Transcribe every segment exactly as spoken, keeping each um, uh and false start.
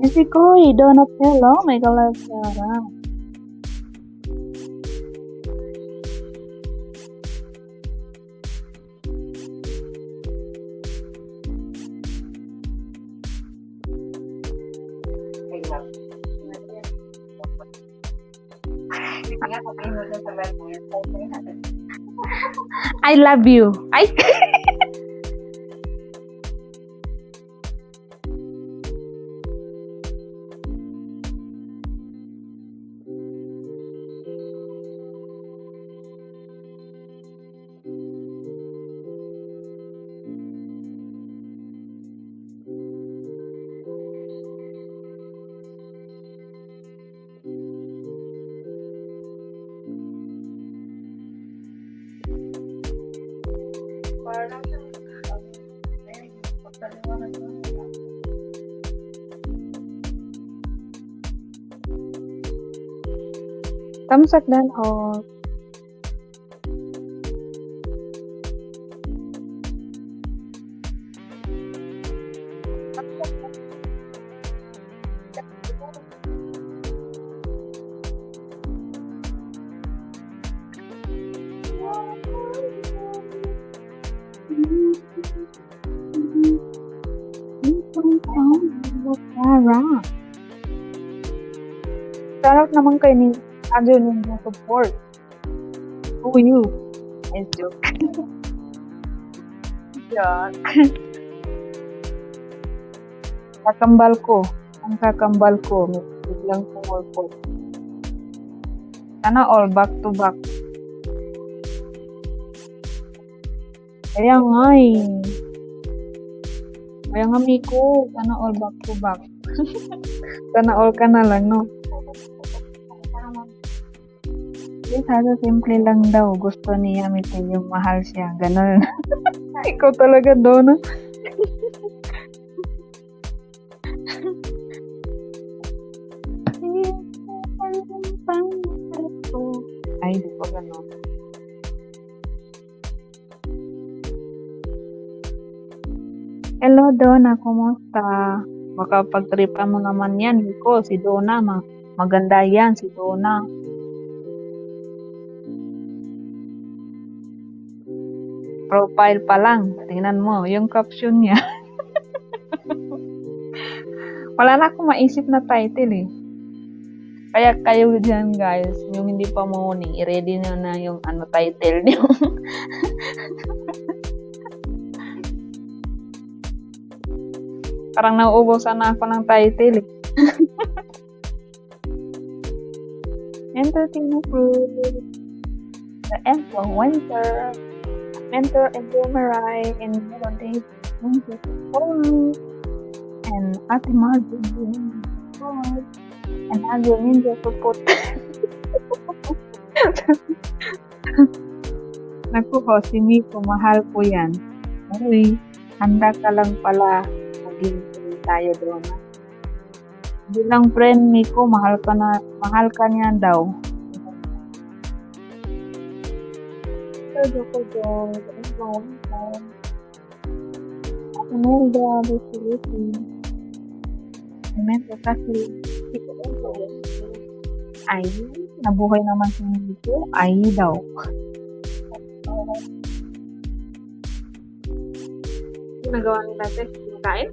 Mexico, Donatello, may kalasara. I love you. Ay! Tamsak dan hot. Sarap naman kayo ni Andrew Ninja support. Who you? I joke. Joke. Kakambal ko. Ang kakambal ko. May biglang pumulpot. Sana all back to back. Kaya nga eh. Kaya nga Miko. Sana all back to back. Sana all ka na lang, no? Yes, halos simple lang daw. Gusto niya mitin yung mahal siya. Ganon. Ikaw talaga, Donna. Ay, di ba ganon? Hello, Donna. Kumusta? Baka pagtripan mo naman yan, Miko. Si Donna, ma maganda yan. Si Donna. Profile pa lang. Tingnan mo, yung caption niya. Wala na akong maisip na title eh. Kaya kayo dyan guys, yung hindi pa morning, i-ready nyo na yung ano title nyo. Parang nauubusan na ako ng title eh. Entertainment Group, The Influencer, Mentor and Boomerang and Melody and Ate Marjorie and Andrew Ninja support. Naku ho, si Miko, mahal ko yan. Uy, handa ka lang pala maging tayo doon. Bilang friend Miko, mahal ka na, mahal ka niya daw. Joke joke, Imelda, Busiliti, Imelda kasi ay, nabuhay naman si Miko, ay daw. Nagawa nila test, kain?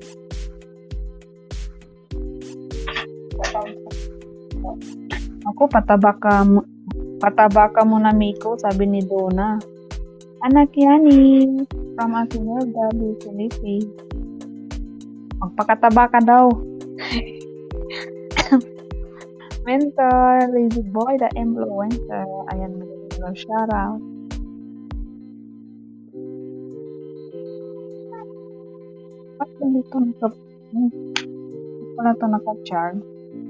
Ako, pataba ka, pataba ka muna Miko, sabi ni Donna. Anak yan eh, from Imelda, Busiliti. Magpakataba ka daw. Mentor, Lazy Boy, The Influencer. Ayan, magandang shoutout. Ba't ganito naka... Ba't pala ito naka-charm?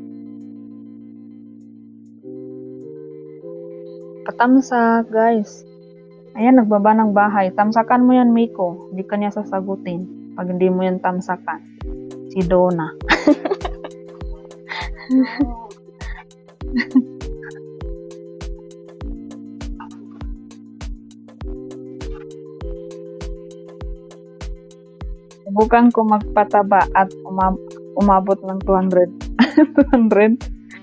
Patamsak, guys. Ayan, nagbaba ng bahay. Tamsakan mo yan, Miko. Hindi ka niya sasagutin. Pag hindi mo yan tamsakan. Si Donna. Subukan ko magpataba at umab umabot ng two hundred. two hundred?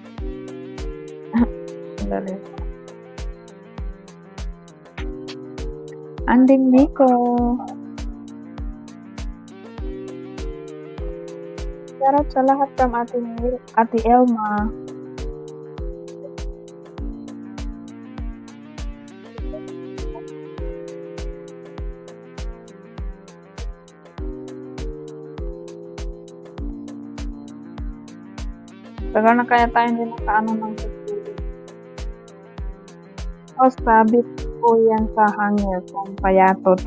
Dali. Anding Miko. Shoutout sa lahat from Ate, Ate Elma. Tagal na kaya tayo hindi nakaano ng pagtulog. O, sabit ko yan sa hanger kung payatot.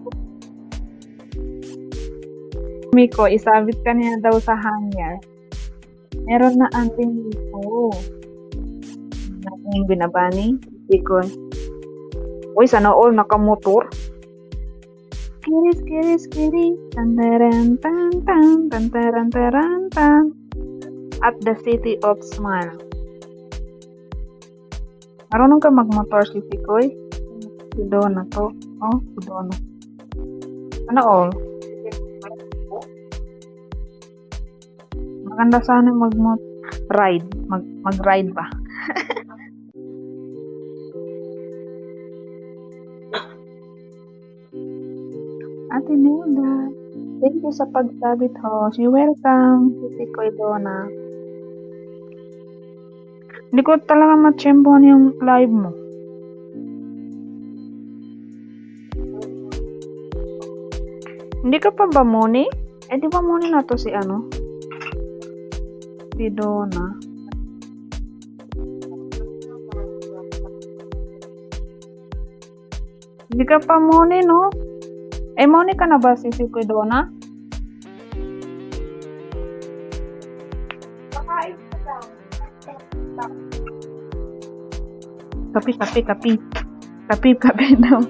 Miko, isabit ka niya daw sa hanger. Meron na anting Miko. Naking binabani. Miko. Uy, sana all nakamotor. Skiri, skiri, skiri. Tantaran, tan, tan, tantaran, taran, tan. At the City of Smile. Marunong ka magmotor si Pikoy? Si Donna to. Oh, si Donna. Ano all? Maganda sana mag-ride. Mag mag-ride ba? Ate Nelda, thank you sa pagsabit ho. You welcome. Si Pikoy Donna. Hindi ko talaga matsyempohan yung live mo. Hindi ka pa ba muni? Eh, di ba muni na to si ano? Si Donna. Hindi ka pa muni, no? Eh, muni ka na ba si si Kuya Donna? Kapi, kapi, kapi. Kapi, kapi daw.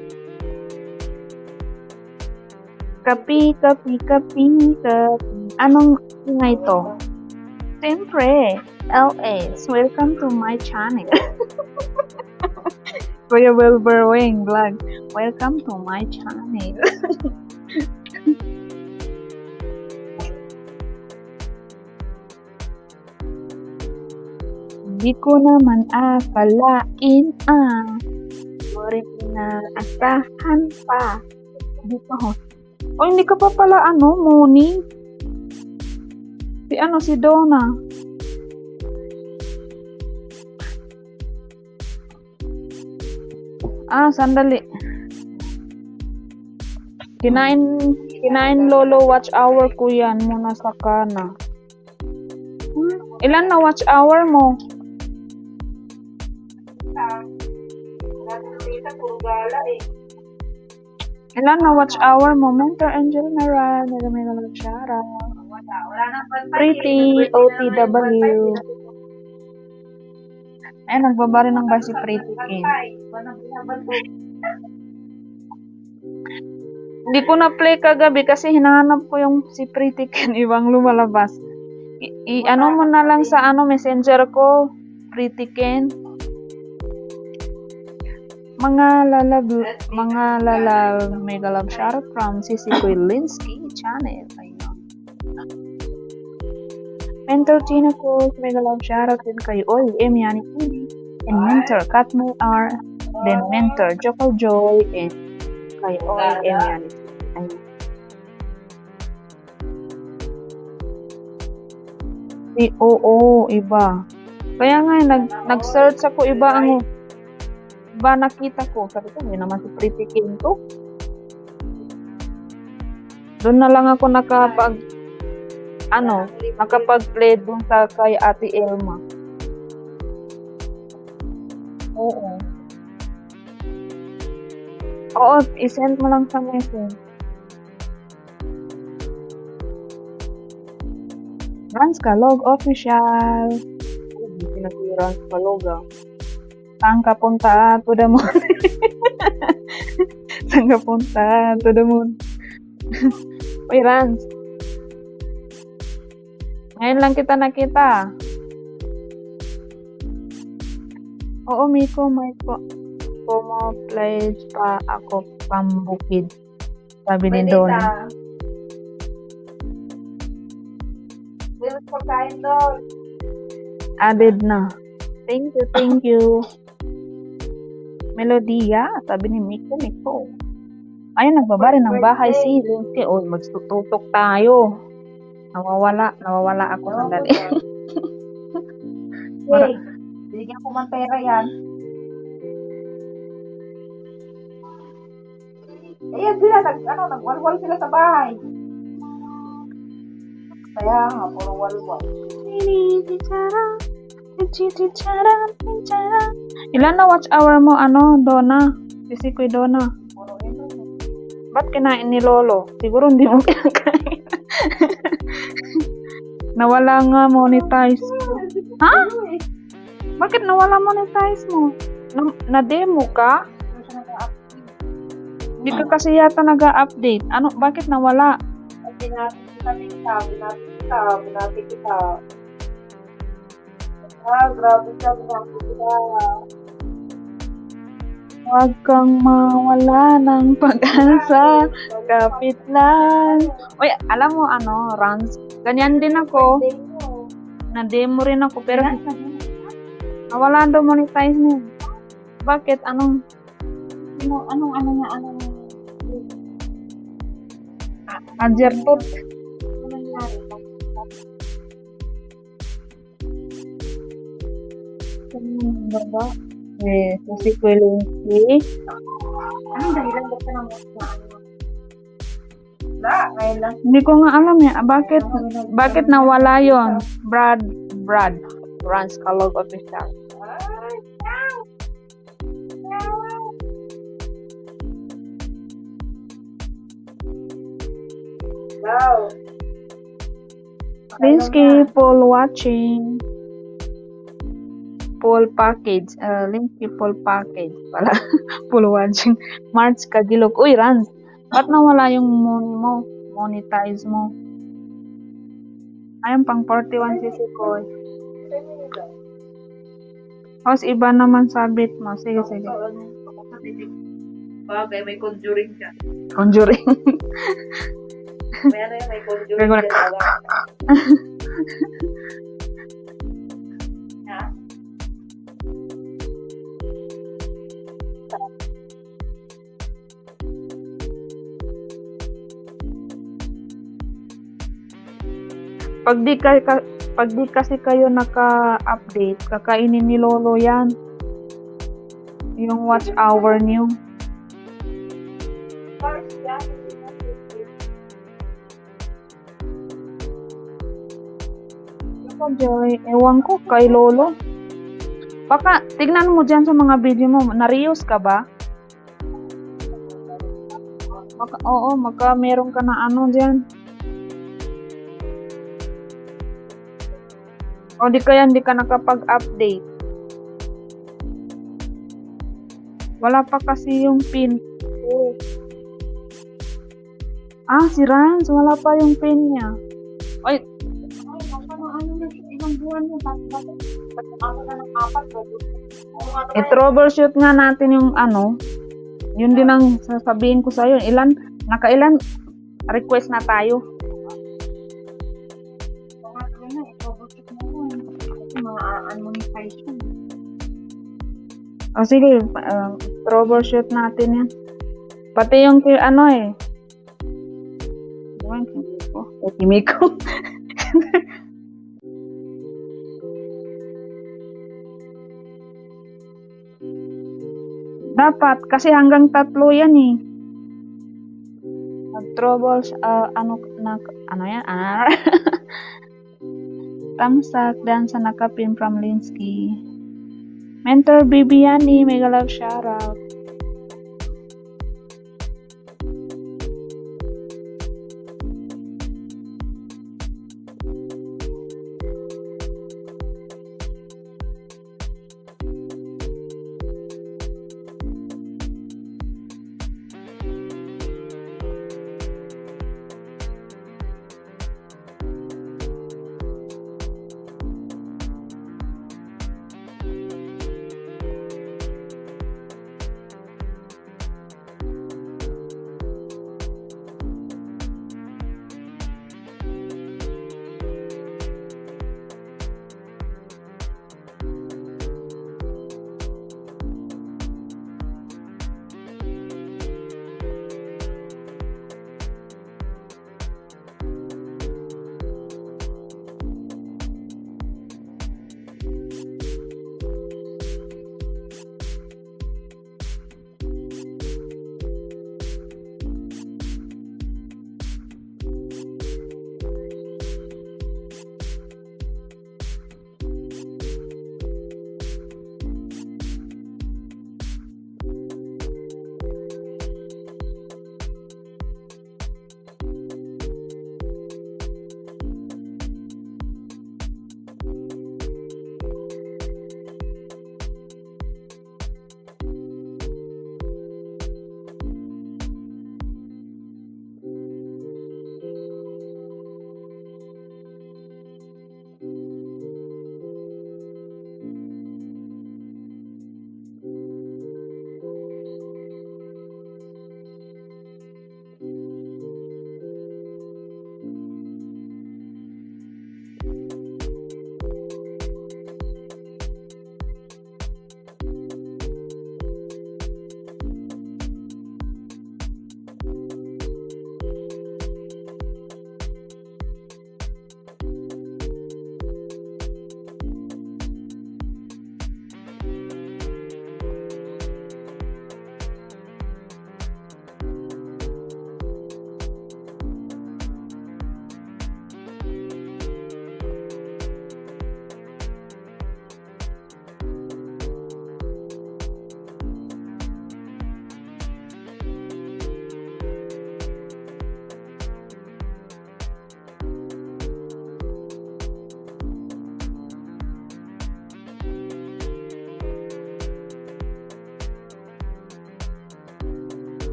Kapi, kapi, kapi, kapi. Anong ingay ito? Siyempre, L A. Welcome to my channel. Kuya Wilburwing vlog. Welcome to my channel. Hindi ko naman akalain ah. Sorry na asahan pa. Hindi pa ho. O hindi ka pa pala ano, Moni? Si ano, si Donna. Ah, sandali. Kinain, kinain Lolo watch hour ko yan muna sa kana. Hmm, ilan na watch hour mo? Ilan na watch hour mo? Mentor Angel Mera, mega mega mega shara. Pretty O T W. Ay, nagbabari ng ba si Pretty King? Hindi ko na-play kagabi kasi hinahanap ko yung si Pretty King, ibang lumalabas. I, i ano mo na lang sa ano messenger ko, Pretty King. Mga lalab, mga lalab, mega love shoutout from Sisi Kuilinski channel. Ayun. Mentor Tina ko, mega love shoutout din kay Oy, Emiani T V, and Mentor Katmo R, then Mentor Jokal Joy, and kay Oy, Emiani T V. Ayun. Si Oo, iba. Kaya nga, nag, nag-search ako iba ang ba nakita ko, sabi ko, hindi naman si Pretty King to. Doon na lang ako nakapag, ano, nakapag-play doon sa kay Ate Elma. Oo. Oo, isend mo lang sa message. Rans Kalog Official. Hindi pinag-i Rans Kalog ah. Saan ka punta to the moon? Saan ka punta to the moon? Uy, Rans. Ngayon lang kita nakita. Oo, Miko, may po. Como place pa ako pambukid. Sabi ni Donna. Yung pagkain doon. Added na. Thank you, thank you. Melodia, sabi ni Miko, Miko. Ayun, nagbaba rin ng bahay si Lindsay. O, magtututok tayo. Nawawala, nawawala ako sandali. Hey, binigyan ko man pera yan. Ayan sila, nag, ano, nagwalwal sila sa bahay. Kaya nga, puro walwal. Ilan na watch hour mo, ano, Donna? Sisikoy Donna. Puro ito. Ba't kinain ni Lolo? Siguro hindi mo kinakain. Nawala nga monetize. Ha? Bakit nawala monetize mo? Na, na-demo ka? Hindi ka kasi yata nag-update. Ano, bakit nawala? At binati kita, kita, binati kita, binati kita. Ah, grabe ka, binati kita. Huwag kang mawala ng pag-asa. Kapit lang. Uy, alam mo ano, Rans? Ganyan din ako. Na-demo rin ako. Pero nawala daw monetize niya. Bakit? Anong? Ano, anong, ano nga, anong, Adjertot. ano nangyari? Ano ba? Eh, si Kulinski. Anong dahilan ba't ka nang na ano? Wala, ngayon lang. Hindi ko nga alam eh. Bakit, bakit nawala yon? Brad, Brad. Rans Kalog Official. Ay, ciao! Ciao! Wow! Linsky, Paul watching. Paul package. Uh, Linsky, Paul package. Pala. Paul watching. March Kagilog. Uy, Rans. Ba't nawala yung money mo? Monetize mo. Ayun, pang forty-one C C ko. Tapos iba naman sabit mo. Sige, sige. Bagay, may conjuring ka. Conjuring. Meron may conjuring Gagawin. ka. Ha? Pag di, ka, ka, pag di kasi kayo naka-update, kakainin ni Lolo yan. Yung watch hour niyo. Ako, Joy, ewan ko kay Lolo. Baka, tignan mo dyan sa mga video mo, na-reuse ka ba? Maka, oo, maka meron ka na ano dyan. O di kaya hindi ka nakapag-update. Wala pa kasi yung pin. Oh. Ah, si Rans, wala pa yung pin niya. Ay, Ay, ano, ano na, ibang buwan mo, tapos ako na ng apat, i-troubleshoot nga natin yung ano. Yun din ang sasabihin ko sa'yo. Ilan, nakailan request na tayo. unmonetized. O sige, uh, troubleshoot natin yan. Pati yung kay ano eh. Ewan ko. O, Kimiko. Dapat, kasi hanggang tatlo yan eh. Nag-troubles, uh, ano, na, ano yan? Ah. Tamsak, dan sa nakapin from Linsky. Mentor Bibiani, mega love shoutout.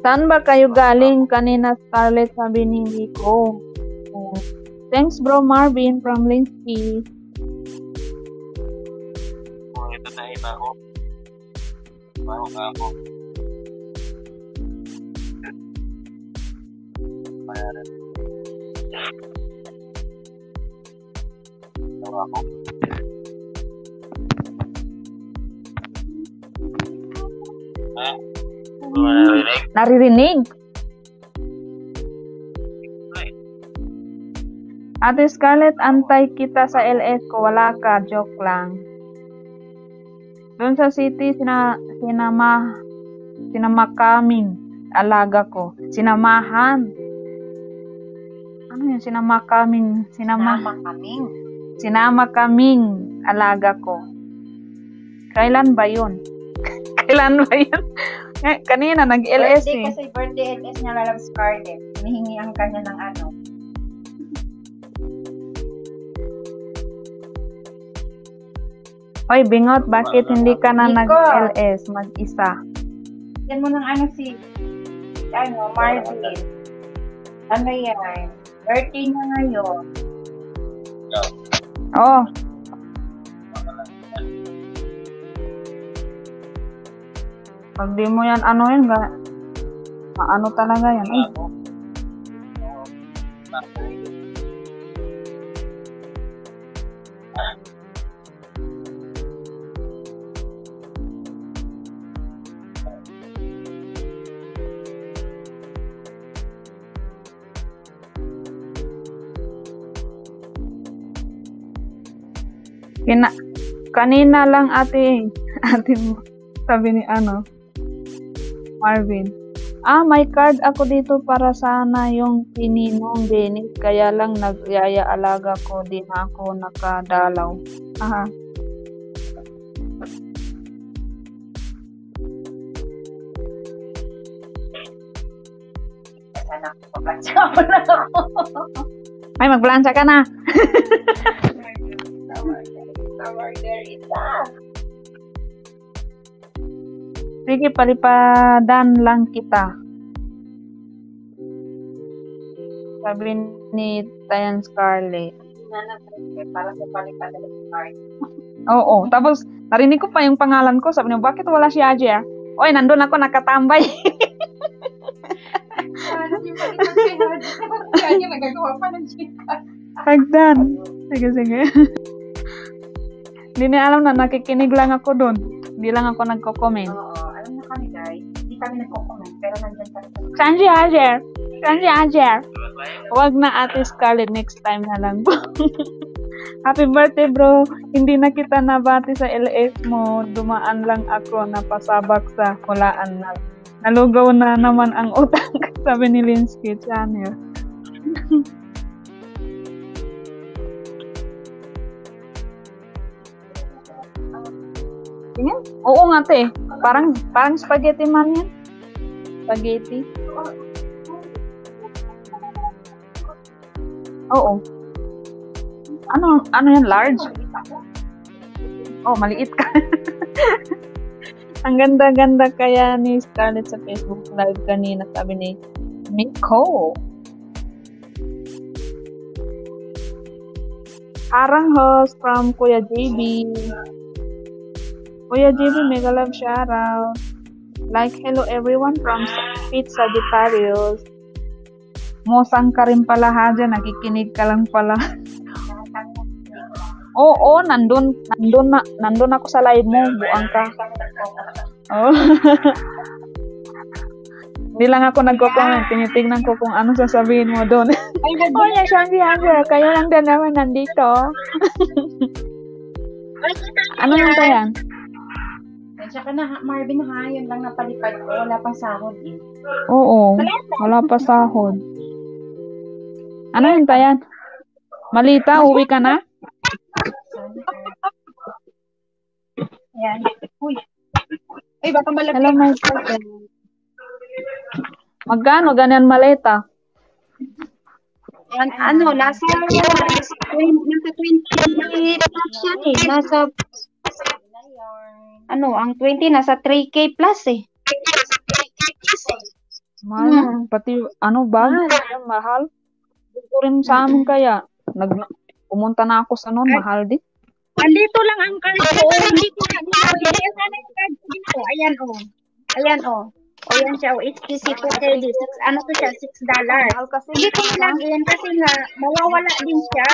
Saan ba kayo galing kanina, Scarlett? Sabi ni Rico. Oh. Thanks, bro Marvin from Linsky. Oh, ito na iba ko. Bago ka ako. Bayaran. Bago ako. Ha? Hindi mo naririnig? Naririnig? Ate Scarlett, antay kita sa L S ko. Wala ka. Joke lang. Doon sa city, sina, sinama, sinama kaming alaga ko. Sinamahan. Ano yun? Sinama kaming, sinama, Nama kaming. sinama kaming alaga ko. Kailan ba yun? Kailan ba yun? Eh, kanina, nag-L S Birthday eh. kasi birthday L S niya lalab Scarlett. Hinihingi ang kanya ng ano. Hoy, Bingot, bakit hindi ka na Nico. nag-L S mag-isa? Yan mo ng ano si, ano, Marvin. Ano yan? Birthday niya ngayon. Oh, pag di mo yan, ano yun, ga, maano talaga yan. Ay, Bago. kina, kanina lang ate, ate mo, sabi ni ano, Marvin. Ah, may card ako dito para sana yung pininong Dennis, kaya lang nagyaya-alaga ko, di na ako nakadalaw. Aha. Sana ako pagkatsama na ako. Ay, magplansa ka na. Tower there isa. Sige, palipadan lang kita. Sabi ni Tayan Scarlett. Nana, para sa palitan ng card. Oo, tapos narinig ko pa yung pangalan ko. Sabi niya, bakit wala si Ajer? Oy, nandun ako nakatambay. Ano yung palitan kay Hadi? Kaya niya nagagawa pa ng chika. Hagdan. Sige, sige. Hindi niya alam na nakikinig lang ako doon. Hindi lang ako nagko-comment. Oo, alam na kami guys. Hindi kami nagko-comment, pero nandyan kami. Saan si Ajer? Saan si Ajer? Huwag na Ate Scarlett, next time na lang po. Happy birthday bro. Hindi na kita nabati sa L S mo. Dumaan lang ako, napasabak sa hulaan na. Nalugaw na naman ang utang, sabi ni Linsky Channel. Tingin? Oo nga te. Parang, parang spaghetti man yan. Spaghetti. Oo. Ano, ano yan? Large? Oh, maliit ka. Ang ganda-ganda kaya ni Scarlett sa Facebook Live kanina, sabi ni Miko. Harang host from Kuya J B. Kuya J B, mega love shoutout. Like, hello everyone from Pete Sagittarius. Mosang ka rin pala ha dyan, nakikinig ka lang pala. Oo, nandun, nandun, na, nandun ako sa live mo, buang ka. Oh. Hindi lang ako nagko-comment, tinitignan ko kung ano sasabihin mo doon. Oh, yan siya, Angel, kayo lang din naman nandito. Ano yung tayan? Kaya ka na, Marvin ha, yun lang napalipad ko. Wala pang sahod eh. Oo, wala pa sahod. Ano yung tayan? Malita, uwi ka na? Ayan. Uy. Uy, baka malapit. Hello, my friend. Magkano ganyan maleta? An ano, nasa nasa twenty plus yan eh. Nasa ano, ang twenty nasa three K plus eh. Mahal na. Hmm. Pati ano bag, Mahal. kaya mahal. Dito rin sa amin kaya. Nag, pumunta na ako sa noon, Ay, mahal din. andito lang ang card ko. Hindi ko na dito. Hindi sana yung card ko dito. Ayan o. Ayan o. O yan siya. O H T C two K D. Six, ano to siya? six dollars. Mahal kasi. Hindi ko nilagyan kasi nga mawawala din siya.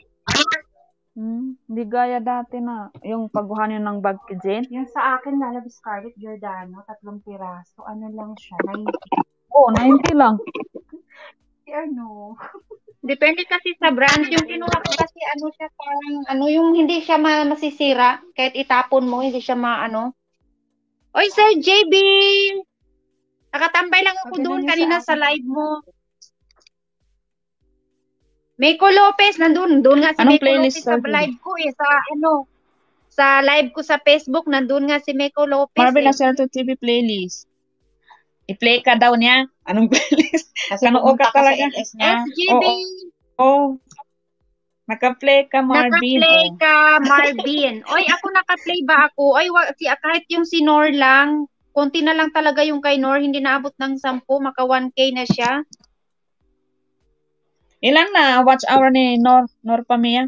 Hmm, hindi gaya dati na yung pagkuhanin ng bag kay Jen. Yung sa akin, lalabas Scarlett Giordano, tatlong piraso. Ano lang siya? ninety. Oo, ninety lang. Si ano? Depende kasi sa brand. Yung kinuha ko kasi ano siya parang ano yung hindi siya ma- masisira. Kahit itapon mo, hindi siya maano. Oy, Sir J B! Nakatambay lang ako Sabi na doon niya kanina sa sa akin. live mo. Meiko Lopez, nandun. Doon nga si Anong Meiko playlist, Lopez sa Sir J B? live ko eh. Sa ano, sa live ko sa Facebook, nandun nga si Meiko Lopez Marvin eh. na Sir T V playlist. I-play ka daw niya. Anong playlist? Kasi Kanoo pumunta ka ka sa talaga. L S niya. S G B! Oh, naka-play ka, Marvin. Naka-play Oh. ka, Marvin. Oy, ako naka-play ba ako? Oy, wa- si, kahit yung si Nor lang, konti na lang talaga yung kay Nor, hindi naabot ng sampu, maka one K na siya. Ilan na watch hour ni Nor, Nor Pamia?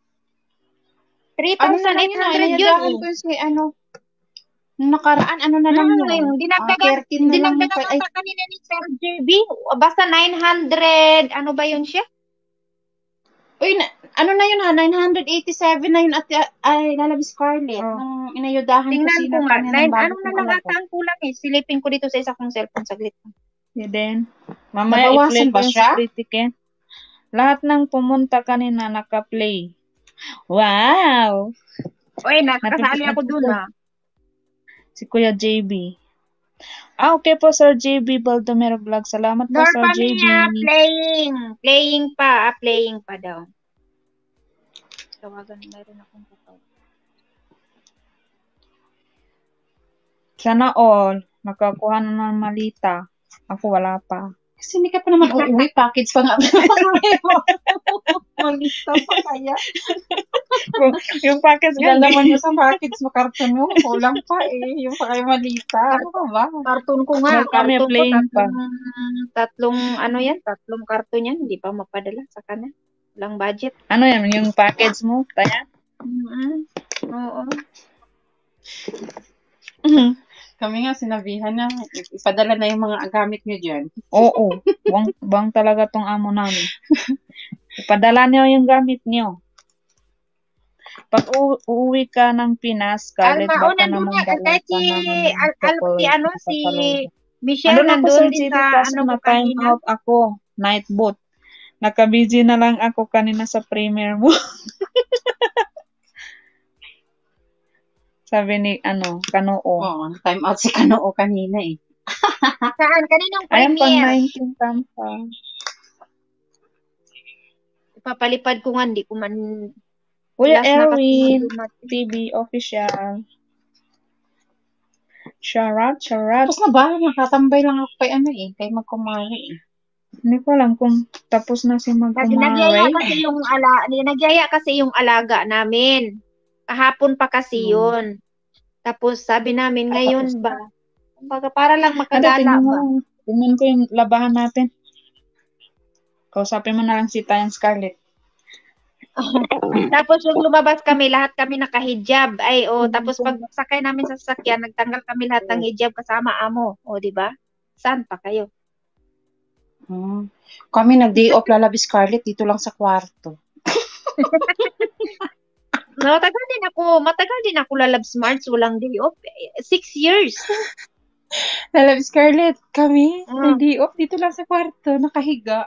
Ano na lang three thousand eight yun ah, hundred inayadahan yun ko si ano, nung nakaraan, ano na lang eh. yun. Hmm, dinagdagan, Ah, thirteen na lang. dinagdagan Ay, ata kanina ni Sir J B. Basta nine hundred, ano ba yun siya? uy, na, ano na yun ha, nine eighty-seven na yun at ay, lalabas Scarlett. Oh. Nung inayadahan ko Tingnan si ko nga. Natanya Nine, ng bago ano na kong lang alaga. ata ang kulang eh. Silipin ko dito sa isa kong cellphone saglit. Yeah, then, mamaya Nabawasan i-play ko ba yung siya? sa pretty Ken. Lahat ng pumunta kanina naka-play. Wow! Oy, nakasali ako dun ah. Si Kuya J B. Ah, okay po, Sir J B Baldomero Vlog. Salamat po, Nor Sir J B. Pamia, playing. Playing pa, ah, playing pa daw. Tawagan, meron akong kapag. Sana all. Nakakuha na ng malita. Ako wala pa. Kasi hindi ka pa naman uuwi, package pa nga. Malita pa kaya. Kung- yung package Yan ganda naman mo sa package mo, karton mo, kulang pa eh. Yung pa kayo malita. Ano ka ba? Karton ko nga, Nor Pamia karton ko, playing pa. tatlong, tatlong, ano yan, tatlong karton yan, hindi pa mapadala sa kanya. Walang budget. Ano yan? Yung package mo? Taya? Mm-hmm. Oo. Kami nga sinabihan na, ipadala na yung mga gamit nyo dyan. Oo. Bang, bang talaga tong amo namin. Ipadala niyo yung gamit niyo. Pag u- uuwi ka ng Pinas, Scarlett, Alma, baka oh, nandun naman nga, dala kahit ka si, naman ng al, al, si chocolate ano, na si pasalubong. Michelle, Andun ako, nandun Sir din J B, sa, kaso ano ko na-time kanina. out ako. Night boot. Naka-busy na lang ako kanina sa premiere mo. Sabi ni, ano, Kanoo. Oo, time out si Kanoo kanina eh. Saan? Kaninong Ayan, pang premiere? nineteen tampa. Papalipad ko nga, hindi ko man, Kuya last na kasi Erwin, dumating. T V official. Sharat, sharat. Tapos na ba? Nakatambay lang ako kay ano eh, kay Magkumari eh. Hindi ko alam kung tapos na si Nag- Nagyaya Magkumare. kasi yung ala, nagyaya kasi yung alaga namin. Kahapon pa kasi Hmm. yun. Tapos sabi namin ngayon ba? Kumbaga para lang Ano, makagala tingnan ba? mo. Tingnan ko yung labahan natin. Kausapin mo na lang si Tayan Scarlett. Tapos yung lumabas kami, lahat kami nakahijab. Ay, oh, tapos pag sakay namin sa sasakyan, nagtanggal kami lahat ng hijab kasama amo. O, di ba? Saan pa kayo? Hmm. Kami nag-day off lalabi Scarlett dito lang sa kwarto. Matagal din ako, matagal din ako lalab smarts, walang day off. Six years. Lalabi Scarlett, kami Mm. nag-day off dito lang sa kwarto, nakahiga.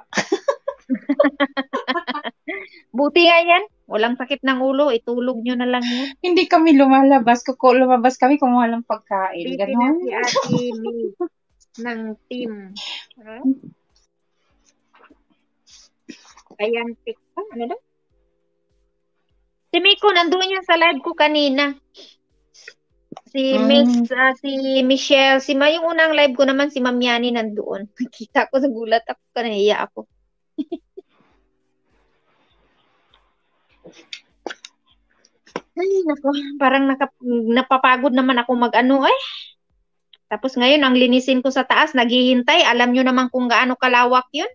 Buti nga yan. Walang sakit ng ulo, itulog nyo na lang yan. Hindi kami lumalabas. Kuko lumabas kami kung walang pagkain. Pipi na Ganon. si Ate Lee ng team. Huh? Ayan, pick pa. Ano daw? Si Miko, nandun yan sa live ko kanina. Si Mm. Miss, ah, si Michelle, si Ma, yung unang live ko naman, si Ma'am Yani nandoon. Nakita ko, nagulat ako, kanahiya ako. Ay, nako, parang naka, napapagod naman ako mag-ano, eh. Tapos ngayon, ang linisin ko sa taas, naghihintay. Alam nyo naman kung gaano kalawak yun.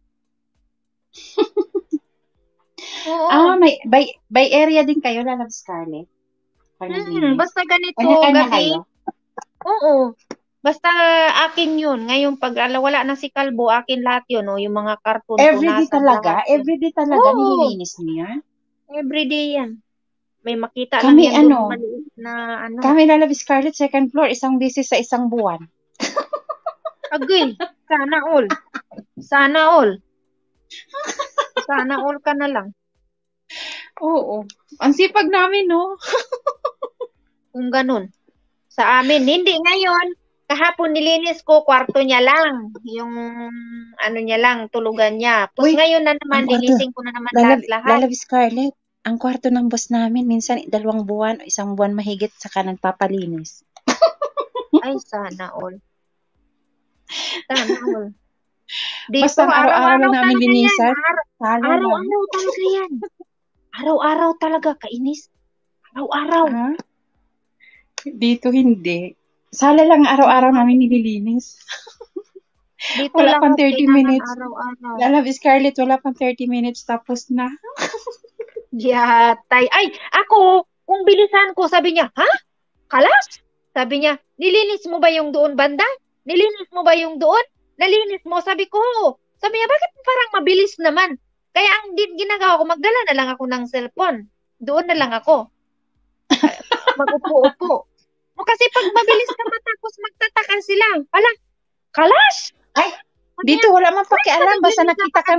Oo. Ah, may, by, by area din kayo, Lalab Scarlett? Hmm, basta ganito, Kanya-kanya gabi. kayo? Oo. Basta akin yun. Ngayon, pag ala, wala na si Kalbo, akin lahat yun. Oh, yung mga karton ko, Everyday nasa talaga? lahat yun. Everyday talaga Oo. nililinis niya? Everyday yan. May makita Kami, lang yan doon ano, maliit na ano. Kami Lalab Scarlett, second floor, isang beses sa isang buwan. Agay, sana all. Sana all. Sana all ka na lang. Oo. Ang sipag namin, no? Kung ganun. Sa amin, hindi ngayon. Kahapon nilinis ko, kwarto niya lang. Yung ano niya lang, tulugan niya. Tapos Uy, ngayon na naman, ang kwarto. linisin ko na naman Lalab, lahat-lahat. Lalab Scarlett, ang kwarto ng boss namin, minsan dalawang buwan o isang buwan mahigit saka nagpapalinis. Ay, sana all. Sana all. Dito, Basta ang araw-araw lang namin talaga linisan. yan. Ar- Sala lang. Araw-araw talaga yan. Araw-araw talaga, kainis. Araw-araw. Ah? Dito hindi. Sala lang araw-araw namin nililinis. Dito Wala lang pang okay thirty naman minutes. araw-araw. Lalab Scarlett, wala pang thirty minutes tapos na. Yatay. Ay, ako, kung bilisan ko, sabi niya, ha? Kalas? Sabi niya, nilinis mo ba yung doon banda? Nilinis mo ba yung doon? Nalinis mo? Sabi ko, sabi niya, bakit parang mabilis naman? Kaya ang din ginagawa ko, magdala na lang ako ng cellphone. Doon na lang ako. Mag-upo-upo. O kasi pag mabilis ka matapos, magtataka sila. Ala, kalas? Ay, dito wala man pakialam basta nakita ka.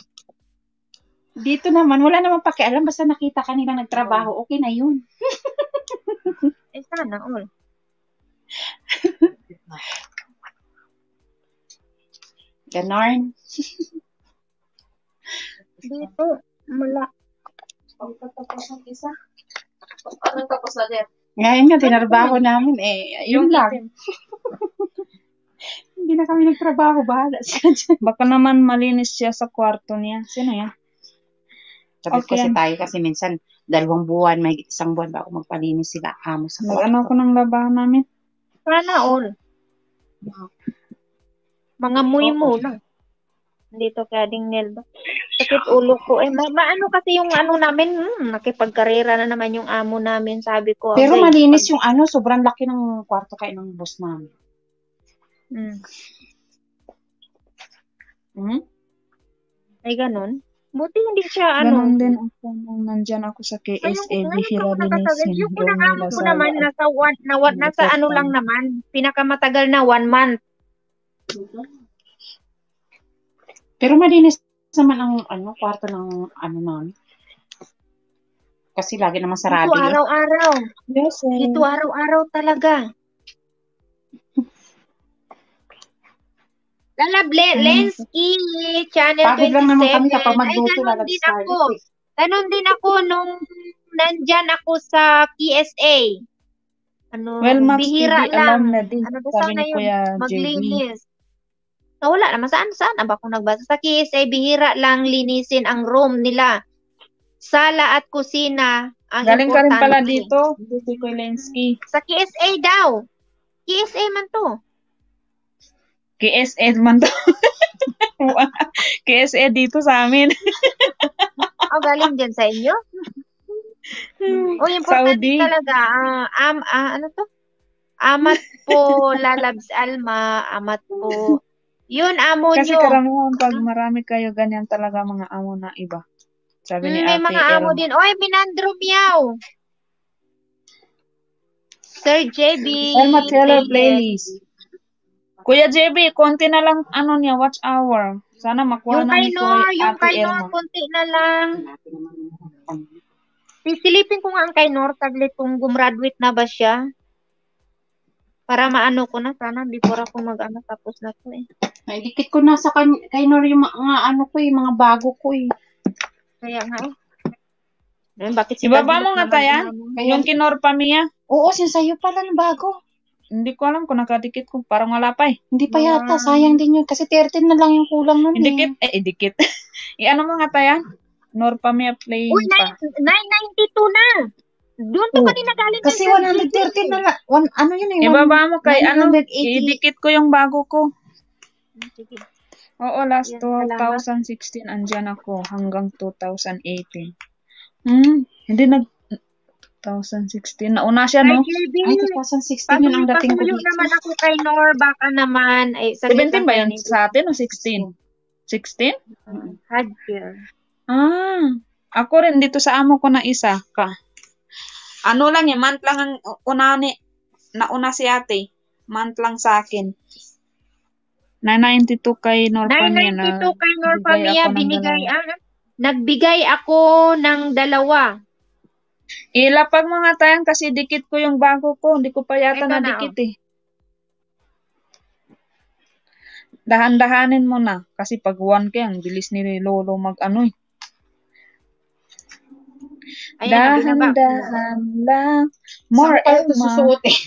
Dito naman wala naman pakialam basta nakita ka nila nagtrabaho. Okay na yun. Eh, sana all. Ganon. Dito, mula. Ano tapos na din? Ngayon nga, tinarbaho namin eh. Yun lang. Hindi na kami nagtrabaho. Bahala siya dyan. Baka naman malinis siya sa kwarto niya. Sino yan? Sabi Okay. kasi tayo kasi minsan dalawang buwan, may isang buwan ba ako magpalinis sila amo sa Nag-ano kwarto. ko ng labahan namin? Sana all. Mga muy muna. Dito kaya ding Nelda. Sakit ulo ko. Eh, ma- maano kasi yung ano namin, hmm, nakipagkarera na naman yung amo namin, sabi ko. Pero okay, malinis yung ano, sobrang laki ng kwarto kayo ng boss namin. Hmm. Hmm? Ay, ganun. Buti hindi siya, ano. Ganon din ako nung nandyan ako sa K S A. Ngayon, Bihira ngayon ako nakasagay. linisin. Yung Doon pinakamo nila ko sa naman, nasa, one, na, one, nasa report ano lang time. naman. Pinakamatagal na one month. Pero malinis naman ang ano, kwarto ng ano namin. Kasi lagi naman Ito sarado eh. araw-araw. Yes, eh. Ito araw-araw talaga. Lalable, Hmm. Lensky, Channel Pagod lang naman kami twenty-seven. kapag Ay, magluto ganun lalabas din tayo. ako. Ganun din ako nung nandyan ako sa P S A. Ano, Well, Max T V, bihira lang. alam na din. Ano ba Sabi sana ni yun? Kuya J B. Maglinis. So, wala naman. Saan, saan ba ako nagbasa? Sa K S A, bihira lang linisin ang room nila. Sala at kusina ang Galing ka rin pala importante. dito. Dito kay Lensky. Sa K S A daw. K S A man to. K S A man to. K S A dito sa amin. O, galing dyan sa inyo? O, importante Saudi. talaga. ah, am, ah, ano to? Amat po, lalabs alma, amat po. Yun, amo Kasi nyo. karamihan pag marami kayo, ganyan talaga mga amo na iba. Sabi ni Mm, may Ate mga amo Elma. din. Oy, Minandro Miao. Sir J B. Elma Taylor Reyes. playlist. Kuya J B, konti na lang ano niya, watch hour. Sana makuha Yung na kay ni Nor, Kuya yung Ate kay Nor, Elma. konti na lang. Sisilipin ko nga ang kay Nor, taglit kung gumraduate na ba siya. Para maano ko na, sana before ako mag-ano, tapos na to eh. Ay, dikit ko na sa kan- kay Nor yung mga ano ko eh, mga bago ko eh. Kaya nga eh. Ayun, bakit si Ibaba Taglit mo nga naman tayan. inano? Kaya, Yung kinorpa niya. oo, sinsayo pala ng bago. Hindi ko alam kung nakadikit ko. Parang wala pa eh. Hindi pa Mga- yata, sayang din yun. Kasi thirteen na lang yung kulang nun eh. Idikit. Eh, idikit. I-ano mo nga tayan? Norpa Mia play Uy, pa. nine ninety-two na. Doon to Oh, kanina galing kay kasi Sir one hundred J B. thirty na lang. One, ano yun eh? One, Ibaba mo kay ano, nine hundred eighty. idikit ko yung bago ko. Sige. Oo, last Yan, salamat. twenty sixteen andyan ako hanggang twenty eighteen. Hmm, hindi nag twenty sixteen. Nauna siya, Sir no? J B, Ay, twenty sixteen yun ang pasuyo, dating ko pasuyo dito. naman ako kay Nor. Baka naman. Ay, saglit seventeen lang ba tayo yun ni sa atin o sixteen? sixteen? Mm-mm. Hadjer. Ah, ako rin dito sa amo ko na isa ka. Ano lang yan, month lang ang una ni, nauna si ate. Month lang sa akin. nine ninety-two kay Norpan yan. nine ninety-two kay Nor bigay Pamia, ako ng binigay, dalawa. ah, nagbigay ako ng dalawa. Ilapag mo nga tayo kasi dikit ko yung bago ko. Hindi ko pa yata Ito na, nadikit eh. Dahan-dahanin mo na. Kasi pag one K, ang bilis ni Lolo mag ano eh. Ayan, na, binaba. Dahan-dahan lang. More More Saan ko pala ito Elma. susuotin?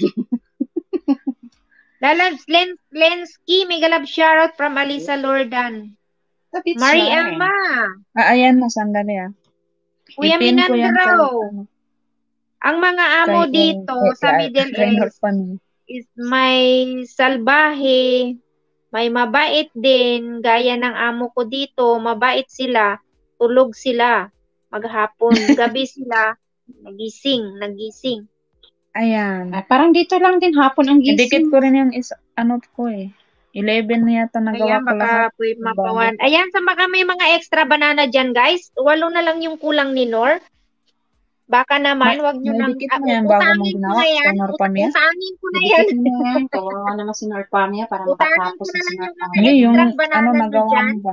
Lalabs Len Lensky, mega love shoutout from Alisa Lordan. Tapi it's Marie nice. Elma. Ah, ayan na, sandali ah. Kuya Ipin ko yan kay, Minandro. ano, Ang mga amo kay, dito kay, sa kay, Middle kay East Norpan. is may salbahe, may mabait din, gaya ng amo ko dito, mabait sila, tulog sila, maghapon, gabi sila, nagising, nagising. Ayan. Ah, parang dito lang din hapon ang Idikit gising. ko rin yung isa, ano ko eh. eleven na yata nagawa Ayan, ko lahat. baka pwede mapawan. Ayan, sa mga may mga extra banana dyan, guys. Walo na lang yung kulang ni Nor. Baka naman, May- wag nyo may nang... dikit Ah, mo yan bago mo utangin ko ginawa, na yan. kay Nor Ut- Pamia? Utangin ko na yan. Dikit mo yan. Kawawa naman si Norpamia para Utangin makatapos ko na na si lang yung mga Norpamia. Hindi, yung extra banana ano nyo nagawa dyan. mo ba?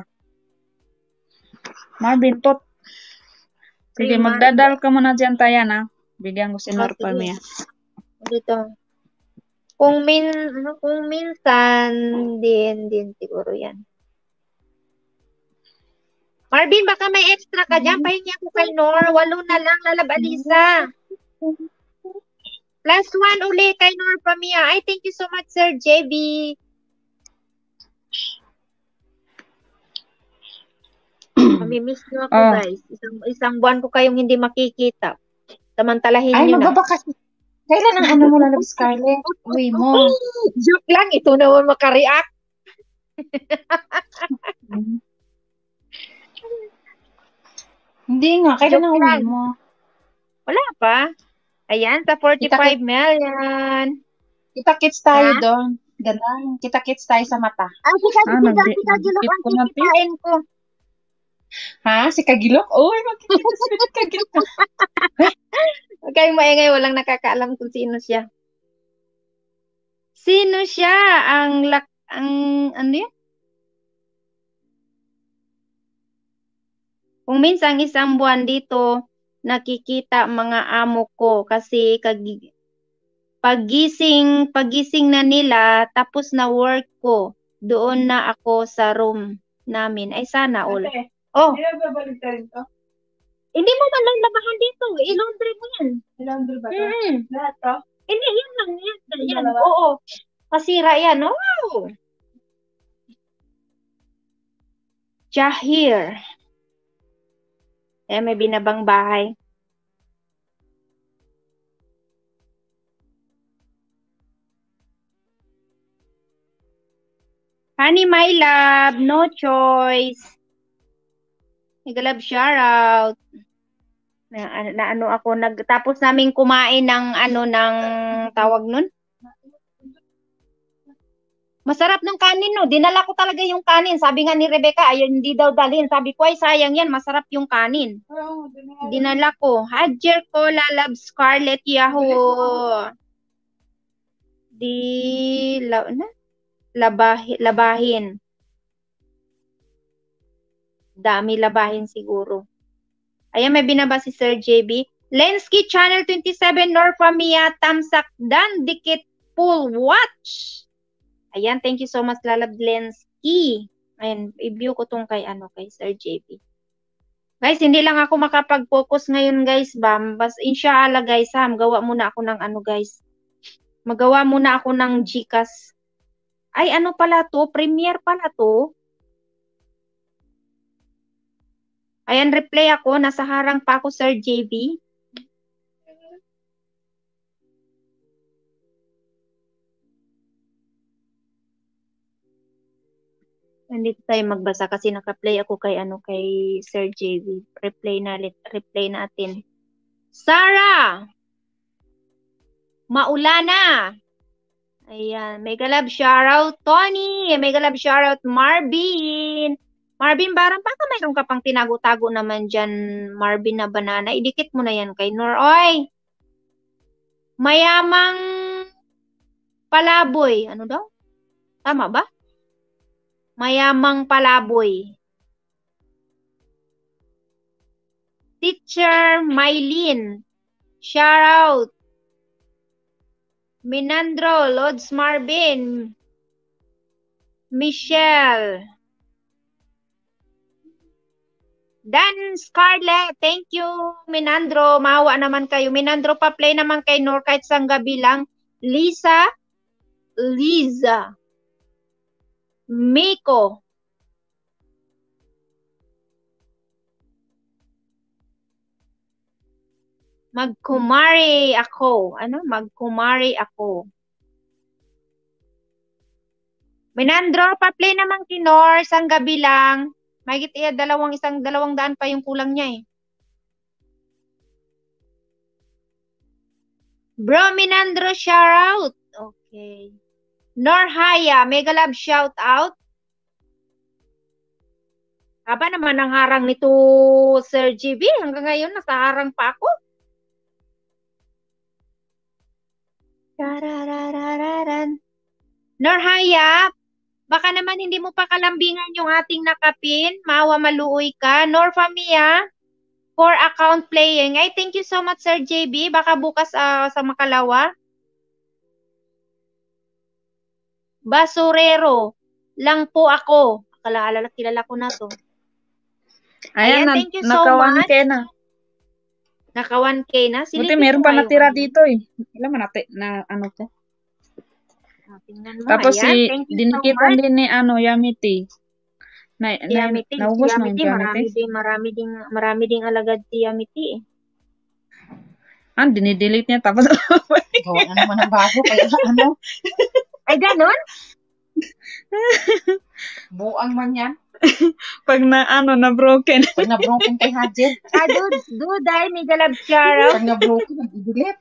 Marvin, tot. Sige, Prima. magdadal ka muna dyan tayo na. Bigyan ko si Oh, Nor sige. Pamia. Dito. Kung min ano, kung minsan din din siguro 'yan. Marvin, baka may extra ka diyan, pahingi ako kay Nor. Walo na lang, lalab Alisa. Plus one uli kay Nor Pamia. Ay, thank you so much, Sir J B. Mamimiss niyo ako, Oh. guys. Isang isang buwan ko kayong hindi makikita. Samantalahin Ay, niyo na. magbabakas. Kailan ang ano mo lalab, Scarlett? Uwi mo. Joke lang, ito naman makareact. Hindi nga, kailan Joke ang uwi lang. mo? Wala pa. Ayan, sa forty-five million. Kita-kits tayo Ha? doon. Ganda. Kita-kits tayo sa mata. Ah, si Kagi, Ah, si nagdi- Kagi, Kagi lang nagdikit ang ko na, Pi. kikitain ko. Ha? Si Kagilok? Uy, magkikita si Kagilok. Huwag kayong maingay, walang nakakaalam kung sino siya. Sino siya? Ang lak... Ang... Ano yun? Kung minsan isang buwan dito, nakikita mga amo ko kasi kagi, pagising, pagising na nila, tapos na work ko, doon na ako sa room namin. Ay, sana all. Oh, Hindi na babalik tayo ito. hindi mo man lang labahan dito. I-laundry mo yan. Ilandro ba ito? Mm. Lahat to? Hindi, yan lang. Yan, yan. Dalawa? Oo. Masira yan. Oh, wow. Jahir. Eh, may binabang bahay. Honey, my love. No choice. Mega love shoutout. Na, na ano ako nag tapos namin kumain ng ano ng tawag nun. Masarap ng kanin no. Dinala ko talaga yung kanin. Sabi nga ni Rebecca, ay hindi daw dalhin. Sabi ko ay sayang yan, masarap yung kanin. Oo, dinala. Dinala ko. Hadjer ko lalab Scarlett Yahoo. Di la, na? Labahi, labahin. Dami labahin siguro. Ayan, may binaba si Sir J B. Lensky Channel twenty-seven, Norfa Mia, Tamsak, Dan, Dikit, Pool, Watch. Ayan, thank you so much, Lalab Lensky. Ayan, i-view ko tong kay, ano, kay Sir J B. Guys, hindi lang ako makapag-focus ngayon, guys, ba? Bas, inshallah, guys, ha, magawa muna ako ng, ano, guys. Magawa muna ako ng Gcash. Ay, ano pala to? Premiere pala to. Ayan, replay ako. Nasa harang pa ako, Sir J B. Nandito tayo magbasa kasi naka-play ako kay ano kay Sir J V. Replay na replay natin. Sarah Maulana. Ayan, mega love shoutout Tony, mega love shoutout Marvin. Marvin, barang baka mayroon ka pang tinago-tago naman dyan, Marvin na banana. Idikit mo na yan kay Nor. Oy! Mayamang palaboy. Ano daw? Tama ba? Mayamang palaboy. Teacher Mylene. Shoutout. Minandro, Lods Marvin. Michelle. Dan Scarlett, thank you, Minandro. Mawa naman kayo. Minandro, pa-play naman kay Nor kahit sang gabi lang. Lisa, Liza, Miko. Magkumari ako. Ano? Magkumari ako. Minandro, pa-play naman kay Nor sang gabi lang. Mahigit iya dalawang isang dalawang daan pa yung kulang niya eh. Bro Minandro, shout out. Okay. Norhaya, mega love shout out. Aba naman ang harang nito Sir G B. Hanggang ngayon nasa harang pa ako. Tararararan. Norhaya, baka naman hindi mo pa kalambingan yung ating nakapin. Mawa maluoy ka. Norfamia, for account playing. Ay, thank you so much, Sir J B. Baka bukas uh, sa Makalawa. Basurero, lang po ako. Akala-alala, kilala ko na to. Ayan, Ayan, na, thank you so naka one much. K na. Naka one K na. Buti Silipin meron mo pa nga yung natira ano. dito eh. Alam mo natin na ano to. Ah, tingnan mo. Tapos Ayan, si thank you so dinikitan much. din ni ano Yamiti. Na, Si na, Yamiti, si naubos na Yamiti, yung marami Yamiti. ding, marami ding, marami ding alagad si Yamiti eh. Ah, dinidelete niya tapos Gawa na naman ang bago. Kaya ano, Ay, ganon? buang man yan. pag na ano na broken. Pag na-broken kay Hadjel. Ah, dude, dude, ay, may galab shoutout. Pag na-broken, nag-delete.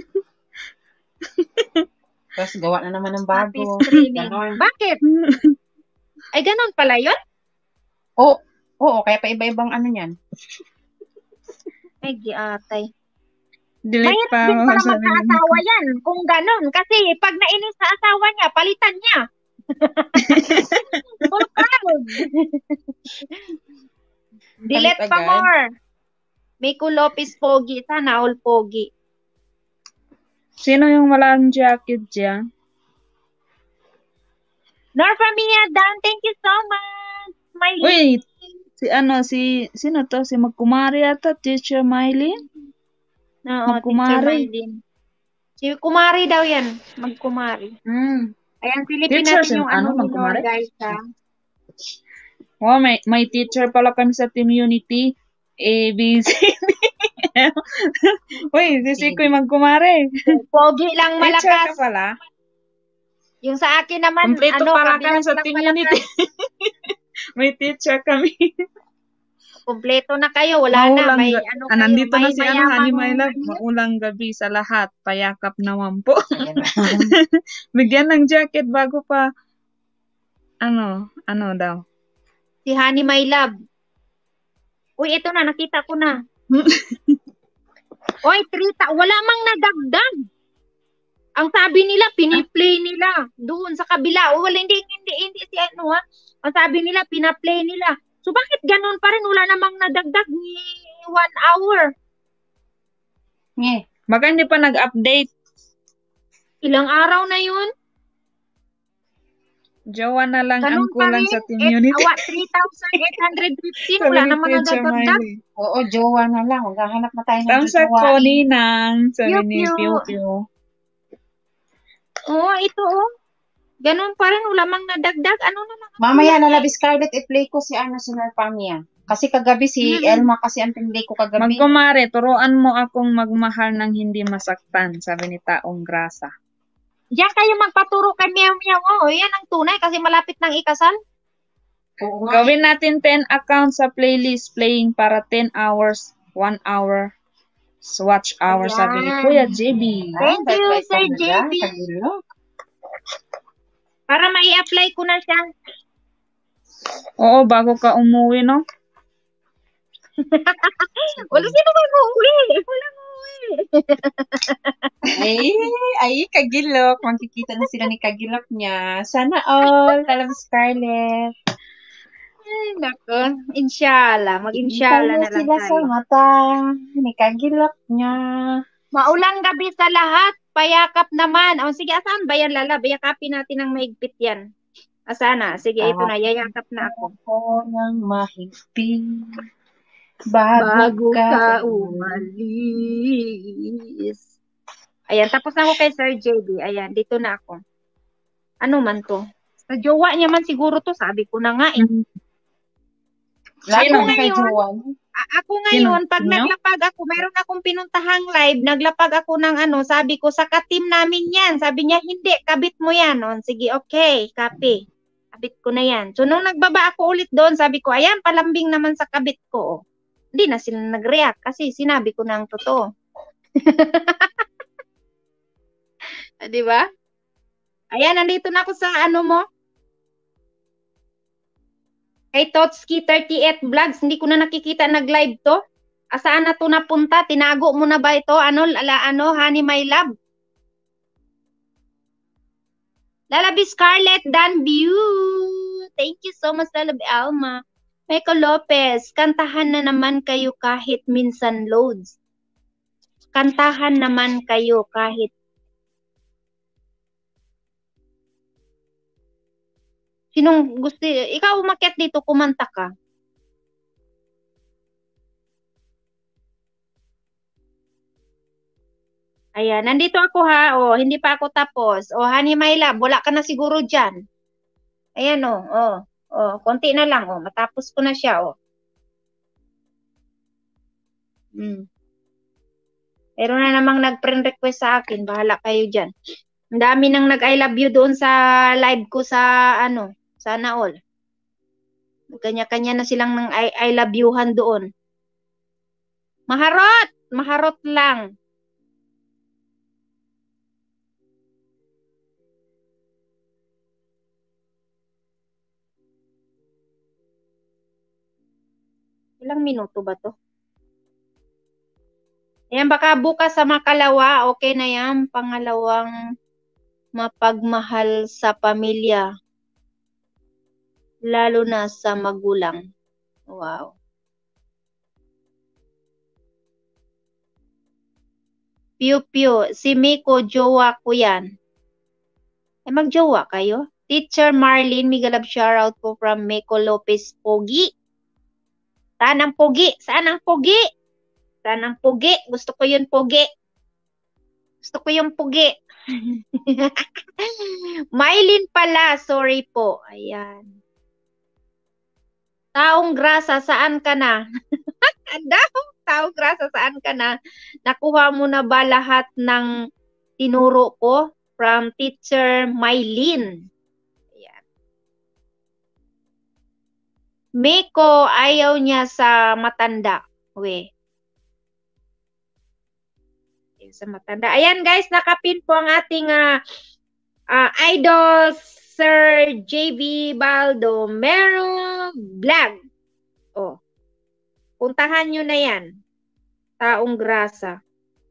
Tapos gawa na naman ng Happy bago. streaming. Ganon. Bakit? Ay, ganon pala yun? Oo, oo, kaya pa iba-ibang ano yan. Ay, giatay. Delete Mahirap pa din ako pala sa magkaasawa yan kung ganon. Kasi pag nainis sa asawa niya, palitan niya. Full crowd. Delete Palit pa agad. more. Miko Lopez Pogi. Sana all Pogi. Sino yung walang jacket dyan? Norfamia Dan, thank you so much. My Wait, si ano, si, sino to? Si Magkumari ata, Teacher Miley? Oo, Magkumari. Teacher Mylene. Si Kumari daw yan. Magkumari. Hmm. Ayan, silipin Teacher, natin yung sin- ano, ano, ni Nor, Magkumari? guys, ha? Oh, may, may teacher pala kami sa Team Unity. A, B, C, D, F. Uy, si Sikoy Magkumari. Pogi lang Teacher ka malakas. pala? Yung sa akin naman, Kompleto ano, pala kami kabilang sa lang Team malakas. Unity. May teacher kami. Kompleto na kayo, wala na. Maulang May ga- ano ah, kayo, nandito may na si ano, Honey My Love. ano, Maulang gabi sa lahat. Payakap naman po. Ayan na. Bigyan ng jacket bago pa. Ano? Ano daw? si Honey My Love. Uy, ito na, nakita ko na. Uy, Trita, wala mang nadagdag. Ang sabi nila, piniplay nila doon sa kabila. O, wala, hindi, hindi, hindi si ano ha. Ang sabi nila, pinaplay nila. So, bakit ganun pa rin? Wala namang nadagdag ni one hour. Nge. Baka hindi pa nag-update. Ilang araw na yun? Jowa na lang ang Ganun pa kulang rin. sa Team Et, Unity. awa, three thousand eight hundred fifteen. Sabi Wala ni namang Teacher nadagdag. Miley. Oo, jowa na lang. Maghahanap na tayo ng Tamsak jowa. ko, Ninang. Sabi Pew, ni pew. Pew Pew. Oo, ito oh. Ganun pa rin. Wala mang nadagdag. Ano na lang? Mamaya na Labi Scarlett, i-play ko si ano, si Norfamia. Kasi kagabi si Mhm. Elma kasi ang pinlay ko kagabi. Magkumare, turuan mo akong magmahal ng hindi masaktan. Sabi ni Taong Grasa. Diyan kayo magpaturo kay Meow Meow. Oh, yan ang tunay kasi malapit ng ikasal. Oo nga. Gawin natin ten accounts sa playlist playing para ten hours, one hour watch hour, sabi ni Kuya Ayan. J B. Ah, Thank you, bye-bye Sir talaga. J B. Kagilo. Para mai-apply ko na siya. Oo, bago ka umuwi, no? Wala sino mag-uwi. Walang uwi. Ay, ay, Kagilok. Magkikita na sila ni Kagilok niya. Sana all. Alam, Scarlett. Ay, nako. Inshallah. Kita Mag-inshallah niya na lang sila sa tayo. mata ni Kagilok niya. Maulang gabi sa lahat. Payakap naman. O sige, asan ba yan, Lala? Bayakapin natin ng mahigpit yan. Asana? Sige, ito na. Yayakap na ako. Ako ng mahigpit bago, Bago ka ka umalis. umalis. Ayan, tapos na ako kay Sir J B. Ayan, dito na ako. Ano man to? Sa jowa niya man siguro to. Sabi ko na nga eh. Lalo Sino? kay ngayon? Juan. A- ako ngayon, pag Sino? naglapag ako, meron akong pinuntahang live, naglapag ako ng ano, sabi ko, sa ka-team namin yan. Sabi niya, hindi, kabit mo yan. O, sige, okay, copy. Kabit ko na yan. So, nung nagbaba ako ulit doon, sabi ko, ayan, palambing naman sa kabit ko. Hindi na sila nag-react kasi sinabi ko na ang totoo. Di ba? Ayan, nandito na ako sa ano mo. Kay Totski thirty-eight Vlogs, hindi ko na nakikita nag-live to. Asaan na to napunta? Tinago mo na ba ito? Ano, ala, ano, Honey My Love? Lalabi Scarlett Danview. Thank you so much, Lalabi Alma. Michael Lopez, kantahan na naman kayo kahit minsan loads. Kantahan naman kayo kahit sinong gusto, ikaw umakyat dito, kumanta ka. Ayan, nandito ako ha, oh, hindi pa ako tapos. Oh, Honey My Love, wala ka na siguro dyan. Ayan, oh, oh, oh, konti na lang, oh, matapos ko na siya, oh. Hmm. Pero na namang nag-friend request sa akin, bahala kayo dyan. Ang dami nang nag-I love you doon sa live ko sa, ano, sana all. Kanya-kanya na silang ng I, I love you-han doon. Maharot! Maharot lang. Ilang minuto ba to? Ayan, baka bukas sa makalawa, okay na yan. Pangalawang mapagmahal sa pamilya. Lalo na sa magulang. Wow. Piu Piu, si Miko, jowa ko yan. Eh, magjowa kayo? Teacher Marlene, Migalab shoutout po from Miko Lopez Pogi. Saan ang Pogi? Saan ang Pogi? Saan ang Pogi? Gusto ko yun, Pogi. Gusto ko yung Pogi. Mylene pala, sorry po. Ayan. Taong grasa, saan ka na? Anda, taong grasa, saan ka na? Nakuha mo na ba lahat ng tinuro ko from Teacher Mylene? Ayan. Miko, ayaw niya sa matanda. We. Sa matanda. Ayan guys, nakapin po ang ating uh, uh, idol Sir J B Baldomero Vlog. Oh. Puntahan nyo na yan. Taong grasa.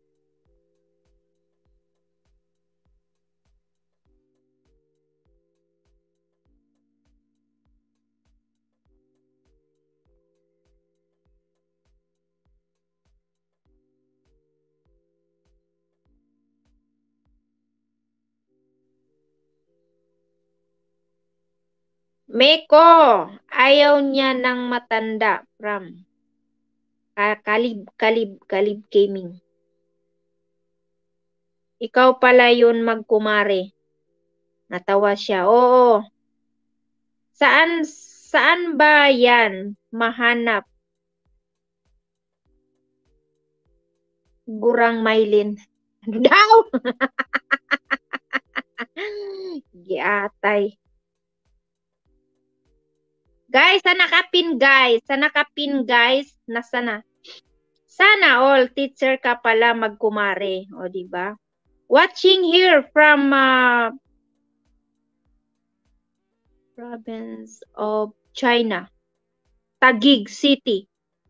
Meko, ayaw niya ng matanda from Kalib, Kalib, Kalib Gaming. Ikaw pala yun magkumare. Natawa siya. Oo. Saan, saan ba yan mahanap? Gurang Mylene. Ano daw? Giatay. Guys, sa nakapin guys, sa nakapin guys, nasa na? Sana all teacher ka pala magkumare, o di ba? Watching here from uh, province of China, Taguig City.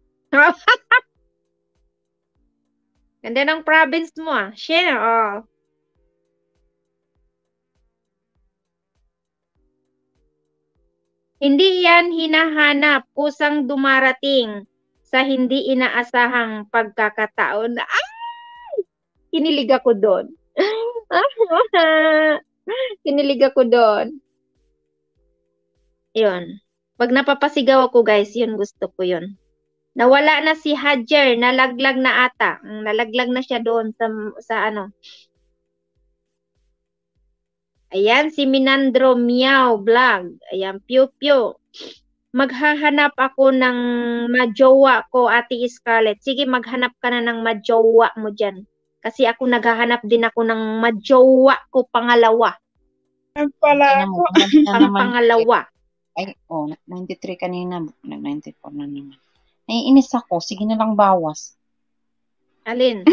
Ganda ng province mo ah. Share, oh. Hindi yan hinahanap, kusang dumarating sa hindi inaasahang pagkakataon. Ay! Kinilig ako doon. Kinilig ako doon. Yun. Pag napapasigaw ako guys, yun gusto ko yun. Nawala na si Hajer, nalaglag na ata. Nalaglag na siya doon sa, sa ano. Ayan, si Minandro Meow Vlog. Ayan, Pew Pew. Maghahanap ako ng majowa ko, Ate Scarlett. Sige, maghanap ka na ng majowa mo dyan. Kasi ako naghahanap din ako ng majowa ko pangalawa. Pala Tingnan ako. mo, tumanda na Pang naman. pangalawa. Ay, oh, ninety-three kanina. Nag-ninety-four na naman. Naiinis ako. Sige na lang bawas. Alin?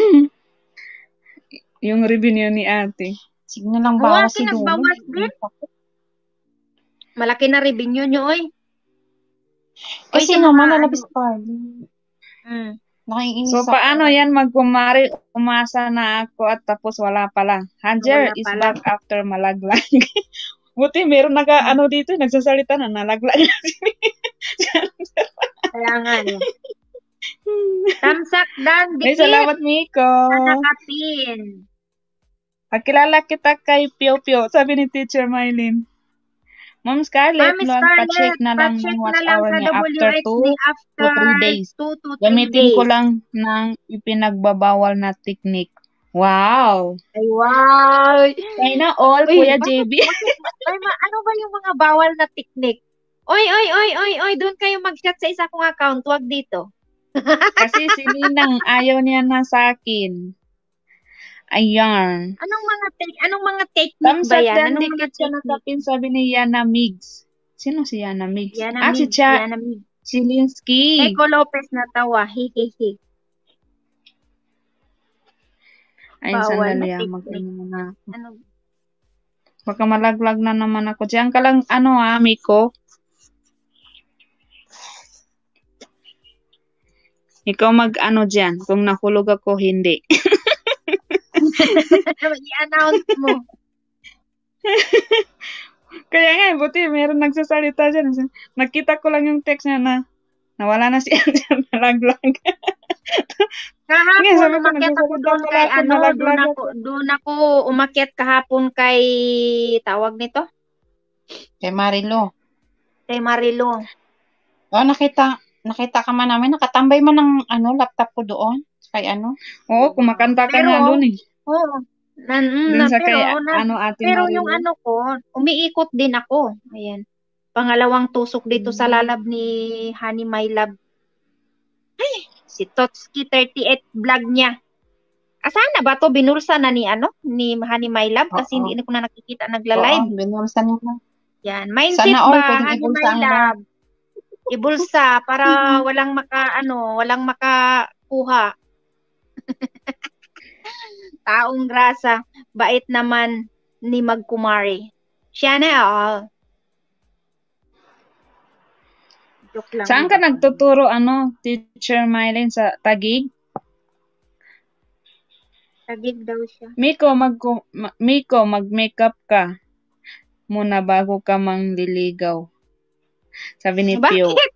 Yung revenue ni ate. Sige na lang Oo, bawas ate, si Dulo. nagbawas din. Malaki na revenue nyo, oy. Oy, Kasi sa naman, mga lalabis ano. pa. Mm. Nakaiinis So, ako. paano yan magkumari? Umasa na ako at tapos wala pala. Hajer Wala is pala. back after malaglag. Buti meron naga, ano dito, nagsasalita na, nalaglag na si Kaya nga eh. Tamsak dan, Ay, dikit. salamat, Miko. Nakapin. Pagkilala kita kay Pio Pio, sabi ni Teacher Mylene. Ma'am Scarlett, Ma'am Lord, Scarlett, pa-check na lang pa-check ng na watch lang hour sa niya after W X two D to after three days. two to three Gamitin days. ko lang ng ipinagbabawal na technique. Wow! Ay, wow! Kaya na all, Uy, Kuya bakit, J B. bakit, ay, ma- ano ba yung mga bawal na technique? Oy, oy, oy, oy, oy, doon kayo mag-chat sa isa kong account, wag dito. Kasi si Ninang ayaw niya na sa akin. Ayan. Anong mga te- anong mga technique ba Tamsak yan? dan Anong mga dikit sa technique? nakapin, sabi ni Yana Migs. Sino si Yana Migs? Yana Ah, si Mig, Cha Yana Mig. Chilinsky. Eco Lopez na tawa, hihihi. Ayun, Bawal sandali na ah. Mag, technique. ano muna. Ano? Baka malaglag na naman ako. Diyan ka lang, ano ah, Miko. Ikaw mag-ano dyan. Kung nahulog ako, hindi. I-announce mo. Kaya nga, buti meron nagsasalita dyan. Nakita ko lang yung text niya na nawala na si Angel, nalaglag. Nga, sabi Kahapon ko, umakyat ako nagsasalita doon pala kay ako, ano, doon nalaglag ako, ako. doon ako umakyat kahapon kay tawag nito, Kay Marilo. kay Marilo. Oh, nakita, nakita ka man namin. Nakatambay man ng ano, laptop ko doon. Kay ano. Oo, kumakanta ka Pero, nga doon eh. oo, na, mm, Doon na, sa pero, kay, na, ano, Ate pero yung Marilo. ano ko, umiikot din ako. Ayan. Pangalawang tusok dito sa lalab ni Honey My Love. Ay, si Totski thirty-eight vlog niya. Asan na ba to? Binulsa na ni ano? Ni Honey My Love kasi Oo. hindi ko na nakikita Oo, nagla-live. binulsan niya na. Yan. Mindset Sana all ba, pwedeng Honey ibulsa My ang Love? Ibulsa para walang maka, ano, walang makakuha. Taong grasa, bait naman ni Magkumari. Siya na, oh. Joke lang. Saan ka nagtuturo, ano, Teacher Mylene, sa Taguig? Tagig daw siya. Miko, mag, ma- Miko, mag-makeup ka muna bago ka mangliligaw. Sabi ni Pio. Bakit?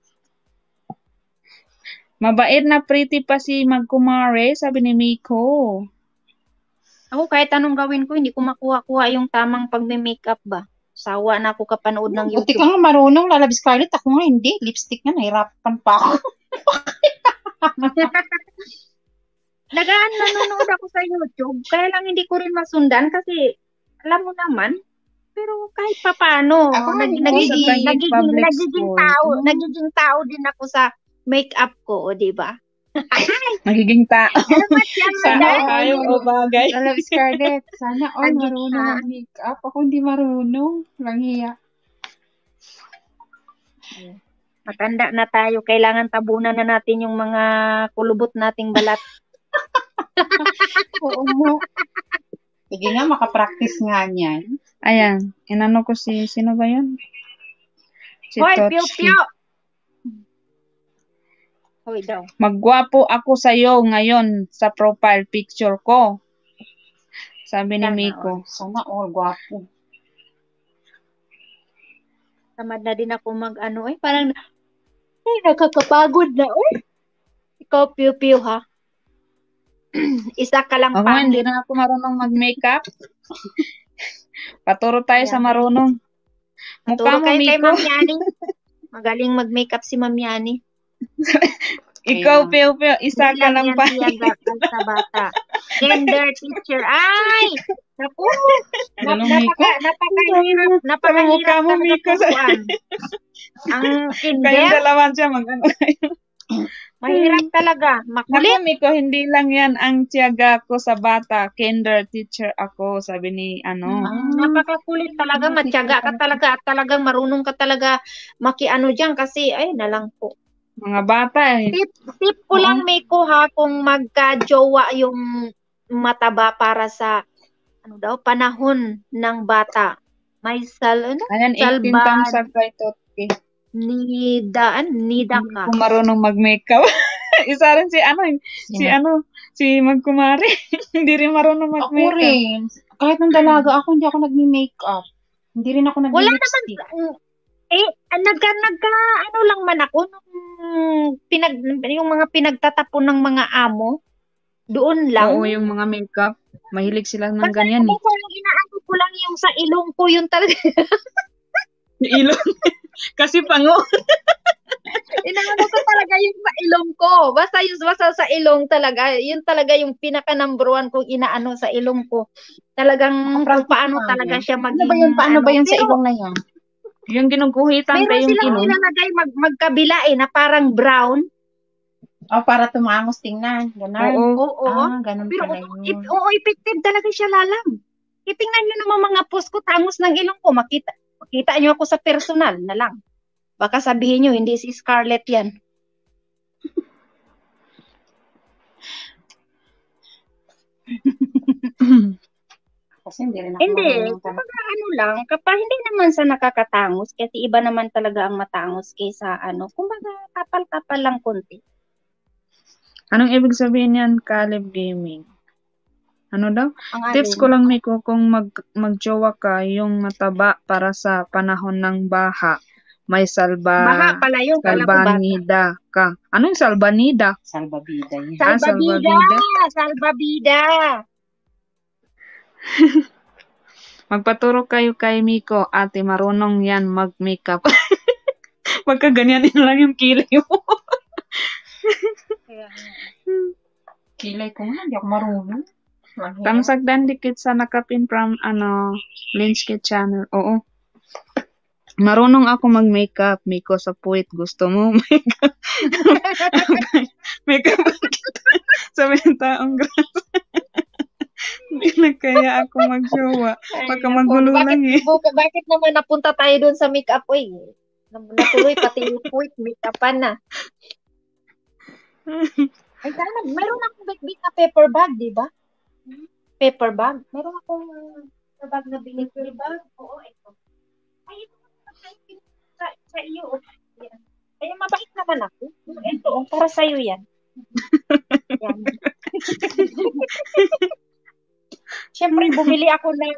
Mabait na pretty pa si Magkumare, sabi ni Miko. Ako kahit anong gawin ko, hindi ko makuha-kuha yung tamang pagme-makeup ba. Sawa na ako kapanood ng Buti YouTube. ka nga marunong, lalabis Scarlett. Ako nga hindi. Lipstick nga, nahirapan pa ako. Nagaan nanonood ako sa YouTube, kaya lang hindi ko rin masundan kasi alam mo naman, pero kahit papano, Ako nga, nag, hindi ko nagiging, sa Taguig nagiging, Public nagiging School. tao, Mm. nagiging tao din ako sa makeup ko, o di ba? Magiging tao. Salamat yan, Sa madam. hayop o bagay. Lalabis Scarlett. Sana all Lagi marunong na. mag-makeup. Ako hindi marunong. Lang hiya. Matanda na tayo. Kailangan tabunan na natin yung mga kulubot nating balat. Oo mo. Sige nga, makapractice nga niyan. Ayan, inano ko si, sino ba yun? Si Hoy, Tochi. piyo-piyo! Hoy daw. Magwapo ako sa'yo ngayon sa profile picture ko. Sabi ni Sana Miko. Sana all gwapo. Tamad na din ako mag-ano eh. Parang, ay, nakakapagod na. Uy. Ikaw, piyo-piyo ha. Isa ka lang Ako nga, hindi pangit. na ako marunong mag-makeup. Paturo tayo sa Ayan. marunong. Mukha Turo mo, kayo kay Miko. Ma'am Yani. Magaling mag-makeup si Ma'am Yani. Ikaw, Peo, Peo, isa Hindi ka lang lang yan pa. tiyaga sa bata. Gender teacher. Ay! Naku! Nap, Ganun, Miko. napaka, napakahirap. Sabi Napakahirap mukha mo, talaga Miko. turuan. Ang Kayong kinder, dalawa siya mag mahirap talaga. Naku, Makulit. Miko, hindi lang yan ang tiyaga ko sa bata. Kinder teacher ako, sabi ni ano. Ah, napakakulit talaga. Matyaga ka talaga at talagang marunong ka talaga makiano dyan kasi ay nalang po. Mga bata eh. Tip, tip ko lang, Miko, ha, kung magka-jowa yung mataba para sa ano daw, panahon ng bata. May sal, ano? Ayan, eighteen Salbad. thumbs up kay Totki. Nidaan, nida Hindi ka. ko marunong mag-makeup. Isa rin si ano, si ano, si Magkumari. Hindi rin marunong Ako mag-makeup. rin. Kahit nung dalaga ako, hindi ako nagme-makeup. Hindi rin ako Wala naman, nagme-lipstick. eh, nagka, nagka, ano lang man ako, nung pinag, yung mga pinagtatapon ng mga amo, doon lang. Oo, yung mga makeup. Mahilig sila ng Basta, ganyan eh. basta yung inaano ko lang yung sa ilong ko, yun talaga. Ilong. Kasi pango. Inaano ko talaga yung sa ilong ko. Basta yung basta sa ilong talaga. Yun talaga yung pinaka number one kong inaano sa ilong ko. Talagang kung Nakapractice paano ka talaga yan. siya Ano maging ba yun? Paano ano. ba yun sa Pero ilong na yan? Yung ginuguhitan mayroon kayong silang ilong. ilalagay mag, magkabila eh, na parang brown. Oh, para tumangos tingnan. Ganun. Oo. Oo. Ah, ganun Pero pala oo, yun. ip- oo, effective talaga siya, lalang. Itingnan nyo naman mga post ko, tangos ng ilong ko. Makita, makita nyo ako sa personal na lang. Baka sabihin nyo, hindi si Scarlett yan. Kasi hindi rin ako Hindi, marunong talaga. kapag ano lang, kapag hindi naman sa nakakatangos, kasi iba naman talaga ang matangos kaysa ano, kumbaga kapal-kapal lang konti. Anong ibig sabihin yan, Caleb Gaming? Ano daw? Ang Tips alin. ko lang, Miko, kung mag magjowa ka, yung mataba para sa panahon ng baha. May Baha salba, pala yun, kala ko bata. salbanida ka. Ano yung salbanida? Salbabida yun. Ah, Salbabida! salbabida. Salbabida! Magpaturo kayo kay Miko, ate, marunong yan mag-makeup. Magkaganyanin lang yung kilay mo. Kaya nga. Kilay ko nga, hindi ako marunong. Mahirap. Tamsagdan dikit sa nakapin from, ano, Linsky channel. Oo. Marunong ako mag-makeup, Miko, sa puwit. Gusto mo makeup? Makeup kita. Sabi ng taong grass. Hindi na kaya ako mag-jowa. Ay, Baka naku, magulo bakit, lang eh. buka- bakit naman napunta tayo doon sa make-up? Uy, natuloy pati yung puwit, make-upan na. Ay, sana, mayroon akong big-big na paper bag, di ba? Paper bag? Mayroon akong paper bag na binili. Paper bag? Oo, ito. Ay, ito sa, sa iyo. Yan. Ay, mabait naman ako. Ito, oh, para sa iyo yan. Yan. Siyempre, bumili ako ng...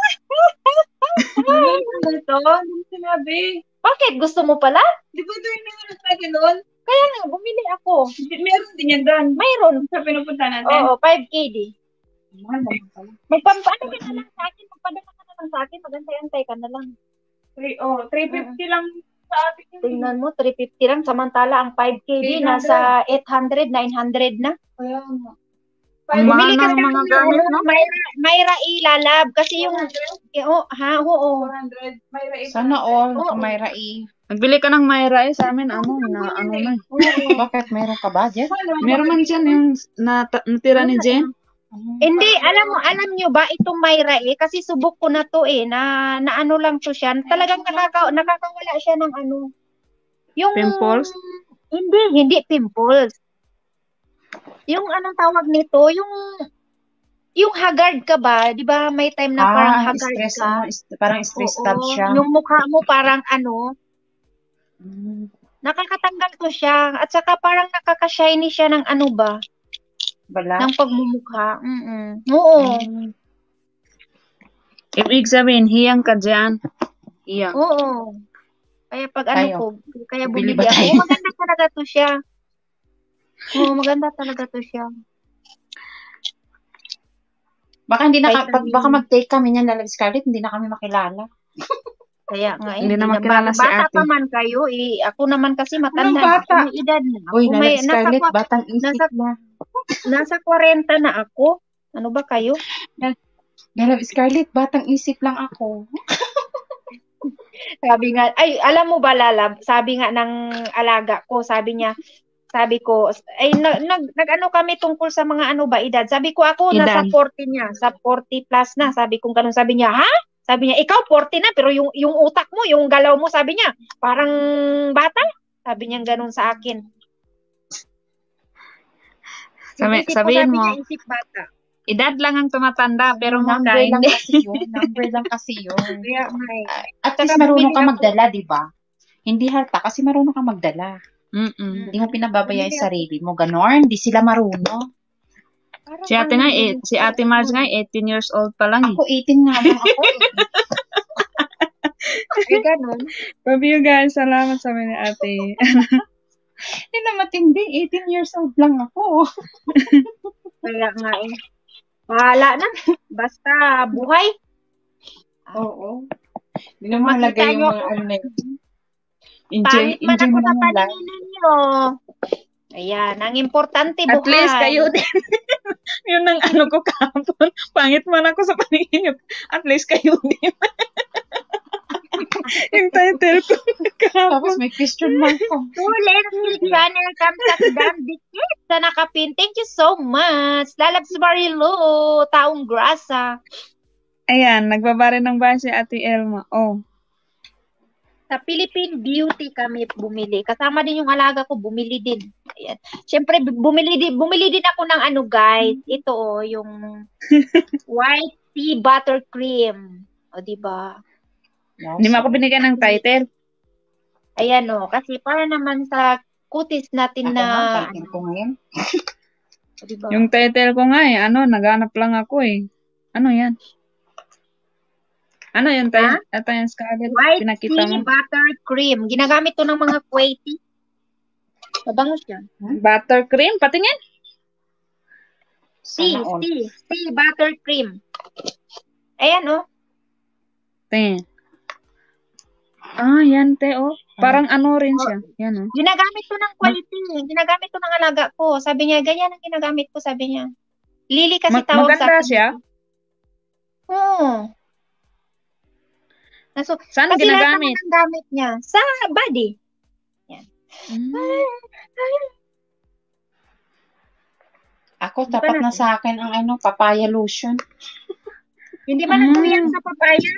Ano to? Ano sinabi? Bakit? Gusto mo pala? Di ba ito yung nangalas natin doon? Kaya nga, bumili ako. Meron din yan doon. Mayroon. Sa pinupunta natin. Oo, five K D. Mahal naman pala. Magpampaano ka na lang sa akin. Magpadala ka na lang sa akin. Magantay-antay ka na lang. Three, oh, three fifty lang sa atin yun. Tingnan mo, three fifty lang. Samantala, ang five K D, eight hundred. nasa eight hundred, nine hundred na. Kaya nga. Ang mahal Bumili ng kasi mga ako gamit, ng no? Mayra, Mayra ilalab. Kasi yung, eh, oh, ha, oo. four hundred. May rate. Sana all, Oo. may rai. Nagbili ka ng Myra eh, sa amin, ano, na, ano na. eh. Oo. Bakit mayroon ka budget? Meron man dyan yung nat- natira ni Jen. Hindi, alam mo, alam nyo ba, itong Mayra eh, kasi subok ko na to eh, na, na ano lang to siya, talagang nakaka, nakakawala siya ng ano, Yung, Pimples? hindi, hindi pimples. Yung anong tawag nito, yung, yung haggard ka ba? Di ba may time na parang Ah, haggard stress, ka? ano, ist- parang stress tab Oo, siya. yung mukha mo parang ano, Mm, nakakatanggal ko siya. At saka parang nakaka-shiny siya ng ano ba? Bala. Ng pagmumukha. Mm-mm. Oo. Mm. Ibig sabihin, hiyang ka dyan. Hiyang. Oo. Kaya pag ano Tayo. ko, kaya Bili bumili ba ako. tayo? Oh, maganda talaga to siya. Oo, maganda talaga to siya. Baka hindi na, Kahit ka- pag, baka sabihin- mag-take kami niyan, Lalab Scarlett, hindi na kami makilala. Kaya nga, eh, Hindi na na- makilala si bata ate. pa man kayo, eh, ako naman kasi matanda Anong na. bata? Ako may edad na. Ako Uy, may, Lalab nasa, Scarlett, kwa- batang isip nasa- na. nasa kwarenta na ako. Ano ba kayo? Lalab Scarlett, batang isip lang ako. Sabi nga, ay, alam mo ba, Lalab, sabi nga ng alaga ko, sabi niya, sabi ko, ay, nag, nag, nag-ano kami tungkol sa mga ano ba, edad. Sabi ko, ako, nasa Edad. forty niya, sa forty plus na. Sabi ko, ganun, sabi niya, ha? Sabi niya, ikaw, forty na, pero yung, yung utak mo, yung galaw mo, sabi niya, parang bata. Sabi niya, ganun sa akin. Sabi, Isip ko, sabihin sabi mo, niya, isip bata. edad lang ang tumatanda, pero mukha number lang hindi. kasi yun. Number lang kasi yun. Kaya, may, At Saka least marunong bumili ka ako. magdala, di ba? Hindi halta kasi marunong ka magdala. Mm-mm. Hindi mo pinababayaan Bumili yung sarili mo. Ganon, hindi sila marunong. parang Si ate ang nga, galing eh, si ko, ate Marge ano, nga, eighteen years old pa lang eh. Ako, eighteen nga lang ako. eh. Ay, ganun. Love you guys. Salamat sabi ni ate. Hindi na matindi. eighteen years old lang ako. Kaya nga eh. Bahala na. Basta buhay. Oo. Hindi na mahalaga Makita yung nyo mga ako. ano na yun. Enjoy, Pangit man enjoy ako mo sa lang yung life. paningin ninyo. Ayan, ang importante buhay. At least kayo din. Yun ang ano ko kahapon. Pangit man ako sa paningin nyo. At least kayo din. Yung title ko kahapon. Tapos may question mark ko. Tulit, channel Kamsak Dan Dikit sa nakapin. Thank you so much. Lalabs Barilo, taong grasa. Ayan, nagbabari ng bahay si ate Elma. Oh. Sa Philippine Beauty kami bumili. Kasama din yung alaga ko, bumili din. Ayan. Siyempre, bumili din, bumili din ako ng ano, guys. Ito, oh, yung white tea buttercream. O, diba? Hindi mo ako binigyan ng title. Ayan, oh. Kasi para naman sa kutis natin Ako na, nga, title ko ngayon. o, diba? Yung title ko nga eh, ano, naghanap lang ako eh. Ano yan? Ano yung title? Ito yung Scarlett, White pinakita tea mo. buttercream. Ginagamit to ng mga Kuwaiti. Mabango siya. Buttercream? Patingin? Tea, Sana all. tea, tea buttercream. Ayan, oh. Tingin. Ah, yan te, oh. Parang ano rin siya. Yan, oh. Ginagamit to ng quality. Ginagamit to ng alaga ko. Sabi niya, ganyan ang ginagamit ko, sabi niya. Lily kasi Mag- tawag sa maganda akin. siya? Oo. Naso, Saan kasi lahat ginagamit? naman ang gamit niya. Sa body. Mm. Ako, Di ba tapat na- na sa akin ang ano, papaya lotion. Hindi man ang Mm. kuya sa papaya.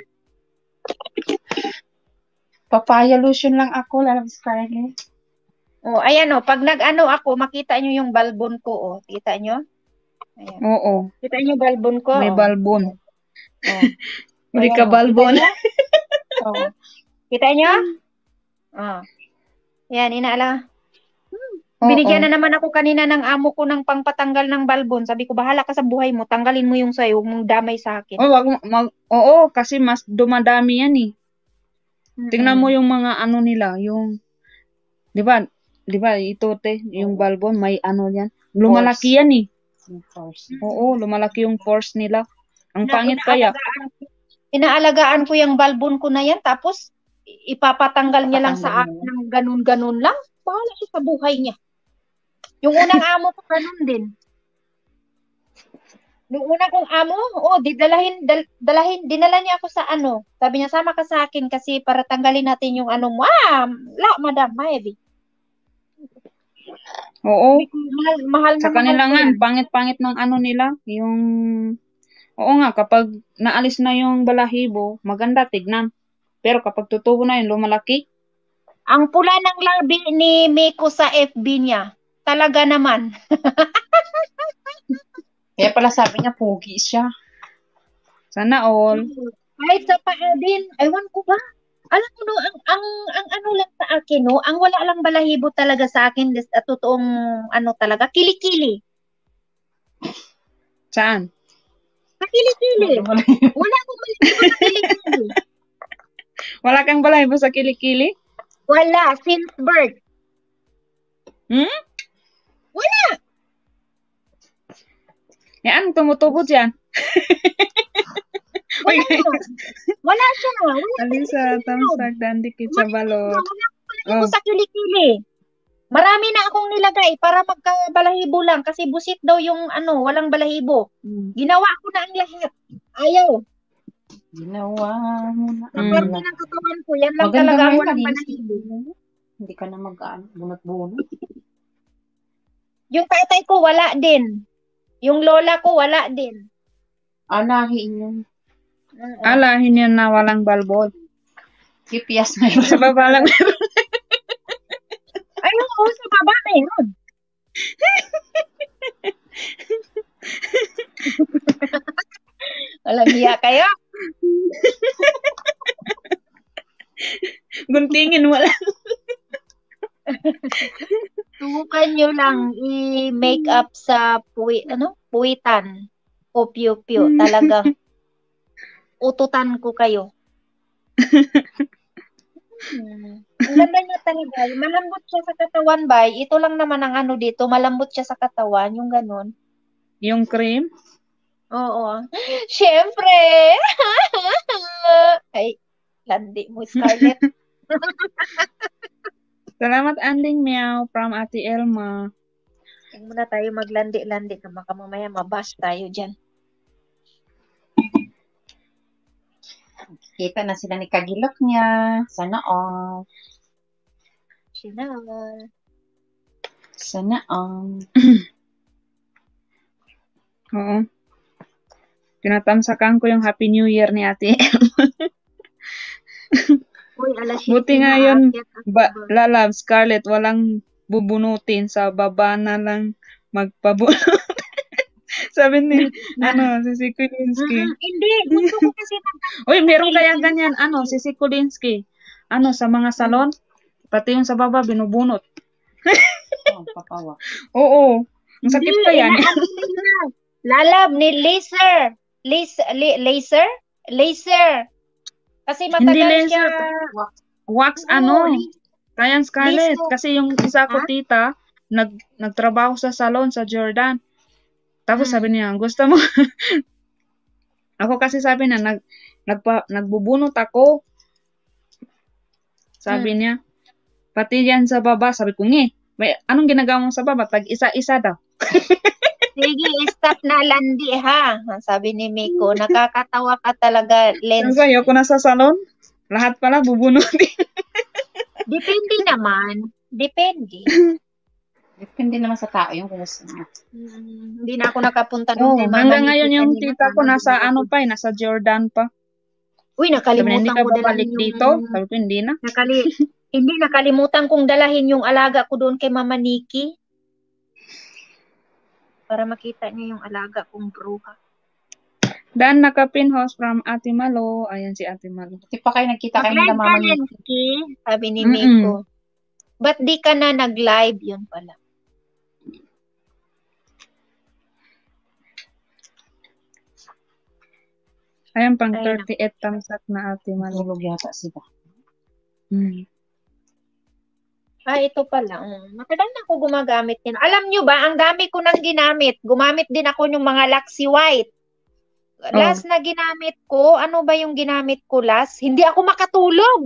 Papaya lotion lang ako, Lalab Scarlett. Oh, ayan oh. Pag nag-ano ako, makita niyo yung balbon ko, oh. Kita niyo? Ayan. Oo. Kita niyo yung balbon ko? May oh. balbon. Oh. Hindi Ayan, ka oh. balbon. Kita niyo? Oh. Kita niyo? Oh. Yan, inaala. Oo. Binigyan na naman ako kanina ng amo ko ng pangpatanggal ng balbon. Sabi ko, bahala ka sa buhay mo. Tanggalin mo yung sayo. Huwag mong damay sa akin. Oh, wag mo- mag, oo, kasi mas dumadami yan eh. Mm-mm. Tingnan mo yung mga ano nila, yung, di ba, di ba, ito te, yung balbon, may ano yan. Lumalaki yan eh. Of course. Oo, lumalaki yung pores nila. Ang Na- pangit kaya. inaalagaan ko- Inaalagaan ko yung balbon ko na yan. Tapos, i- ipapatanggal niya lang sa Papatanggal akin niya. ng ganun-ganun lang. Bahala siya sa buhay niya. Yung unang amo ko, ganun din. Yung una kong amo, oh, di dalahin, dal, dalahin, dinala niya ako sa ano. Sabi niya, sama ka sa akin kasi para tanggalin natin yung ano mo. Ah, la, madam, maybe. Oo. Mahal, mahal na Sa mahal kanila ko nga, yan. ang pangit-pangit ng ano nila, yung, oo nga, kapag naalis na yung balahibo, maganda tignan. Pero kapag tutubo na yun, lumalaki, Ang pula ng labi ni Miko sa F B niya. Talaga naman. Kaya pala sabi niya, pogi siya. Sana all. Kahit sa paa din, ewan ko ba? Alam mo no, ang, ang, ang ano lang sa akin, no, ang wala lang balahibo talaga sa akin, des- at totoong ano talaga, kilikili. Saan? Sa kilikili. Wala akong balahibo sa kilikili. Wala kang balahibo sa kilikili? Wala, since birth. Hmm? Wala. Yan, tumutubo dyan. Wala. Wala siya. Wala. Alisa, tamsak, dandikit sa balot. Wala akong balahibo Oh. sa kilikili. Marami na akong nilagay para magkabalahibo lang kasi busit daw yung ano, walang balahibo. Mm. Ginawa ko na ang lahat. Ayaw. Ginawa mo na. Mm. Parte ng katawan ko, yan lang Maganda talaga ngayon, walang malinis. balahibo. Hindi ka na mag-ano, bunot-bunot. Yung tatay ko wala din. Yung lola ko wala din. Alahiin yun. Oo. Alahin yan na walang balbol. Kipiyas na yun. Sa baba lang. Ay, oo, sa baba meron. Walang hiya kayo. Guntingin wala. Subukan nyo lang i-make up sa puwi, ano? Puwitan. O piyo-piyo. Talagang ututan ko kayo. Hmm. Ang ganda niya talaga. Malambot siya sa katawan, bay. Ito lang naman ang ano dito. Malambot siya sa katawan. Yung ganun. Yung cream. Oo. Siyempre! Ay, landi mo, Scarlett. Salamat Anding Meow from Ate Elma. Huwag muna tayo maglandi-landi na baka mamaya mabash tayo dyan. Kita na sila ni Kagilok niya. Sana all. Chanel. Sana all. Oo. Tinatamsakan ko yung Happy New Year ni Ate Elma. Uy, alas Buti nga na, yun, aakyat ako Ba, ba? Lalab, Scarlett, walang bubunutin sa baba na lang magpabunot. Sabi ni, ano, si Sikulinski. Mm, hindi, gusto ko kasi na Uy, meron kaya ganyan, ano, si Sikulinski. Ano, sa mga salon, pati yung sa baba, binubunot. Oh, papawa. Oo. Ang sakit Hindi, kaya niya. inaano nila. Lalab ni laser. Laser, li- laser? Laser. Kasi Hindi matagal siya. laser. Wax, Oo, ano, li- kaya Scarlett. laser. Kasi yung isa ko Ha? tita, nag, nagtrabaho sa salon sa Jordan. Tapos Hmm. sabi niya, gusto mo? Ako kasi sabi na, nag, nagpa, nagbubunot ako. Sabi Hmm. niya, pati yan sa baba. Sabi ko, nge, may, anong ginagawa mo sa baba? Tag isa-isa daw. Sige, stop na landi ha. Sabi ni Miko, nakakatawa ka talaga, Lens. Sabi ko, ayoko na sa salon. Lahat pala bubunutin. Depende naman. Depende. Depende naman sa tao yung kung gusto niya. Hmm, hindi na ako nakapunta Oh, doon kay Mama hanggang Nikki ngayon yung kanina. tita ko Tama, nasa hindi na ano ako- pa eh, nasa Jordan pa. Uy, Sabi niya, hindi nakalimutan ka ko babalik dalahin yung... dito? Sabi ko, hindi na. Nakali... hindi, nakalimutan kong dalahin yung alaga ko doon kay Mama Nikki. Para makita niya yung alaga kong bruha. Dan nakapinhouse from Ate Malo. Ayan si Ate Malo. Di pa kayo nagkita kayo Mag-live ng ka, mama niya. Lensky, sabi ni Mm-mm. Miko. Ba't di ka na nag-live? Yun pala. Ayan pang Ay, thirty-eight tamsak na Ate Malo. Tulog yata sila. Mm. Ah, ito pala. Mm. Matagal na ako gumagamit yan. Alam nyo ba, ang dami ko nang ginamit. Gumamit din ako ng mga Luxy White. Last na ginamit ko, ano ba yung ginamit ko last? Hindi ako makatulog.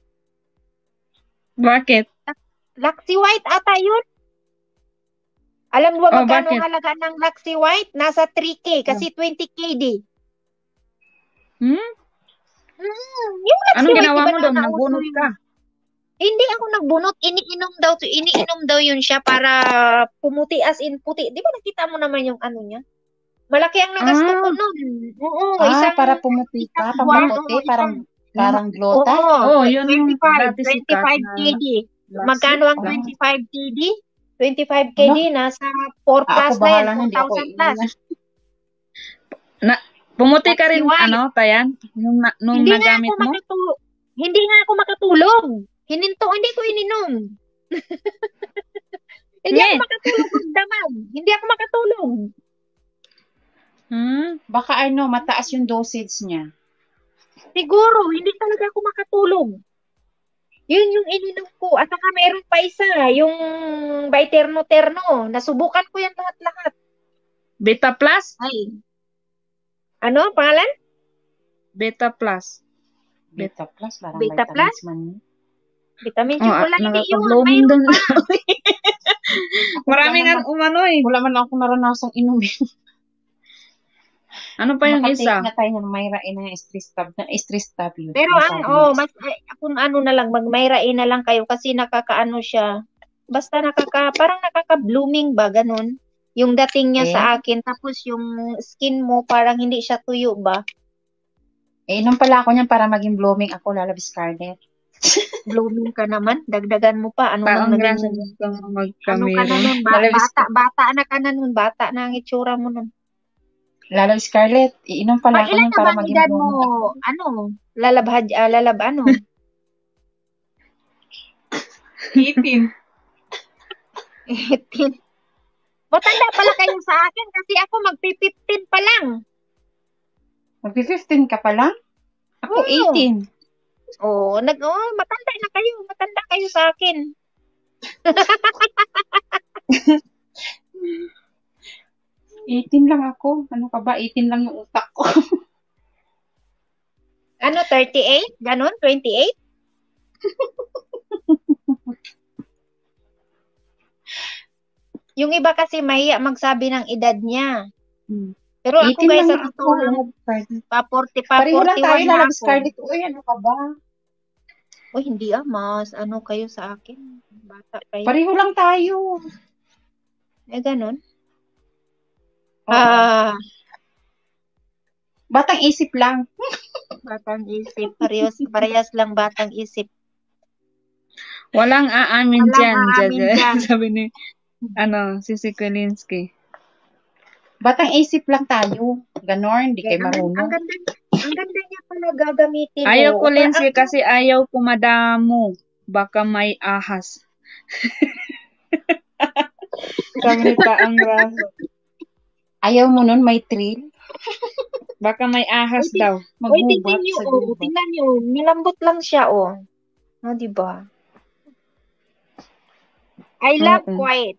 Bakit? Luxy White ata yun. Alam mo ba Oh, magkano bakit? ang halaga ng Luxy White? Nasa three K kasi twenty K di. Hmm? Mm, yung Luxy Anong White, ginawa diba mo doon? nauso Nagbunot yun? ka? Hindi ako nagbunot, iniinom daw to, iniinom daw yun siya para pumuti as in puti. Di ba nakita mo naman yung ano niya? Malaki ang nagasto ko Ah. nun. Oo, Ah, isang para pumuti ka, isang buwan, pamaputi, oo, parang isang- Parang Oo, glota. Oo, yun yung twenty-five, dati sikat twenty-five na K D. last Magkano ang week lang. twenty-five K D? twenty-five K D, Ano? nasa four Ah, plus ako na yan, bahala na, hindi ako four thousand plus. iiwan. Na, pumuti ka That's rin, why. ano, Tayan? Nung, na- nung Hindi nga ako nagamit mo? makatulog. Hindi nga ako makatulog. Hininto, hindi ko ininom. Hindi ako Nge. makatulog magdamag. Hindi ako makatulog. Hmm? Baka ano, mataas yung dosage niya. Siguro, hindi talaga ako makatulog. Yun yung ininom ko. At saka meron pa isa, yung Viterno-Terno. Nasubukan ko yan lahat-lahat. Beta Plus? Ay. Ano, pangalan? Beta Plus. Beta Plus, parang Beta vitamins man yun. Vitamin Oh, chocolate. ah, Hindi yun. nakaka-blooming Mayroon dun. pa. Marami Wala nga naman- umano eh. Wala man ako naranasang inumin. Ano pa yung Nakatake isa? na tayo ng Myra na stress tab. Na stress tab yun. Pero Yung ang, sabi oh, niya. mas, ay, kung ano na lang, magmayrain na lang kayo kasi nakakaano siya. Basta nakaka, parang nakaka-blooming ba, ganun. Yung dating niya Eh? sa akin, tapos yung skin mo, parang hindi siya tuyo ba? Eh, inom pala ako niyan para maging blooming ako, lalabis Scarlett. Blooming ka naman, dagdagan mo pa. Ano Taong nang grasa naging, gusto mo ano ka na magkamera. nun, ba, Lalabis bata, bata na ka na nun, bata na ang itsura mo nun. Lalabis Scarlett, iinom pala Pa, ako ilan niyan na para ba ang maging edad mo, blooming ako. ano, lalabhad, ah, lalab, ano? eighteen. eighteen. Matanda pala kayo sa akin kasi ako magpi-fifteen pa lang. Magpi-fifteen ka pa lang? Ako Oo. eighteen. Oh, nag oh, matanda na kayo, matanda kayo sa akin. eighteen lang ako. Ano ka ba? eighteen lang yung utak ko. Ano, thirty-eight? Ganon? twenty-eight? Yung iba kasi mahiya magsabi ng edad niya. Hmm. Pero ako eighteen guys, lang sa ako. totoo lang, Lalabis Scarlett. pa forty, pa Pareho lang tayo, forty-one na lalabis ako. Scarlett. Uy, ano ka ba? Uy, hindi ah, mas ano kayo sa akin. Bata kayo. Pareho lang tayo. Eh, ganon. Oo. Ah, Batang isip lang. batang isip. Parehas, parehas lang batang isip. Walang aamin Walang dyan, aamin Jaja. dyan. Sabi ni, ano, si si Kulinski. Batang isip lang tayo. Ganon, di kayo Ang, ang marunong. ganda, ang ganda niya pala gagamitin Ayaw mo. ko, Lindsay, Ang- kasi ayaw ko madamo. Baka may ahas. Sabi ni Taang Raso. Ayaw mo nun, may thrill. Baka may ahas Uy, daw. Uy, tingnan Magbubat niyo, sa oh. gubat. Tingnan niyo. Nilambot lang siya, oh. No, di ba? I love Oo. quiet.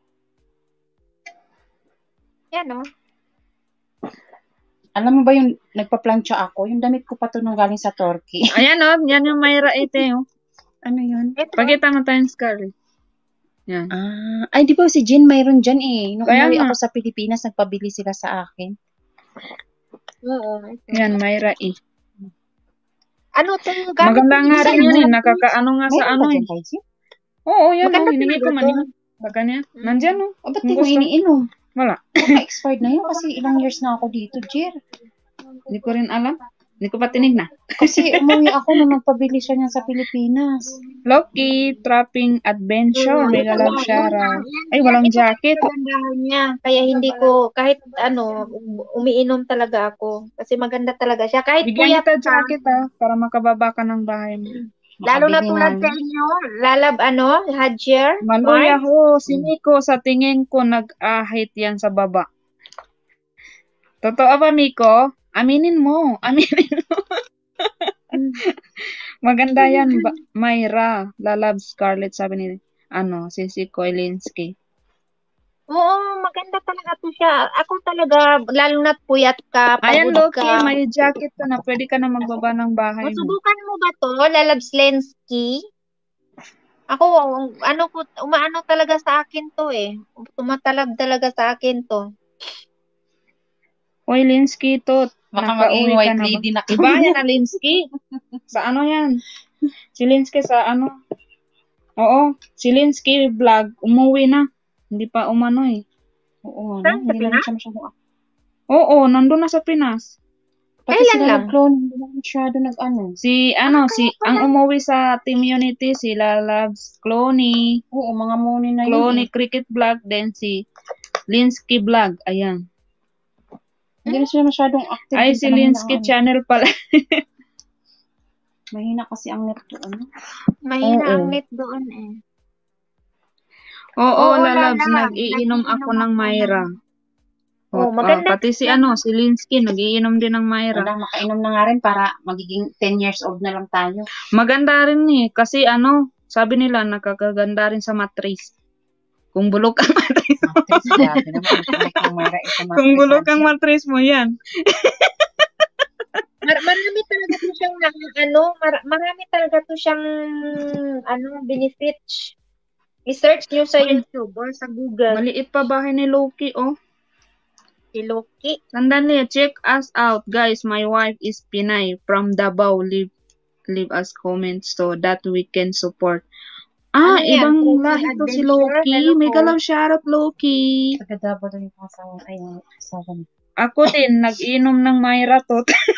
Yan, oh. Alam mo ba yung nagpa-plancha ako? Yung damit ko pa to nung galing sa Turkey. Ayan o, yan yung Mayra ite. Oh. Ano yun? Ito, Pakita mo tayong Scarlett. Yan. Ah, ay, di ba si Jen mayroon dyan eh. Nung Kaya umuwi nga. ako sa Pilipinas, nagpabili sila sa akin. oo. ito. Yan, Mayra E. Ano to? Gamit Maganda mo nga yun, rin yun eh. ano? Nakakaano nga sa Mayroon ano ba eh. dyan tayo, Jen? Oo, yan Maganda o. Hiningi ko talaga man to. yun. Baka niya. Nandyan o. O, ba't Kung di mo gusto. iniinom? Wala. Baka-expired na yun kasi ilang years na ako dito, Jer. Hindi ko rin alam. Hindi ko pa tinignan. Kasi umuwi ako nung nagpabili siya niyan sa Pilipinas. Loki, Trapping Adventure. Mega love Shara. Yan, Ay, yan, walang ito jacket. kagandahan niya. Kaya hindi ko, kahit ano, umiinom talaga ako. Kasi maganda talaga siya. Kahit Bigyan puyat kita ka, jacket ah. Para makababa ka ng bahay mo. lalo na Makabili tulad nga sa inyo, lalab ano, Hadjer, Maluya Mark. ho. Si Miko, sa tingin ko, nag-ahit yan sa baba. Totoo ba, Miko? Aminin mo. Aminin mo. Maganda yan, ba- Mayra. Lalab Scarlett, sabi ni, ano, si si Koilinski. Oo, maganda talaga to siya. Ako talaga, lalo na't puyat ka, Ayan, pagod Loki, ka. may jacket ka na. Pwede ka na magbaba ng bahay mo. Masubukan mo ba to, Lalabs Lensky? Ako, ano ko, umaano talaga sa akin to eh. Tumatalab talaga sa akin to. Oy, Linsky, to. Baka Nakauwi maging ka white na ba? lady na ka. Iba yan na Linsky. Sa ano yan? Si Linsky sa ano? Oo, si Linsky vlog. Umuwi na. Hindi pa umano eh. Oo, ano? Saan sa Hindi Pinas? naman siya masyadong Oo, nandun na sa Pinas. Pati Kailan sila lang? nag-clone, hindi na masyado nag-ano. Si, ano, si, ang umuwi sa Team Unity, sila Loves Cloney, Oo, mga muni na yun Cloney eh. Cricket Vlog, then si Linsky Vlog, ayan. Hindi na sila masyadong active. Ay, dito, si mahina Linsky ang- channel pala. Mahina kasi ang net to, ano? Mahina Oo. ang net doon eh. Oo, Oo, lalabs, lalab. nag-iinom ako ng Nag-iinom Mayra. ako Oh, Oh, maganda. pati si ano, si Linsky, nagiinom din ng Mayra. Wala, makainom na nga rin para magiging ten years old na lang tayo. Maganda rin eh, kasi ano, sabi nila, nakakaganda rin sa matris. Kung bulok ang matris mo. Matris, grabe naman. Bulok ng Mayra, ito matris. Kung bulok ang Nadia. matris mo, yan. Mar- marami talaga to siyang na- ano, mar- marami talaga to siyang ano, benefits. I-search nyo sa Uy. YouTube or sa Google. Maliit pa bahay ni Loki, oh. Si Loki. Sandali, check us out, guys. My wife is Pinay from Davao. Leave, leave us comments so that we can support. Ah, Ano yan? ibang Cruising lahi to si adventure? Loki. Hello May po. galaw shoutout, Loki. Taga-Davao daw yung asawa. Ay, yung asawa niya. Ako din, nag-inom ng Mayra to.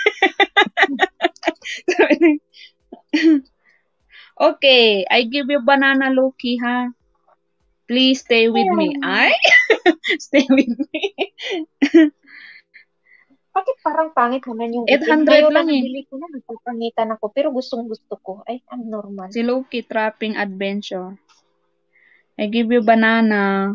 Okay, I give you banana, Loki, ha? Please stay with me. Ay? Stay with me. Bakit parang pangit naman yung eight itim? hundred Ngayon lang na eh. nabili ko na, nagpapangitan ako. Pero gustong gusto ko. Ay, ang normal. Si Loki, trapping adventure. I give you banana.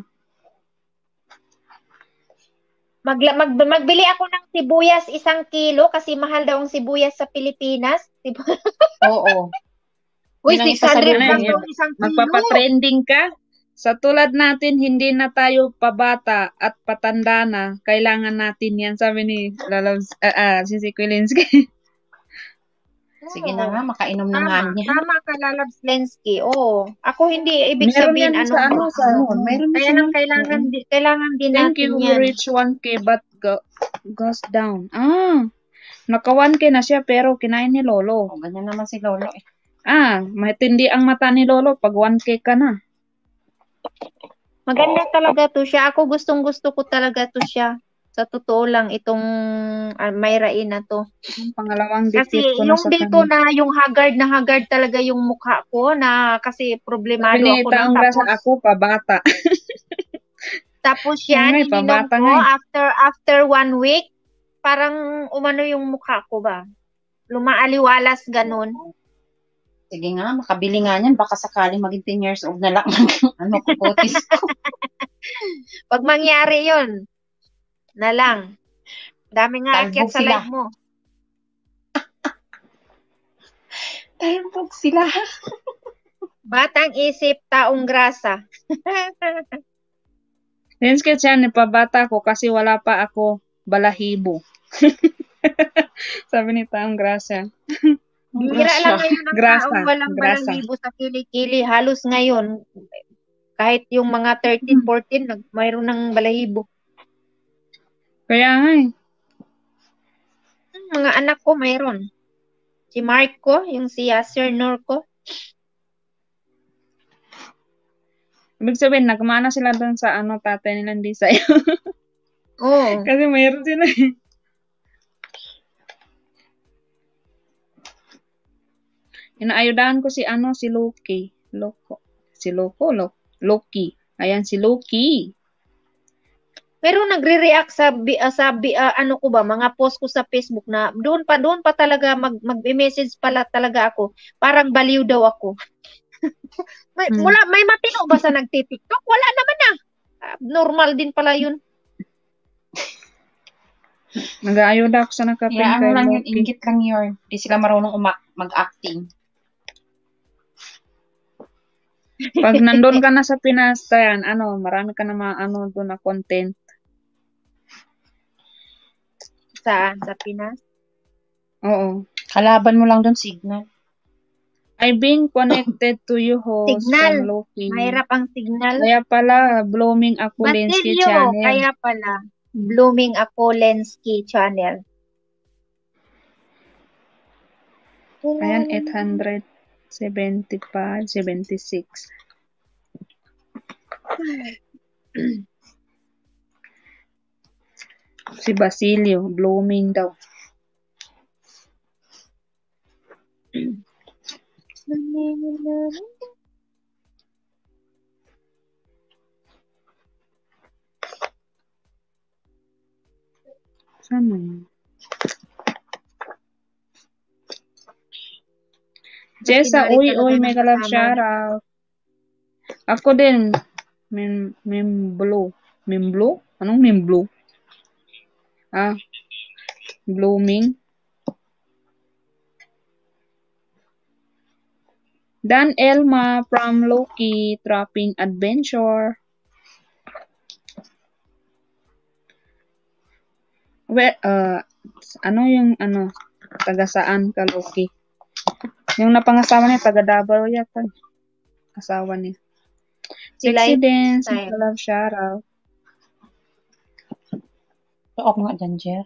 Magla- mag, magbili ako ng sibuyas isang kilo kasi mahal daw ang sibuyas sa Pilipinas. Sibu- Oo. Uy, Yun ang six hundred isasabihin plus niya. daw isang kilo. Magpapatrending ka? Sa tulad natin, hindi na tayo pabata at patanda na. Kailangan natin yan. Sabi ni Lalabs, ah, ah, si si Kwilinski. Sige na nga, makainom na nga Tama, niya. tama ka, Lalabs Lensky. Oo. Ako hindi, ibig Meron sabihin, yan ano, sa ano, sa ano. Meron kaya siya. nang kailangan, di, kailangan din Thank natin you, yan. reach one K but go, goes down. Ah, naka one K na siya pero kinain ni Lolo. O, ganyan naman si Lolo eh. Ah, matindi ang mata ni Lolo pag one K ka na. Maganda talaga to siya. Ako gustong gusto ko talaga to siya. Sa totoo lang, itong uh, Mayrain na to. Yung pangalawang Kasi dikit ko na yung sa dito kanya. na, yung haggard na haggard talaga yung mukha ko na kasi problemado Sabi ni ako nun. Taong Grasa, Tapos, ako pabata. tapos yan, Ay, ininom pabata ko nga eh. after after one week, parang umano yung mukha ko ba? Lumaaliwalas ganun. Sige nga, makabili nga niyan. Baka sakaling maging ten years old na lang. Ano, kukutis ko. Pag mangyari yun, na lang. Dami nga Talbog akyat sa sila. live mo. Talbog sila. Batang isip, taong grasa. Lenske siya, pabata ko kasi wala pa ako balahibo. Sabi ni Taong Grasa. Bira lang ngayon ang Grasa, taong walang grasa. balahibo sa kilikili. Halos ngayon, kahit yung mga thirteen, fourteen, nag, mayroon ng balahibo. Kaya nga eh. Mga anak ko mayroon. Si Marco, yung si Sir Norco. Ibig sabihin, nagmana sila doon sa ano, tatay nilang di sa'yo. Oo. Kasi mayroon sila eh. Inaayudahan ko si ano, si Loki. Loko. Si Loko, Lo Loki. Ayan, si Loki. Pero nagre-react sa, bi- ah, sa bi- ah, ano ko ba, mga post ko sa Facebook na doon pa, doon pa talaga mag, mag-message pala talaga ako. Parang baliw daw ako. may, Hmm. wala, may matino ba sa nagtitiktok? Wala naman na. Ah, normal din pala yun. Nag-aayuda ako sa nakapin Yeah, ano kay lang yun, Loki. inggit lang yun. Di sila marunong umak- mag-acting. Pag nandun ka na sa Pinas, tayan, ano, marami ka na mga ano doon na content. Saan? Sa Pinas? Oo. Kalaban mo lang doon, signal. I've been connected to you host Signal. from Loki. Mahirap ang signal. Kaya pala, blooming ako Lensky Basilio, channel. kaya pala. Blooming ako Lensky channel. Ayan, eight hundred seventy-five, seventy-six. Si Basilio, blooming daw. Sana yun? Jessa, Sinali uy, talaga uy, ng mega love kasama. shoutout. Ako din. Mem, memblo. Memblo? Anong memblo? Ah, blooming. Dan Elma from Loki Trapping Adventure. We, uh, ano yung ano, taga saan ka Loki? Yung napangasawa niya, taga Davao yata. Asawa niya. Si Sexy Dance, Lifestyle. mega love shoutout. Tuok nga dyan, Jer.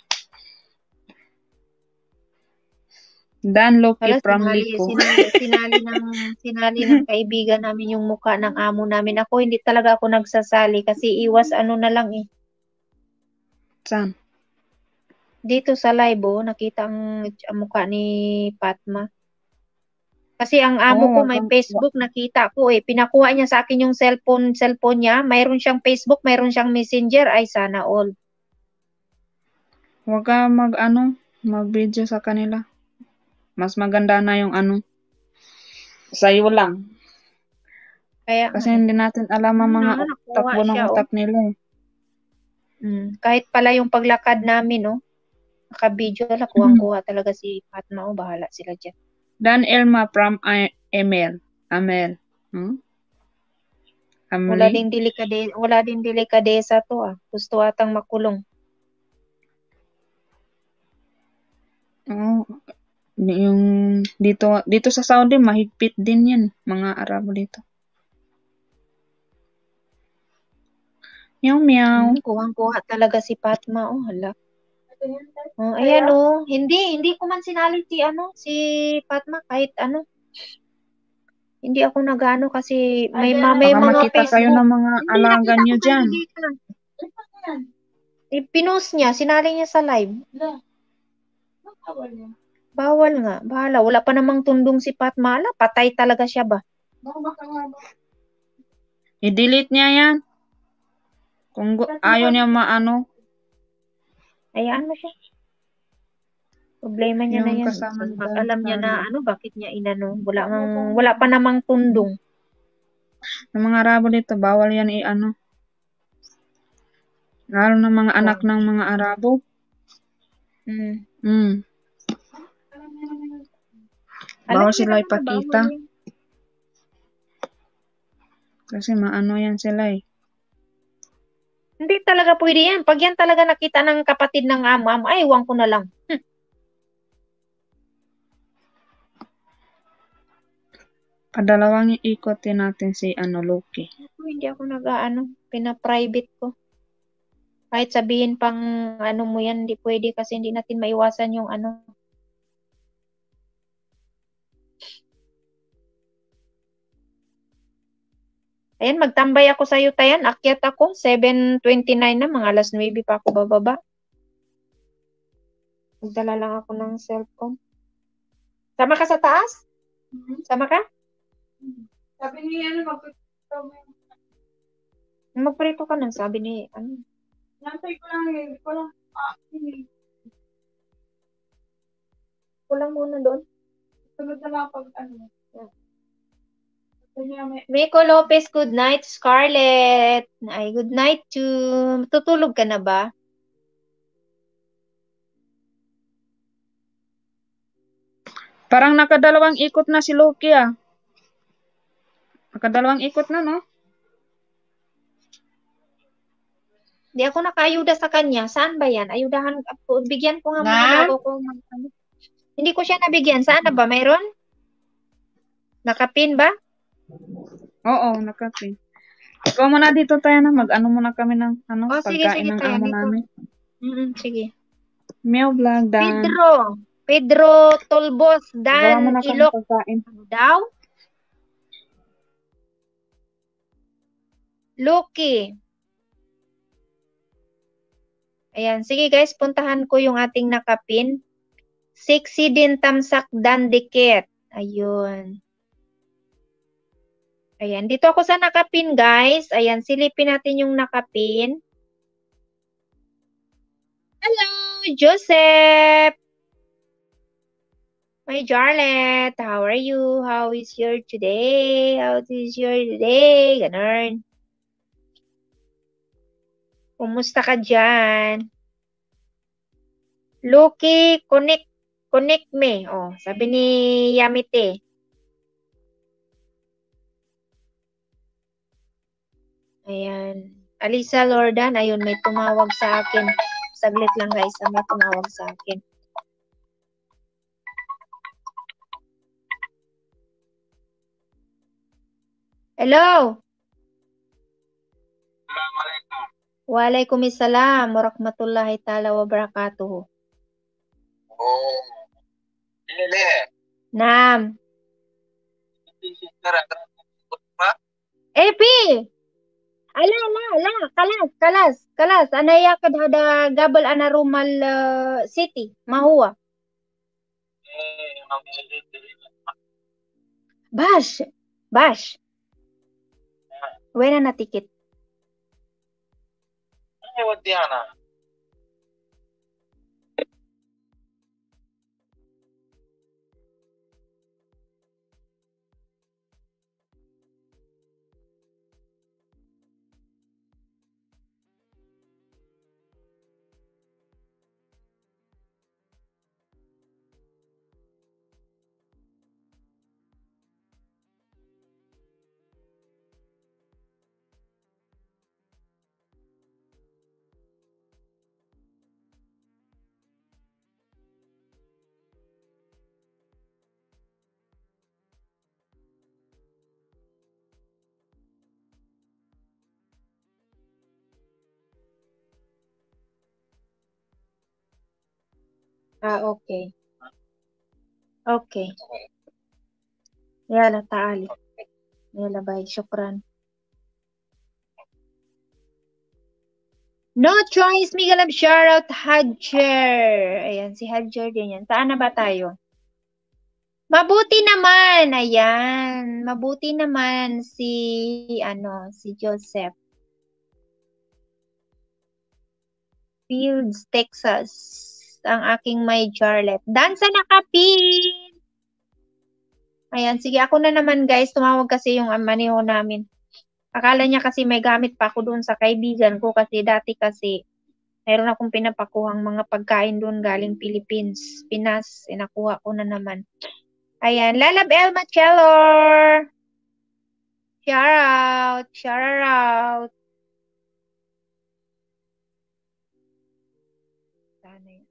Dan Loki Wala, from sinali, Lico. sinali, sinali ng, sinali ng kaibigan namin yung mukha ng amo namin. Ako, hindi talaga ako nagsasali kasi iwas ano na lang eh. Saan? Dito sa live, oh, nakita ang, ang mukha ni Fatma. Kasi ang amo Oo, ko wag may kang- Facebook, nakita ko eh. Pinakuha niya sa akin yung cellphone, cellphone niya. Mayroon siyang Facebook, mayroon siyang Messenger. Ay, sana all. Huwag ka mag ano, mag-video sa kanila. Mas maganda na yung ano, sa'yo lang. Kaya, Kasi hindi natin alam ang mga ano, ut- nakuha takbo ng siya, oh. utak nila eh. Mm, kahit pala yung paglakad namin, no? Naka-video, nakuha-kuha talaga si Fatma, oh. Bahala sila dyan. Dan Elma from I- Emel. Amel. Hmm? Wala Amli? ding delikade, wala ding delikadesa to, ah. Gusto atang makulong. Oo. Yung dito dito sa Saudi mahigpit din yan, mga Arabo dito. Meow meow. Hmm, kuhang-kuha talaga si Fatma, oh. Hala. Oh, ayan, oh. Hindi, hindi ko man sinali si, ano, si Fatma, kahit ano. Hindi ako nag-ano kasi may, ma- may Baka mga makita kayo Facebook. ng mga Hindi, alaga nakita nyo ko kayo dyan. dito. Eh, pinost niya, sinali niya sa live. Bawal nga, bahala. Wala pa namang tundong si Fatma. Ala, patay talaga siya ba? I-delete niya yan. Kung gu- ayaw niya maano, Hayaan mo siya. Problema niya na yung yan. kasama ni Pag Dan alam niya na Scarlett. ano, bakit niya inano. Wala, ngang- wala pa namang tundong. Ng mga Arabo dito, bawal yan i-ano. Lalo ng mga anak ng mga Arabo. Hmm. Mm. Alam Bawal niya sila naman na ipakita. bawal yan. Kasi maano yan sila eh. Hindi talaga pwede yan. Pag yan talaga nakita ng kapatid ng amo, ay, iwan ko na lang. Hmm. Padalawang ikotin natin si ano, Loki. Ako, hindi ako nag-ano, pina-private ko. Kahit sabihin pang ano mo yan, hindi pwede kasi hindi natin maiwasan yung ano. Ayan, magtambay ako sa'yo, Tayan. Akyat ako, seven twenty-nine na, mga alas nuwebe pa ako bababa. Magdala lang ako ng cellphone. Sama ka sa taas? Sama ka? Sabi niya, ano, magpapito mo. Magprito ka nun, sabi ni, ano. Nantay ko lang, hindi ko lang, ah, hindi. Kulang muna doon. Sunod na lang pag, ano. Sabi niya, may, Miko Lopez, good night. Scarlett. Ay, good night to... Tutulog ka na ba? Parang nakadalawang ikot na si Loki ah. Nakadalawang ikot na, no? Hindi ako nakaayuda sa kanya. Saan ba yan? Ayudahan ako. Bigyan ko nga muna Na? bago ko. mag- ano. Hindi ko siya nabigyan. Saan na ba? Mayroon? Nakapin ba? Oo, nakapin. Ikaw muna dito tayo na. Mag-ano muna kami ng ano, Oh, sige, pagkain sige, ng tayo amo dito. namin. Mm-mm, sige. Meow vlog, Dan. Pedro. Pedro Tolbos. Gawa mo Dan na kami Ilok. pagkain. Ano daw? Loki. Ayan. Sige guys, puntahan ko yung ating nakapin. Sexy din tamsak dan dikit. Ayun. Ayan, dito ako sa nakapin, guys. Ayan, silipin natin yung nakapin. Hello, Joseph! My Jarlet, how are you? How is your today? How is your today? Ganun. Kumusta ka dyan? Loki, connect, connect me. Oh, sabi ni Yamite. Ayan. Alisa Lordan, ayun, may tumawag sa akin. Saglit lang guys, ah, may tumawag sa akin. Hello! Assalamualaikum. Waalaikumsalam warahmatullahi ta'ala wabarakatuh. Oh. Ini. Naam. Ini sister ada apa? Epi! Ala, ala, ala, kalas, kalas, kalas. Anaya kad hada gabal ana rumal uh, city, mahuwa. Eh, yang ini Bash, bash. Wena na ticket. Ini wadiana. Ah, okay. Okay. Yala, taali. Yala, bye. Syukran. No choice, Miguel of shoutout, Hadjer. Ayan, si Hadjer din yan. Saan na ba tayo? Mabuti naman. Ayan. Mabuti naman si, ano, si Joseph. Fields, Texas. Ang aking may Jarlet. Dansa nakapin! Ayan, sige. Ako na naman, guys. Tumawag kasi yung maniho namin. Akala niya kasi may gamit pa ako doon sa kaibigan ko kasi dati kasi meron akong pinapakuhang mga pagkain doon galing Philippines, Pinas. Inakuha ko na naman. Ayan, Lalab Elma Chelor. Shout out, shout out. Sana yun.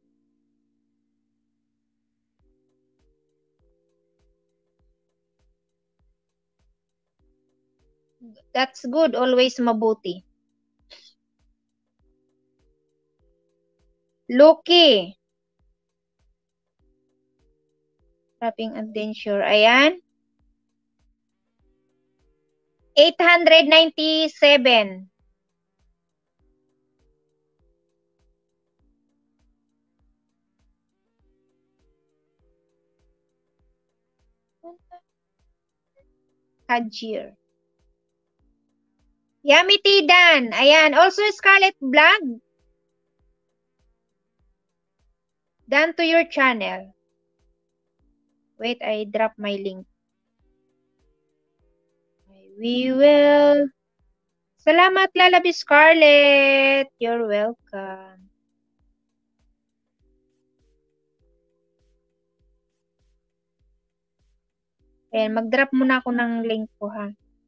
That's good, always mabuti. Loki. Wrapping adventure. Ayan. eight hundred ninety-seven. Hajir. Yummy Tea Dan. Ayan. Also Scarlet Vlog. Dan to your channel. Wait, I drop my link. We will. Salamat, Lalabi Scarlett. You're welcome. Ayan, mag-drop muna ako ng link ko, ha.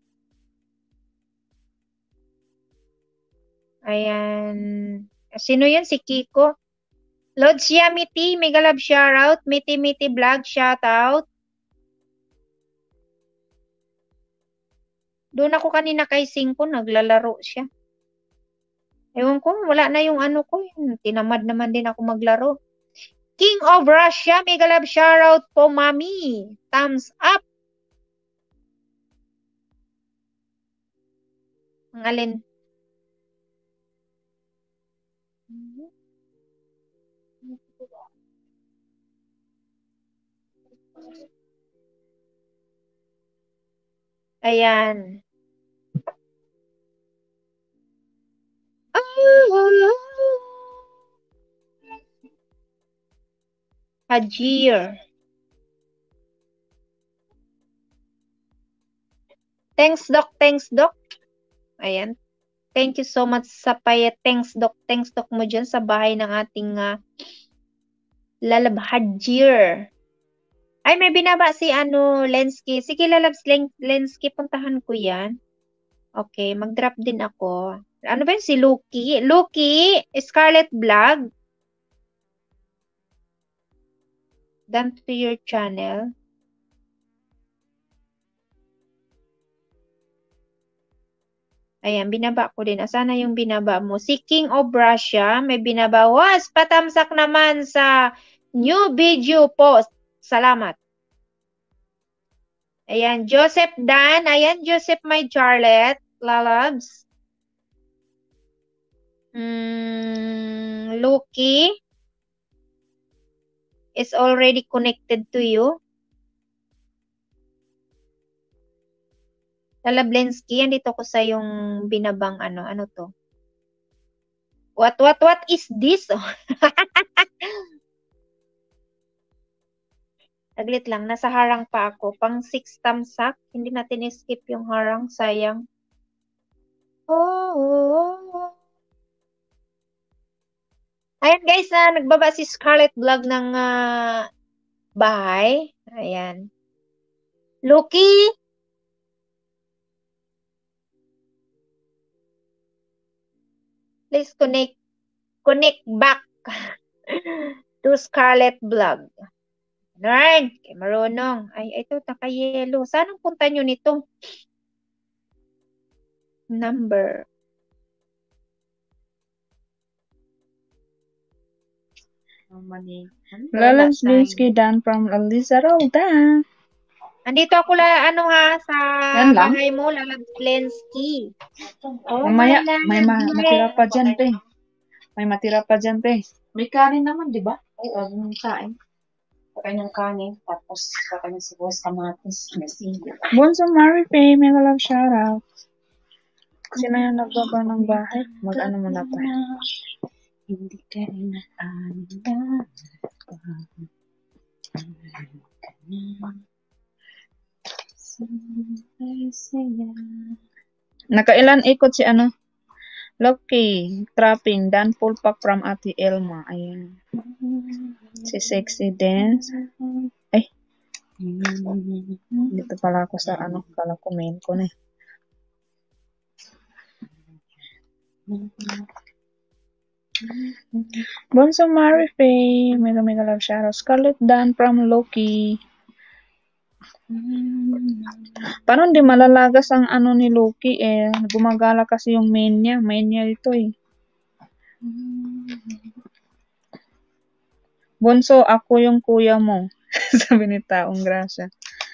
Ayan. Sino yan? Si Kiko. Lods Yamiti, mega love shoutout. Miti Miti Vlog, shoutout. Doon ako kanina kay Singko, naglalaro siya. Ewan ko, wala na yung ano ko. Tinamad naman din ako maglaro. King of Russia, mega love shoutout po, mami. Thumbs up. Ang alin? Ayan. Hajir. Thanks, Doc. Thanks, Doc. Ayan. Thank you so much sa paya. Thanks, Doc. Thanks, Doc mo dyan sa bahay ng ating uh, Lalab Hajir. Ay, may binaba si ano, Lensky. Sige, Lalabs Len Lensky, puntahan ko yan. Okay, mag-drop din ako. Ano ba yun? Si Lucky? Lucky? Scarlet Vlog? Done to your channel. Ayan, binaba ko din. Asana yung binaba mo? Si King of Russia, may binaba. Was, patamsak naman sa new video post. Salamat. Ayan, Joseph Dan. Ayan, Joseph my Charlotte. Lalabs. Mm, Lucky is already connected to you. Lalablensky, andito ko sa yung binabang ano, ano to? What, what, what is this? Saglit lang, nasa harang pa ako. Pang six tamsak, hindi natin skip yung harang, sayang. Oh, oh, oh. Ayan guys, ah, nagbaba si Scarlett Vlog ng uh, bahay. Ayan. Lucky! Please connect connect back to Scarlett Vlog. Nerd, kay marunong. Ay, ito, taka-yellow. Saan ang punta nyo nito? Number. Lalabs Lensky Dan from Alisa Roldan. Andito ako la, ano ha, sa Yan lang? bahay mo, Lalabs Lensky. Oh, Mamaya, wala may na, ma eh. matira pa dyan, te. May matira pa dyan, te. May kanin naman, di ba? Ay, huwag mong kain. Pakain ng kanin, tapos pakain ng sibuyas, kamatis, may sili. Bonso Mary Faye, may love shoutout. Sino yung nagbaba ng bahay? Mag-ano mo na pa. Hindi ka rin nakaanda. Nakailan ikot si ano? Lucky, trapping, Dan full pack from Ate Elma. Ayan. Si Sexy Dance. Ay. Dito pala ako sa ano, kala ko main ko na eh. Bonso Mary Faye, mega mega love shoutout. Scarlett Dan from Loki. Paano hindi malalagas ang ano ni Loki eh? Gumagala kasi yung main niya. Main niya ito eh. Bonso, ako yung kuya mo. Sabi ni Taong Grasya.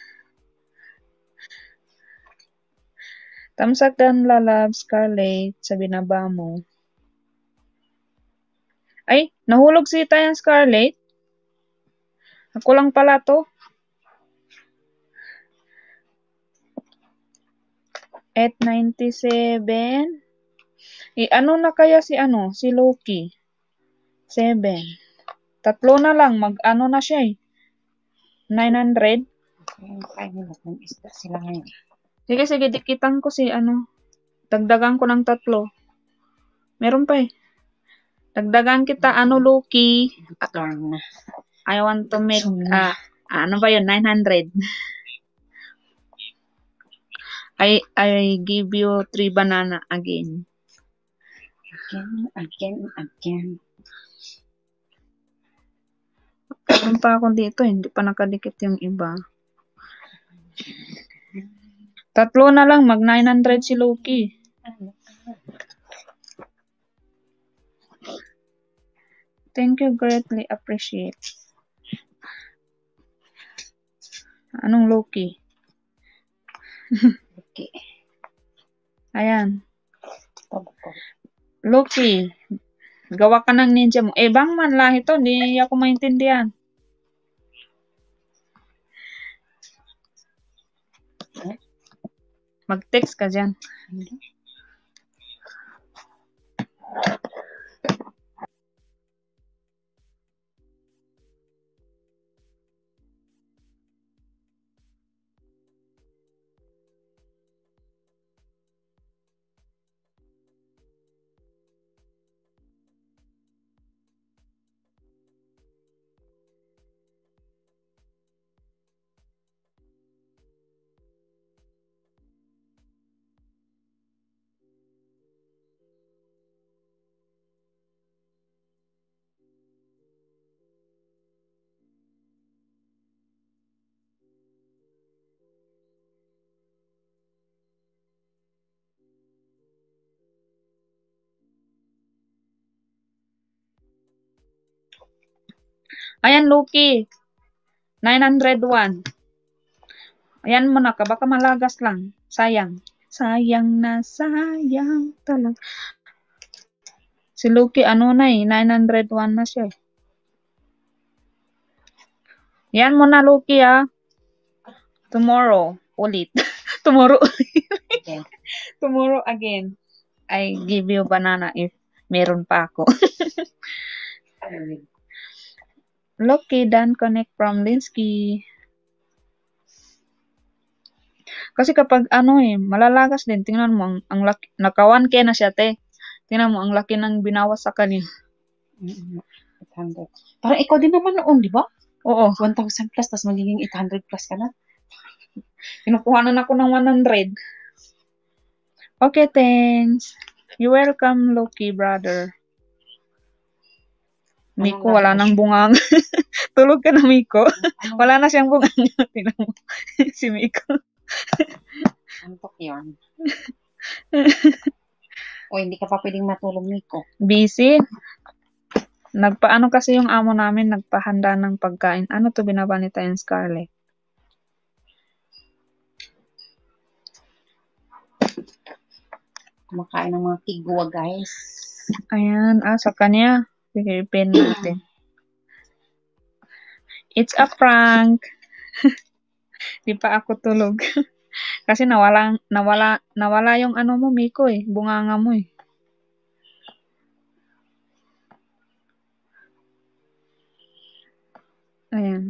Tamsak Dan Lalab, Scarlett, sa binaba mo. Ay, nahulog si Tayang Scarlett. Ako lang pala to. eight ninety-seven. Eh, ano na kaya si ano? Si Loki. seven. Tatlo na lang. Mag-ano na siya eh. nine hundred. Kain nila ng isda sila ngayon. Sige, sige. Dikitan ko si ano. Dagdagan ko ng tatlo. Meron pa eh. Dagdagan kita ano, Loki. Darn na. I want to make, ah, ano ba yun? nine hundred. I, I give you three banana again. Again, again, again. Meron pa ako dito, hindi pa nakadikit yung iba. Tatlo na lang, mag nine hundred si Loki. Thank you, greatly appreciate. Anong Loki? Okay. Ayan. Loki, gawa ka ng ninja mo. Eh, bang man lahi to, hindi ako maintindihan. Mag-text ka dyan. Ayan, Loki. nine hundred one. Ayan mo na ka. Baka malagas lang. Sayang. Sayang na sayang talaga. Si Loki, ano na eh. nine hundred one na siya. Yan mo na, Loki, ah. Tomorrow, ulit. Tomorrow ulit. Okay. Tomorrow again. I give you banana if meron pa ako. Loki, done connect from Linsky. Kasi kapag ano eh, malalagas din. Tingnan mo, ang, ang laki, naka one K na siya, te. Tingnan mo, ang laki ng binawas sa kanya. eight hundred. Parang ikaw din naman noon, di ba? Oo. one thousand plus, tapos magiging eight hundred plus ka na. Kinukuhanan ako ng one hundred. Okay, thanks. You're welcome, Loki, brother. Miko, Anong wala lakas? nang bungang. Tulog ka na, Miko. Anong Wala na siyang bungang. Tingnan mo. Si Miko. antok yun? O, hindi ka pa pwedeng matulog, Nico. Busy. Nagpaano kasi yung amo namin, nagpahanda ng pagkain. Ano to binaba ni Tayan Scarlett? Kumakain ng mga kigwa, guys. Ayan, ah, sa kanya. Pipin natin. It's a prank. Di pa ako tulog. Kasi nawala, nawala, nawala yung ano mo, Miko eh. Bunganga mo eh. Ayan.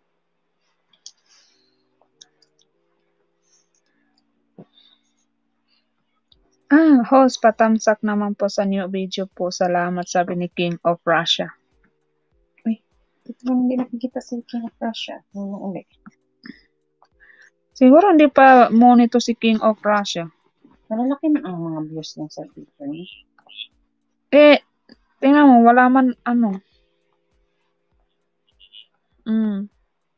Ah, host, patamsak naman po sa new video po. Salamat, sabi ni King of Russia. Ito naman hindi nakikita si King of Russia. Ano ulit? Siguro hindi pa monito si King of Russia. Malalaki man ang mga views niya sa video niya. Eh, tingnan mo, wala man ano. Mm.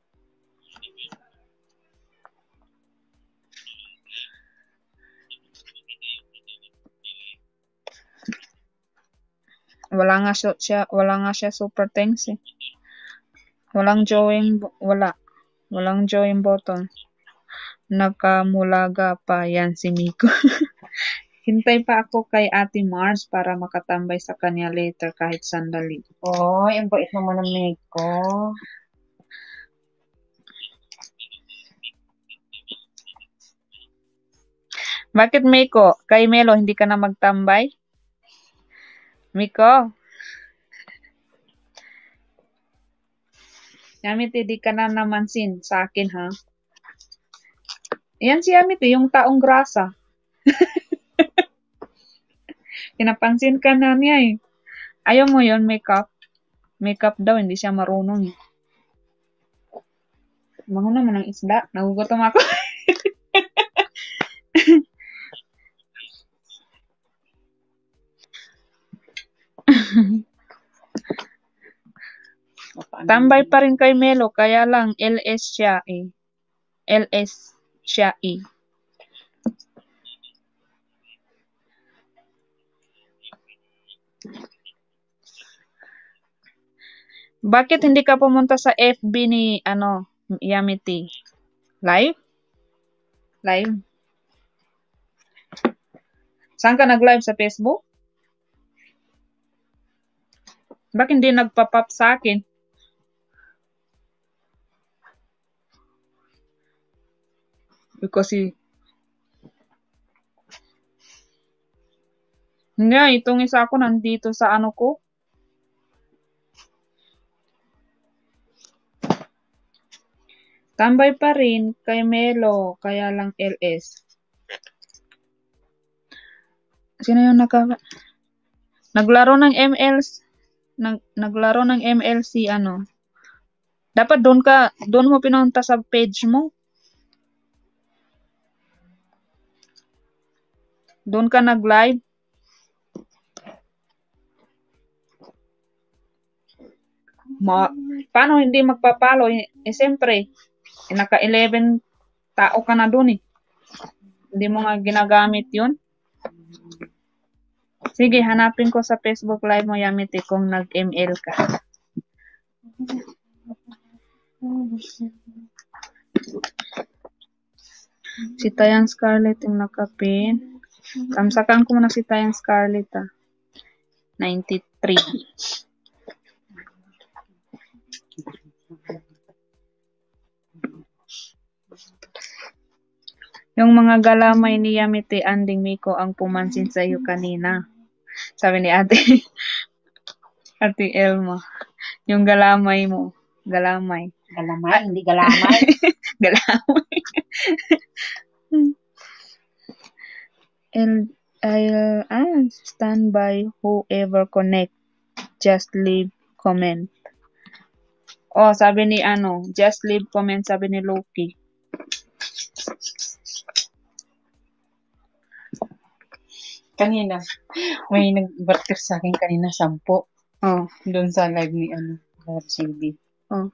Wala nga siya, siya wala nga siya super thanks eh. Walang join, wala. Walang join button. Nakamulaga pa yan si Miko. Hintay pa ako kay Ate Mars para makatambay sa kanya later kahit sandali. Oy, ang bait naman ng Nico. Bakit Miko? Kay Melo, hindi ka na magtambay? Miko? Yamit, hindi ka na namansin sa akin, ha? Yan si Yamit, eh, yung taong grasa. Pinapansin ka na niya, eh. Ayaw mo yon makeup. Makeup daw, hindi siya marunong, eh. Mango naman ng isda. Nagugutom ako. Tambay pa rin kay Melo, kaya lang L S siya eh. L S siya eh. Bakit hindi ka pumunta sa F B ni ano, Yamiti? Live? Live? Saan ka nag-live sa Facebook? Bakit hindi nagpa-pop sa akin? Because si Hindi, itong isa ko nandito sa ano ko. Tambay pa rin kay Melo, kaya lang L S. Sino yung naka... Naglaro ng M L, nag, naglaro ng M L si ano. Dapat doon ka, doon mo pinunta sa page mo. Doon ka nag-live. Ma, paano hindi magpapalo? Eh, eh siyempre, eh, naka eleven tao ka na doon eh. Hindi mo nga ginagamit yun. Sige, hanapin ko sa Facebook Live mo, Yamite, kung nag-M L ka. Si Tayang Scarlett yung nakapin. Kamsakan ko muna si Tayang Scarlett ah. ninety-three. Yung mga galamay ni Yamite Anding Miko ang pumansin sa iyo kanina. Sabi ni ate, ate Elma. Yung galamay mo. Galamay. Galamay, hindi galamay. Galamay. And I'll ah, stand by whoever connect. Just leave comment. Oh, sabi ni ano, just leave comment, sabi ni Loki. Kanina, may nag-barter sa akin kanina, sampo. Oh, Doon sa live ni ano, C D. oh.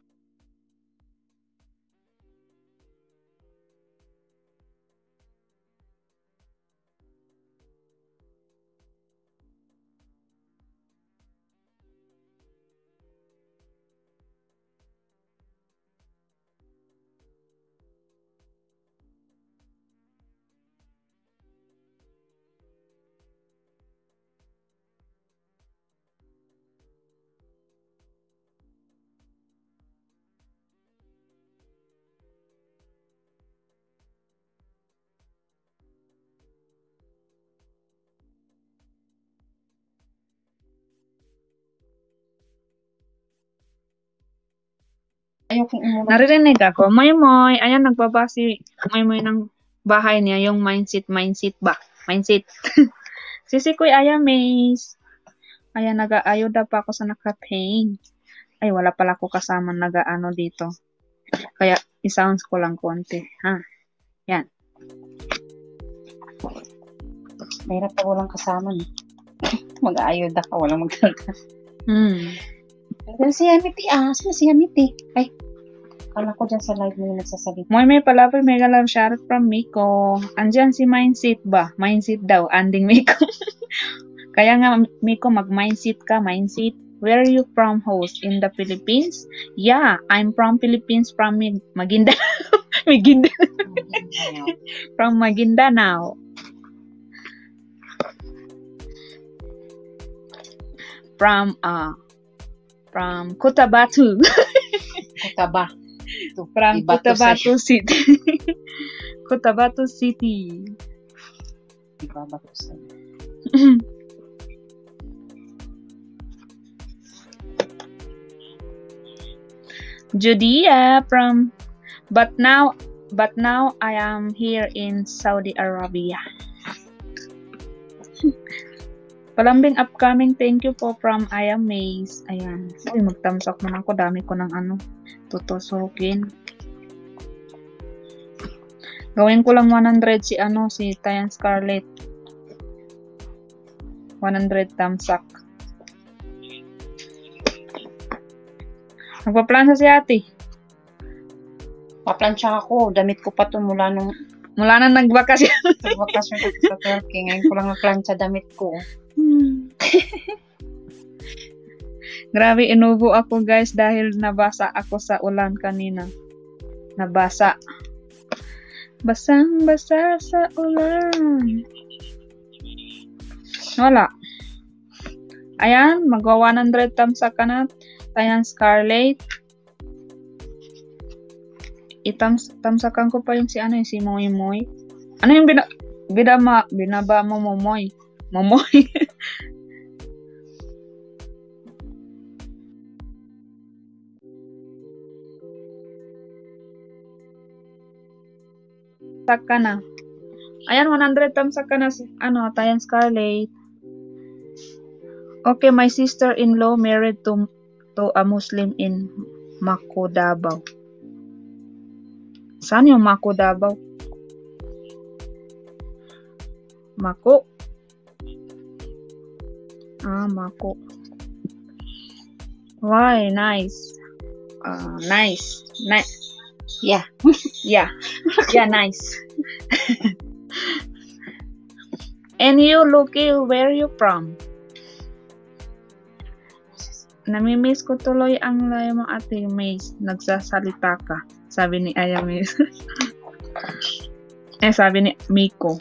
Ayokong umulog. Naririnig ako. Moy Moy, ayan nagbaba si Moy Moy ng bahay niya, yung mindset, mindset ba? Mindset. Sisi Kuy Aya Maze. Ayan, nag-aayuda pa ako sa naka-pain. Ay, wala pala ako kasama nag-ano dito. Kaya, i-sounds ko lang konti. Ha? Yan. Mahirap pag walang kasama. No? Mag-aayod ka, walang magkanta. Hmm. Pero si Yamite, ah, sino si Yamite? Ay, kala ko dyan sa live mo yung nagsasalita. Moy Moy pala po, mega love shout from Miko. Andyan si Mindset ba? Mindset daw, anding Miko. Kaya nga, Miko, mag-mindset ka, mindset. Where are you from, host? In the Philippines? Yeah, I'm from Philippines, from Mag- Maguindanao. Maguindanao. From Maguindanao. From, uh, from Cotabato. Kutaba. From Ibato Cotabato City. Cotabato City. Ibabato sa Judea from, but now, but now I am here in Saudi Arabia. Palambing upcoming, thank you po from I am Maze. Ayan. Uy, mag-thumbs-up naman ako. Dami ko ng ano, tutusukin. Gawin ko lang one hundred si ano, si Tayang Scarlett. one hundred thumbs up. Nagpa-plansa si ate. Paplansya ako, damit ko pa to mula nung Mula na nagbakasyon. nagbakasyon ako sa Turkey. Ngayon ko lang nagplansya damit ko. Grabe, inubo ako guys dahil nabasa ako sa ulan kanina. Nabasa. Basang-basa sa ulan. Wala. Ayan, magwa one hundred thumbs up ka na. Ayan, Scarlett. Itamsakan ko pa yung si ano yung si Moy Moy. Ano yung bina, binaba, binaba mo Momoy? Momoy. tamsak ka na. Ayan, one hundred tamsak ka na. Ano, Tayan Scarlett. Okay, my sister-in-law married to to a Muslim in Mako, Davao. Saan yung Mako, Davao? Mako. Ah, Mako. Why? Nice. Uh, nice. Nice. Yeah. Yeah. Yeah, nice. And you, Lucky, where you from? Namimiss ko tuloy ang layo mo, Ate Mace. Nagsasalita ka. Sabi ni Aya Mace. eh, sabi ni Miko.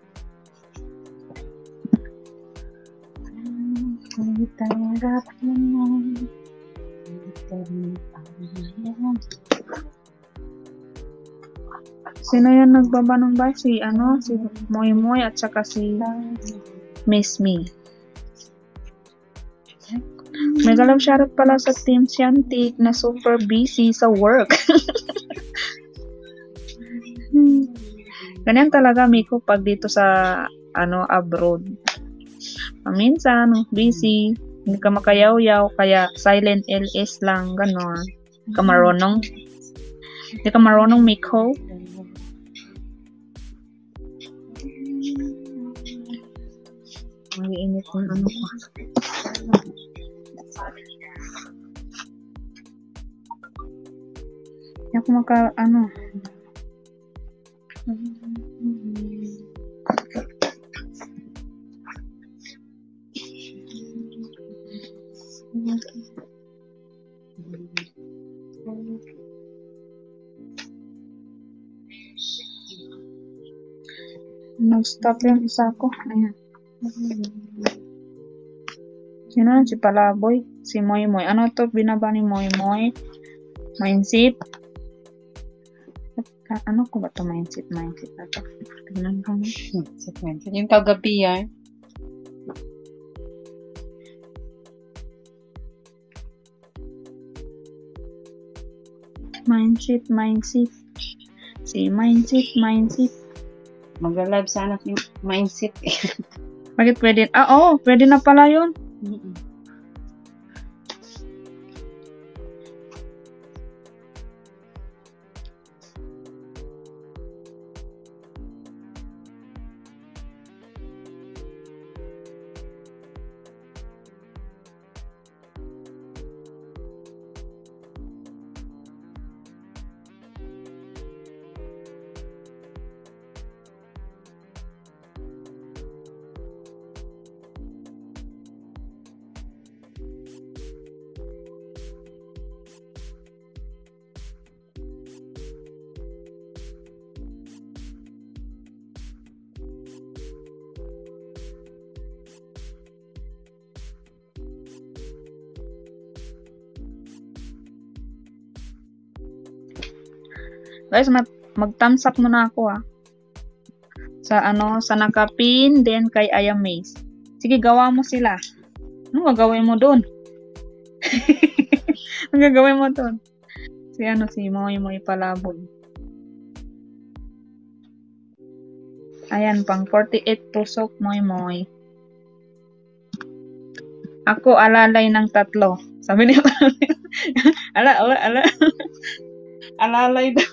Sino yan nagbaba ng ba? Si, ano, si Moy Moy at saka si Miss Me. Mega love shoutout pala sa Team Scientic na super busy sa work. Ganyan talaga, Miko, pag dito sa ano abroad. Paminsan, busy, hindi ka makayaw-yaw, kaya silent L S lang, gano'n. Hindi ka marunong. Hindi ka marunong, Miko. Mag-iinit yung ano ko. Hindi ako maka, ano. Nag-stop yung isa ko. Ayan. Sino yan? Si Palaboy? Si Moy Moy. Ano to? Binaba ni Moy Moy? Mindset? Ah, ano ko ba to? Mindset, mindset. Ito. Tignan ko. Yung kagabi yan. Mindset, mindset. Si mindset, mindset. Mag-live sana yung mindset. Bakit pwede? Ah, oo. Pwede na pala yun. Mm-mm. Guys, mag mag-thumbs up muna ako ah. Sa ano, sa nakapin, then kay Aya Mace. Sige, gawa mo sila. Ano gagawin mo doon? Ano gagawin mo doon? Si ano, si Moy Moy Palaboy. Ayan, pang forty-eight tusok, Moy Moy. Ako, alalay ng tatlo. Sabi niya, ala, ala, ala. Alalay daw.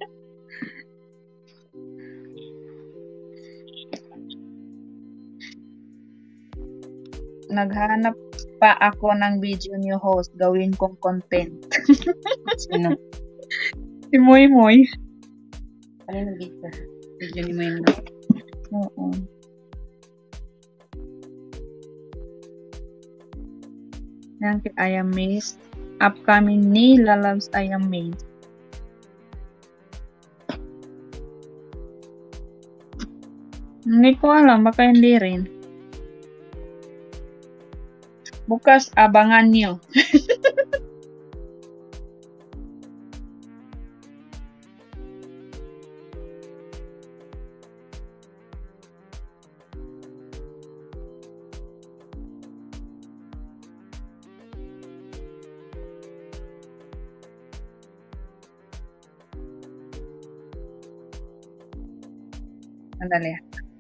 Naghanap pa ako ng video new host. Gawin kong content. Sino? Si Moy Moy. Ano yung video? Video ni Moy. Oo. Yan kay I Am Maze. Upcoming ni Lalabs I Am Maze. Hindi ko alam, baka hindi rin. Bukas, abangan nyo. Sandali.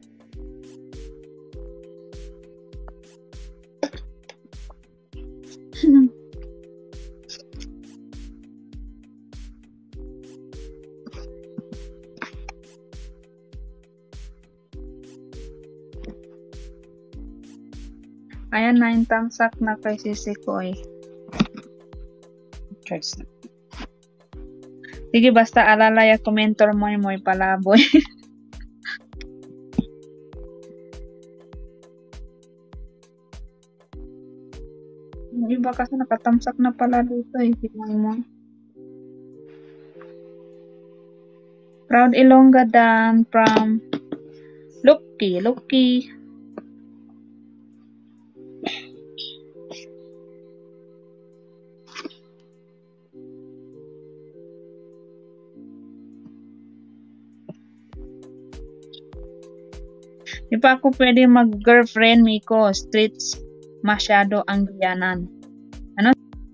Ayan na yung tamsak na kay Sisi Koy. Choice na. Sige, basta alalay ako mentor mo yung mo'y palaboy. Yung iba kasi nakatamsak na pala dito eh. Tignan mo. Proud Ilongga Dan from Lucky, Lucky. Di pa ako pwede mag-girlfriend, Miko. Streets masyado ang biyanan. Ano?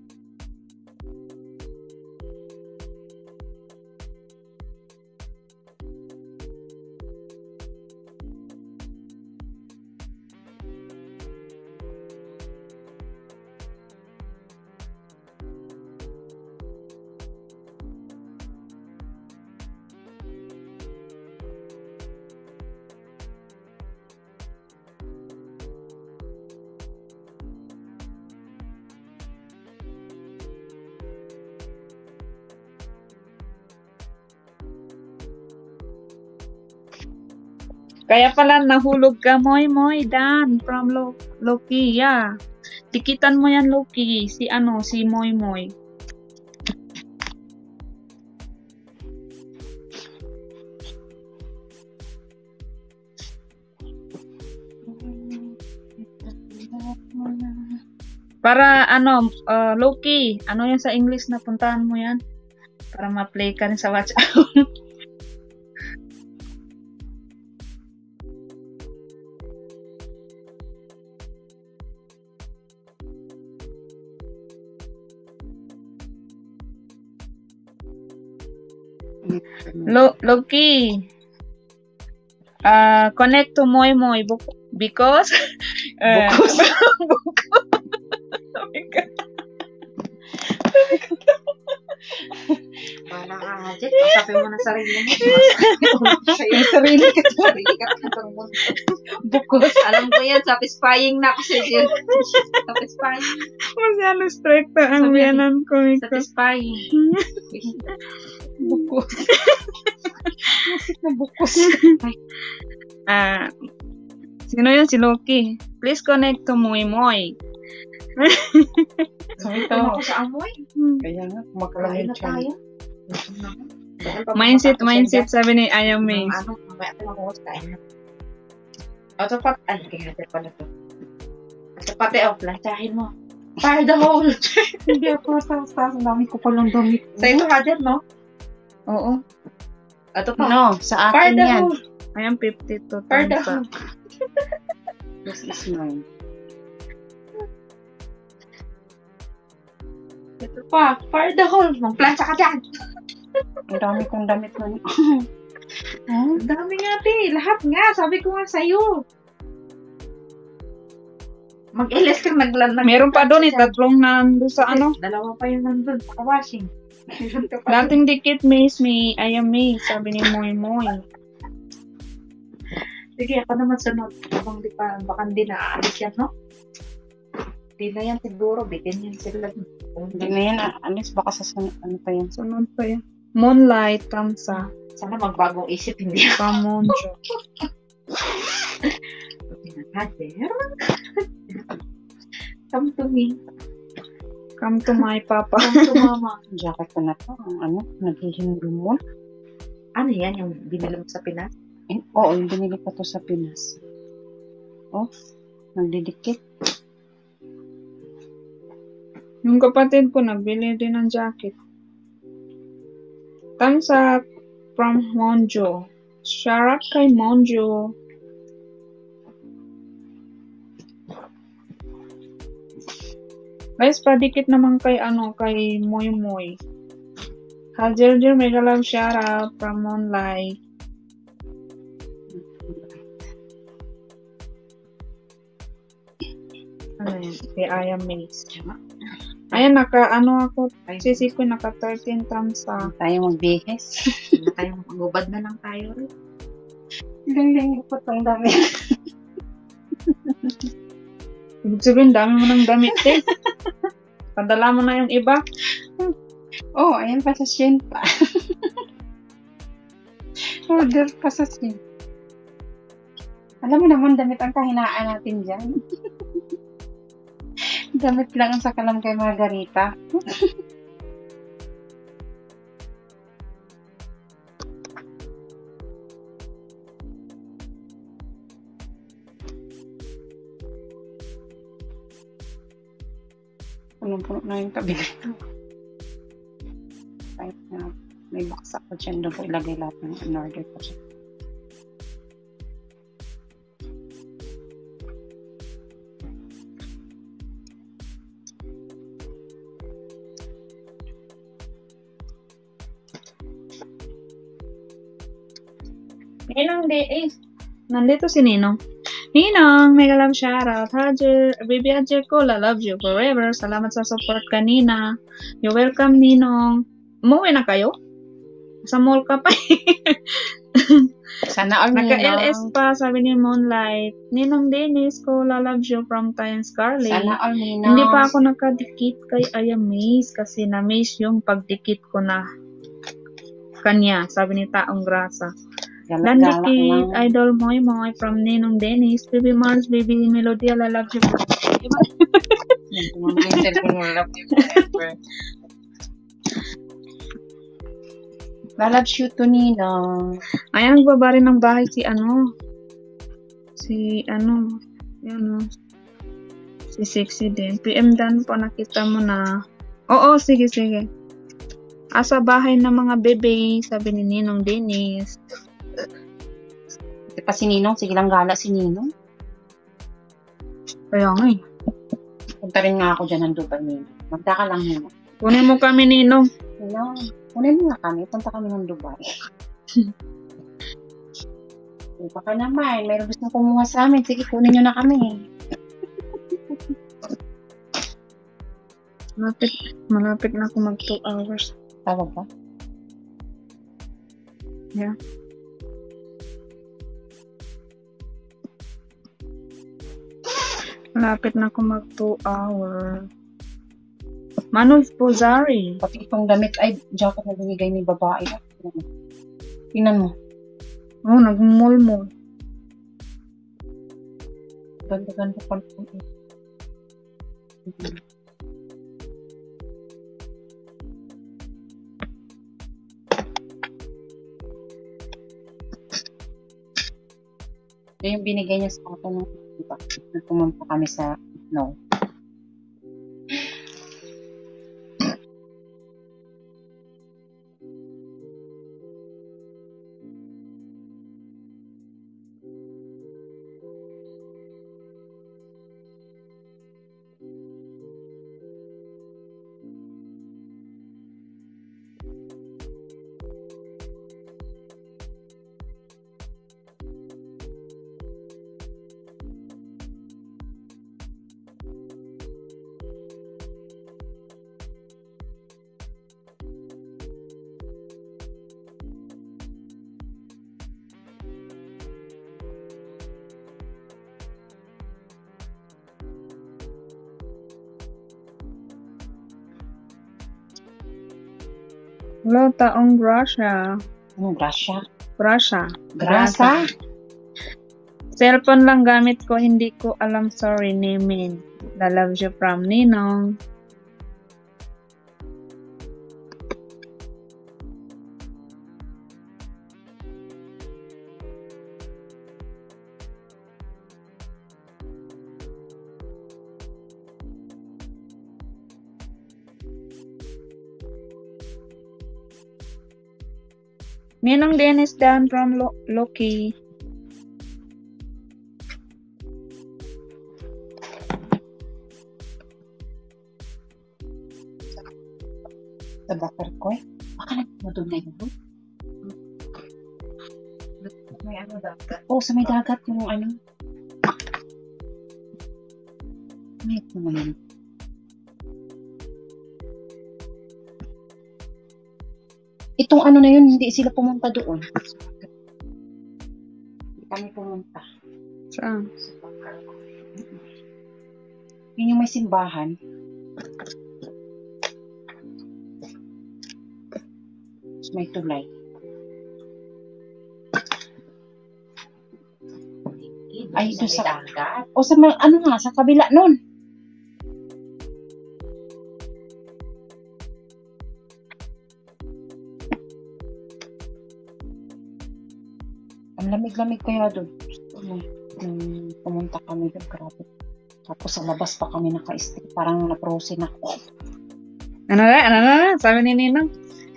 Kaya pala nahulog ka, Moy Moy Dan from Lo Loki, yeah. Tikitan mo yan, Loki. Si ano, si Moy Moy. Para ano, uh, Loki, ano yan sa English na puntahan mo yan? Para ma-play ka rin sa WhatsApp. Lo Loki, uh, connect to Moy Moy because uh, Bukos. Wala ka, Jet. Pasapin mo na sarili mo. Sa'yo sarili ka. Sarili ka ng mundo. Bukos. Alam ko yan. Satisfying na kasi Jet. Satisfying. masyado strict ang Sabi biyanan ko. Miko. Satisfying. Bukos. Musik na bukos. Ah, sino yan? Si Loki. Please connect to Moy Moy. Sabi ko sa amoy. Kaya nga, Kain kumakalang yung na tayo. channel. Mindset, mindset, sabi ni I am Maze. Ano, mamaya ito ako kain na. O, ito pat, ay, kaya natin pala ito. Ito pati, o, planchahin mo. Fire the hole. Hindi ako, taas, taas, ang dami ko palang damit. Sa ito ka dyan, no? Oo. Ito pa. No, sa Fire akin the yan. hole. I am fifty-two. Fire the Tamsa. hole. This is mine. Ito pa, fire the hole. Mag-plancha ka dyan. Ang dami kong damit nun. Ang dami nga, te. Lahat nga. Sabi ko nga sa'yo. Mag-L S ka naglan. Meron pa doon eh, tatlong nando sa ano. Dalawa pa yung nandun. Paka-washing. Meron ka pa. Dating dikit Maze, may I am Maze, sabi ni Moy Moy. Sige, ako naman sunod. Habang di pa, baka hindi na aalis yan, no? Hindi na yan siguro. Bitin yan sila. Hindi na yan, ah, alis baka sa sun- ano pa yan. Sunod pa yan. Moonlight, Tamsa. Sana magbagong isip, hindi ako. Pamonjo. Pinakader. Come to me. Come to my papa. Come to mama. Jacket ko na to. Ang ano, naghihingumon. Ano yan yung binili mo sa Pinas? Eh, oo, yung binili ko to sa Pinas. Oh, nagdidikit. Yung kapatid ko, nagbili din ng jacket. Tamsa from Monjo. Sharak kay Monjo. Guys, padikit naman kay ano, kay Moy Moy. Hajerjer Megalab Shara from Moonlight. Ano yan? Kay Aya Maze. Ayan, naka, ano ako, sisipin, naka thirteen times sa... Tayo magbihes. Hindi tayo magubad na lang tayo. Galing po itong dami. Ibig sabihin, dami mo ng damit eh. Padala mo na yung iba. Oh, ayan pa sa Shein pa. Order pa sa Shein. Alam mo naman, damit ang kahinaan natin dyan. Damit lang ang sakalam kay Margarita. Punong-puno na yung tabi nito. Kahit na may baksak ko dyan, doon ko ilagay lahat ng in-order ko dyan. Ninong di eh. Nandito si Ninong. Ninong, mega love shoutout. Hajer, baby Hajer ko, I love you forever. Salamat sa support kanina. You're welcome, Ninong. Umuwi na kayo? Sa mall ka pa Sana all Naka-L S Ninong. pa, sabi ni Moonlight. Ninong Dennis ko, I love you from Time Scarlet. Sana all Ninong. Hindi pa ako nakadikit kay Aya Maze kasi na-miss yung pagdikit ko na kanya, sabi ni Taong Grasa. Galak-galak Landikit, lang. Idol Moy Moy from Ninong Dennis, Baby Mars, Baby Melodia, I love you. Yung cellphone mo, love you forever. Love you to Ninong. Ayan, nagbaba rin ng bahay si ano, si ano, yun o, si Sexy din. P M Dan po, nakita mo na. Oo, sige, sige. Asa bahay ng mga bebe, sabi ni Ninong Dennis. Di pa si Ninong, sige lang gala si Ninong. Kaya nga eh. Punta rin nga ako dyan ng Dubai, Ninong. Magda ka lang, Ninong. Kunin mo kami, Ninong. Ninong, kunin mo nga kami. Punta kami ng Dubai. Di pa ka naman. Mayroon gusto kumuha sa amin. Sige, kunin nyo na kami. Malapit, malapit na ako mag two hours. Tawag ba? Yeah. Malapit na ako mag two hours. Manoj Pozari. Pati itong damit ay jacket na binigay ni babae. Tingnan mo. Oh, nag-mall-mall. Ganda-ganda pa. Ito yung binigay niya sa akin ng diba? Pumunta kami sa no. Hello, Taong Grasha. Anong grasya? Grasha. Grasa? Cellphone lang gamit ko, hindi ko alam, sorry, namin. I love you from Ninong. Ninong Dennis Dan from Lo- Loki. Sa bakar ko eh. Baka nagmadog na yun. May ano dapat. Oh, sa may dagat yung ano. Wait naman. Itong ano na yun, hindi sila pumunta doon. Hindi kami pumunta. Saan? Yun yung may simbahan. Tapos may tulay. Ay, doon sa... O sa mga, ano nga, sa kabila nun. Ang lamig-lamig kaya doon. Nung, nung pumunta kami doon, grabe. Tapos sa labas pa kami naka-stay. Parang na-frozen ako. Ano na? Ano na? Sabi ni Ninong.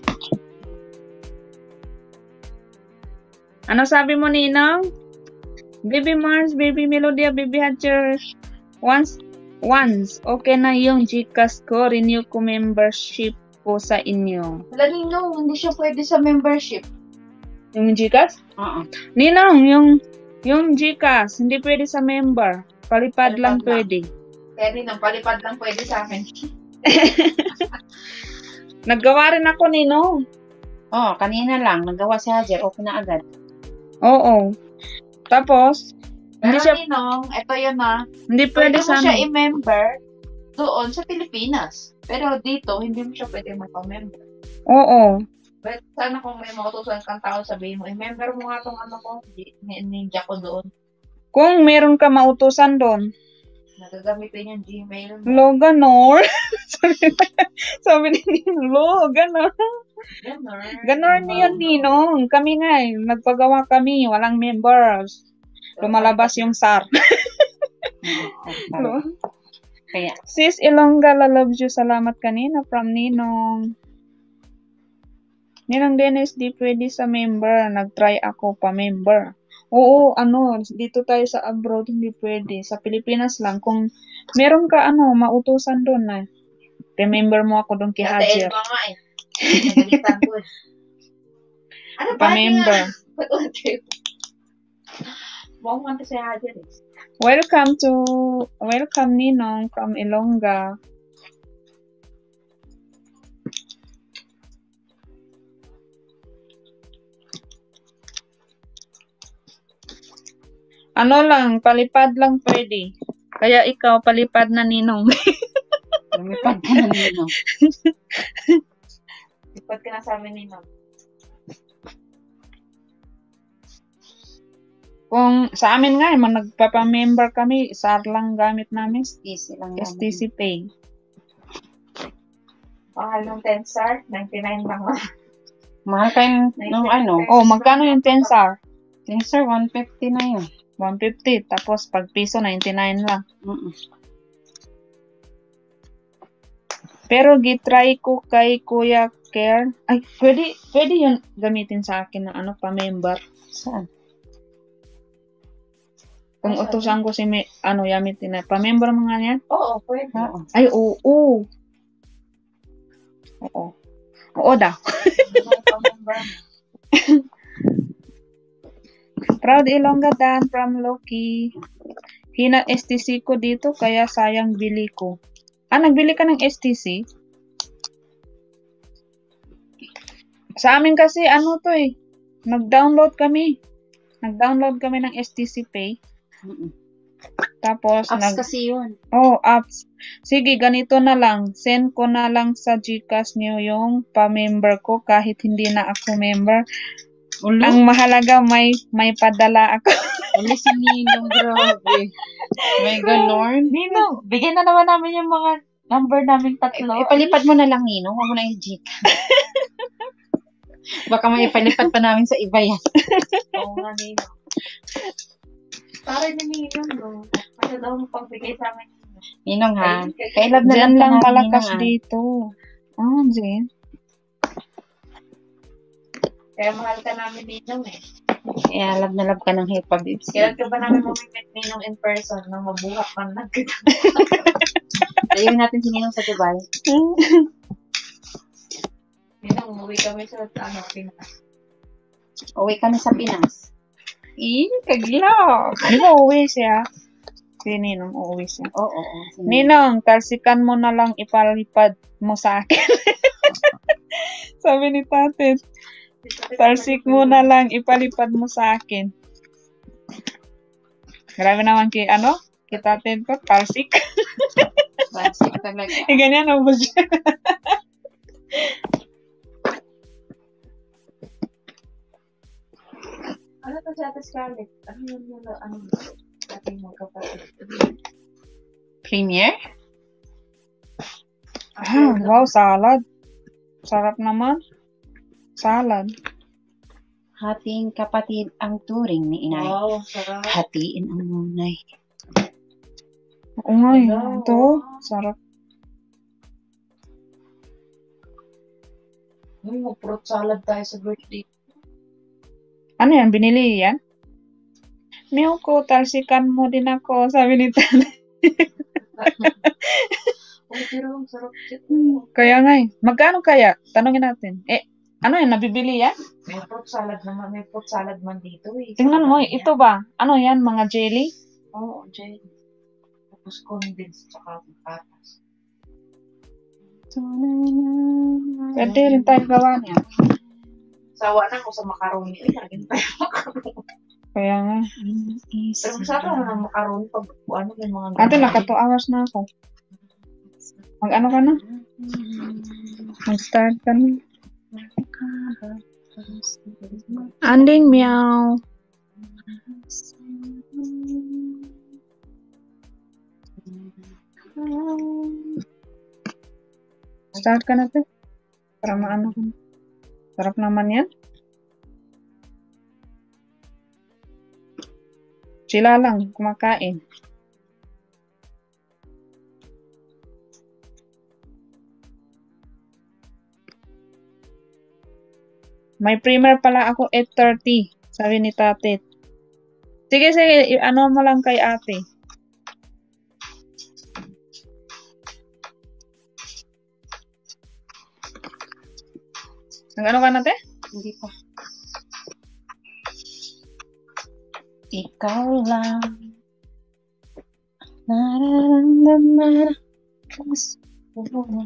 Ano sabi mo, Ninong? Baby Mars, Baby Melodia, Baby Hatcher. Once, once, okay na yung Gcash ko. Renew ko membership ko sa inyo. Wala Ninong, hindi siya pwede sa membership. Yung Gcash? Oo. Ninong, yung yung Gcash, hindi pwede sa member. Palipad, Palipad lang lang. pwede. Kaya Ninong, palipad lang pwede sa akin. Naggawa rin ako, Ninong. Oh, kanina lang. Nagawa si Hajer. Okay na agad. Oo. Tapos, hindi Pero siya, Ninong, eto yun na. hindi Pwede pwede mo sa siya ano. i-member doon sa Pilipinas. Pero dito, hindi mo siya pwede magpa-member. Oo. But sana kung may mautusan kang tao, sabihin mo, i-member mo nga tong ano ko, di- ni- ninja ko doon. Kung meron ka mautusan doon, Nagagamitin yung Gmail mo. lo, ganor. sabi, sabi ni Ninong, lo, ganor. Ganun. Ganor niyan, Ninong. Kami nga eh, nagpagawa kami, walang members. Lumalabas yung S A R. Lo. Kaya, Sis Ilongga, loves you. Salamat kanina from Ninong. Ninong Dennis, di pwede sa member. Nag-try ako pa member. Oo, ano, dito tayo sa abroad, hindi pwede. Sa Pilipinas lang. Kung meron ka, ano, mautusan doon na. Remember mo ako doon kay Dati Hajer. Elba nga eh. Nagalitan ko eh. Ano ba? Pa-member. Buong kanta si Hajer eh. Welcome to, welcome Ninong from Ilongga. Ano lang, palipad lang pwede. Kaya ikaw, palipad na Ninong. lumipad ka na nino. Lipat ka na sa amin Ninong. Kung sa amin nga, eh, man nagpapamember kami, S A R lang gamit namin, Easy lang. S T C Pay. Mahal ng ten star, ninety-nine lang lang. Mahal kayo nung ano. Oh, magkano yung ten S A R? ten sir, one fifty na yun. one fifty. Tapos pag piso, ninety-nine lang. Mm-mm. Pero gitry ko kay Kuya Care. Ay, pwede, pwede yun gamitin sa akin na ano, pa-member. Saan? Kung utusan ko si, me, ano, yamitin na, pa-member mo nga yan? Oo, pwede. Oo. Ay, oo. Oo. Oo daw. Pamember mo. Proud Ilongga Dan from Loki. Hina S T C ko dito, kaya sayang bili ko. Ah, nagbili ka ng S T C? Sa amin kasi, ano to eh, nag-download kami. Nag-download kami ng S T C Pay. Mm-mm. Tapos, Apps nag... kasi yun. Oh, apps. Sige, ganito na lang. Send ko na lang sa Gcash niyo yung pa-member ko kahit hindi na ako member. Ulo? Ang mahalaga, may may padala ako. Ulo si Ninong, grabe. May ganon. Ninong, bigyan na naman namin yung mga number namin tatlo. Ipalipad mo na lang, Ninong. Huwag mo na yung Gcash. Baka may ipalipad pa namin sa iba yan. Oo nga, Ninong. Para na Ninong, no? Ano daw mo pagbigay sa amin? Ninong ha. Kailab na Diyan lang lang ka namin, malakas Ninong, ah. dito. Ah, Jen. Kaya mahal ka namin Ninong eh. Kaya love na love ka ng Hepa Babes. Kailan ka ba namin mamimit Ninong in person nang mabuhat man lang kita? Ayun natin si Ninong sa Dubai. Ninong, umuwi kami sa ano, Pinas. Uwi kami sa Pinas. Eh, kaglaw. Di ba uwi siya? Si Ninong uuwi siya. Oo, oo. Sige. Ninong, talsikan mo na lang ipalipad mo sa akin. Sabi ni Tate, talsik mo na lang ipalipad mo sa akin. Grabe naman kay ano? Kay Tate ko, talsik. Basic talaga. Eh, ganyan ang ba siya? Ano to si Ate Scarlett? Ano yun yung ano? Ating mga kapatid. Premier? Ah, wow, salad. Sarap naman. Salad. Hating kapatid ang turing ni inay. Wow, sarap. Hatiin ang nunay. Oo nga eh. Ito, sarap. Uy, mag-fruit salad tayo sa birthday. Ano yan? Binili yan? Meow ko, talsikan mo din ako. Sabi ni Tate. Uy, pero ang sarap dito. Kaya nga eh. Magkano kaya? Tanungin natin. Eh, ano yan? Nabibili yan? May fruit salad naman. May fruit salad man dito eh. Tingnan mo, ito ba? Ano yan? Mga jelly? Oo, jelly. Tapos condensed tsaka patas. Pwede rin tayo gawa niya. Sawa na ako sa macaroni. Ay, lagyan tayo macaroni. Kaya nga. Pero masarap naman ang macaroni pag ano may mga Ate, naka two hours na ako. Mag-ano ka na? Mag-start ka na. Anding meow. Start ka na, te. Para maano ka na. Sarap naman yan. Sila lang kumakain. May primer pala ako eight thirty. Sabi ni Tate. Sige, sige. i- Ano mo lang kay ate. Nag-ano ka na, te? Hindi pa. Ikaw lang nararamdaman ang gusto mo.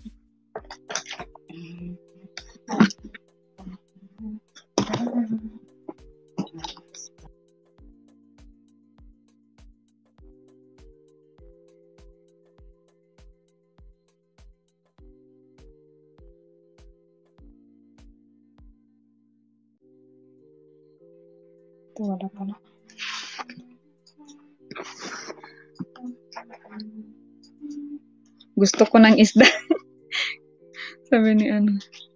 Ito, wala pala. Gusto ko ng isda. Sabi ni ano.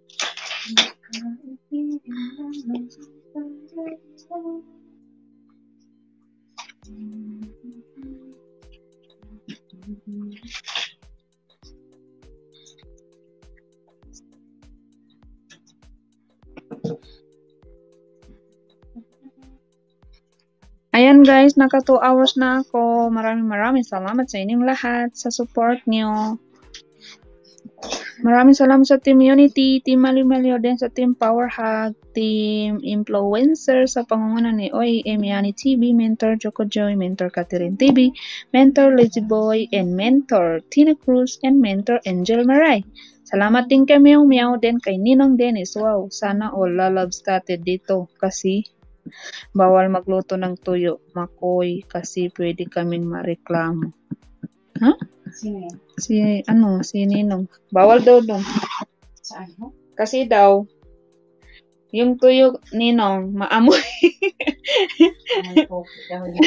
Ayan guys, naka two hours na ako. Maraming maraming salamat sa inyong lahat sa support nyo. Maraming salamat sa Team Unity, Team Malimalio, din sa Team Power Hug, Team Influencer sa pangunguna ni Oy, Emiani T V, Mentor Joko Joy, Mentor Catherine T V, Mentor Lazy Boy, and Mentor Tina Cruz, and Mentor Angel Maray. Salamat din kay Meow Meow, din kay Ninong Dennis. Wow, sana all lalabs started dito kasi bawal magluto ng tuyo, makoy, kasi pwede kaming mareklamo. Ha? Sino yan? Si, ano, si Ninong. Bawal daw doon. Saan mo? Kasi daw, yung tuyo, Ninong, maamoy. May poke daw yan.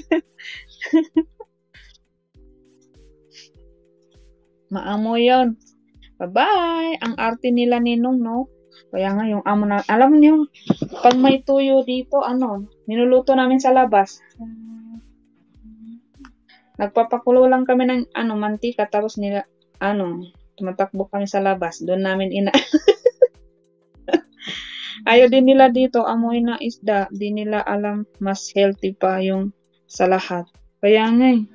Maamoy yun. Bye-bye! Ang arte nila, Ninong, no? Kaya nga, yung amo na, alam niyo, pag may tuyo dito, ano, niluluto namin sa labas. Nagpapakulo lang kami ng, ano, mantika, tapos nila, ano, tumatakbo kami sa labas. Doon namin ina... Ayaw din nila dito, amoy na isda. Di nila alam, mas healthy pa yung sa lahat. Kaya nga eh.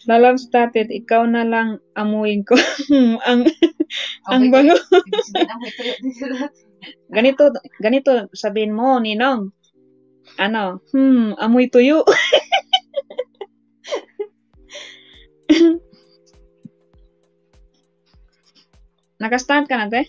Lalabs tatit, ikaw na lang amuin ko. ang ang Okay, bango. Ibig sabihin, amoy tuyo din sila. Ganito, ganito sabihin mo, Ninong. Ano? Hmm, amoy tuyo. Naka-start ka na, te?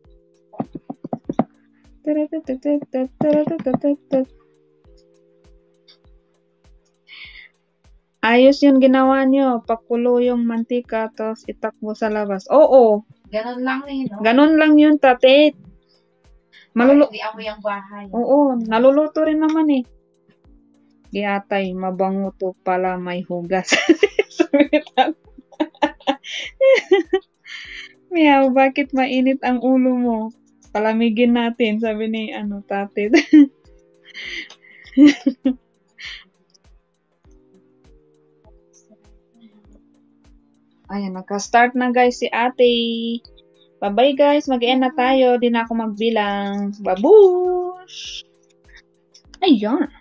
Ayos yung ginawa nyo. Pakulo yung mantika, tapos itakbo sa labas. Oo, Ganon lang eh, no? ganun lang yun, tate. Malulu- Hindi amoy ang bahay. Oo, naluluto rin naman eh. Di atay, mabango to pala may hugas. Sumitan. Miyaw, bakit mainit ang ulo mo? Palamigin natin, sabi ni ano, tate. Ayan, naka-start na guys si ate. Bye-bye guys, mag-end na tayo. Di na ako magbilang. Babush! Ayan.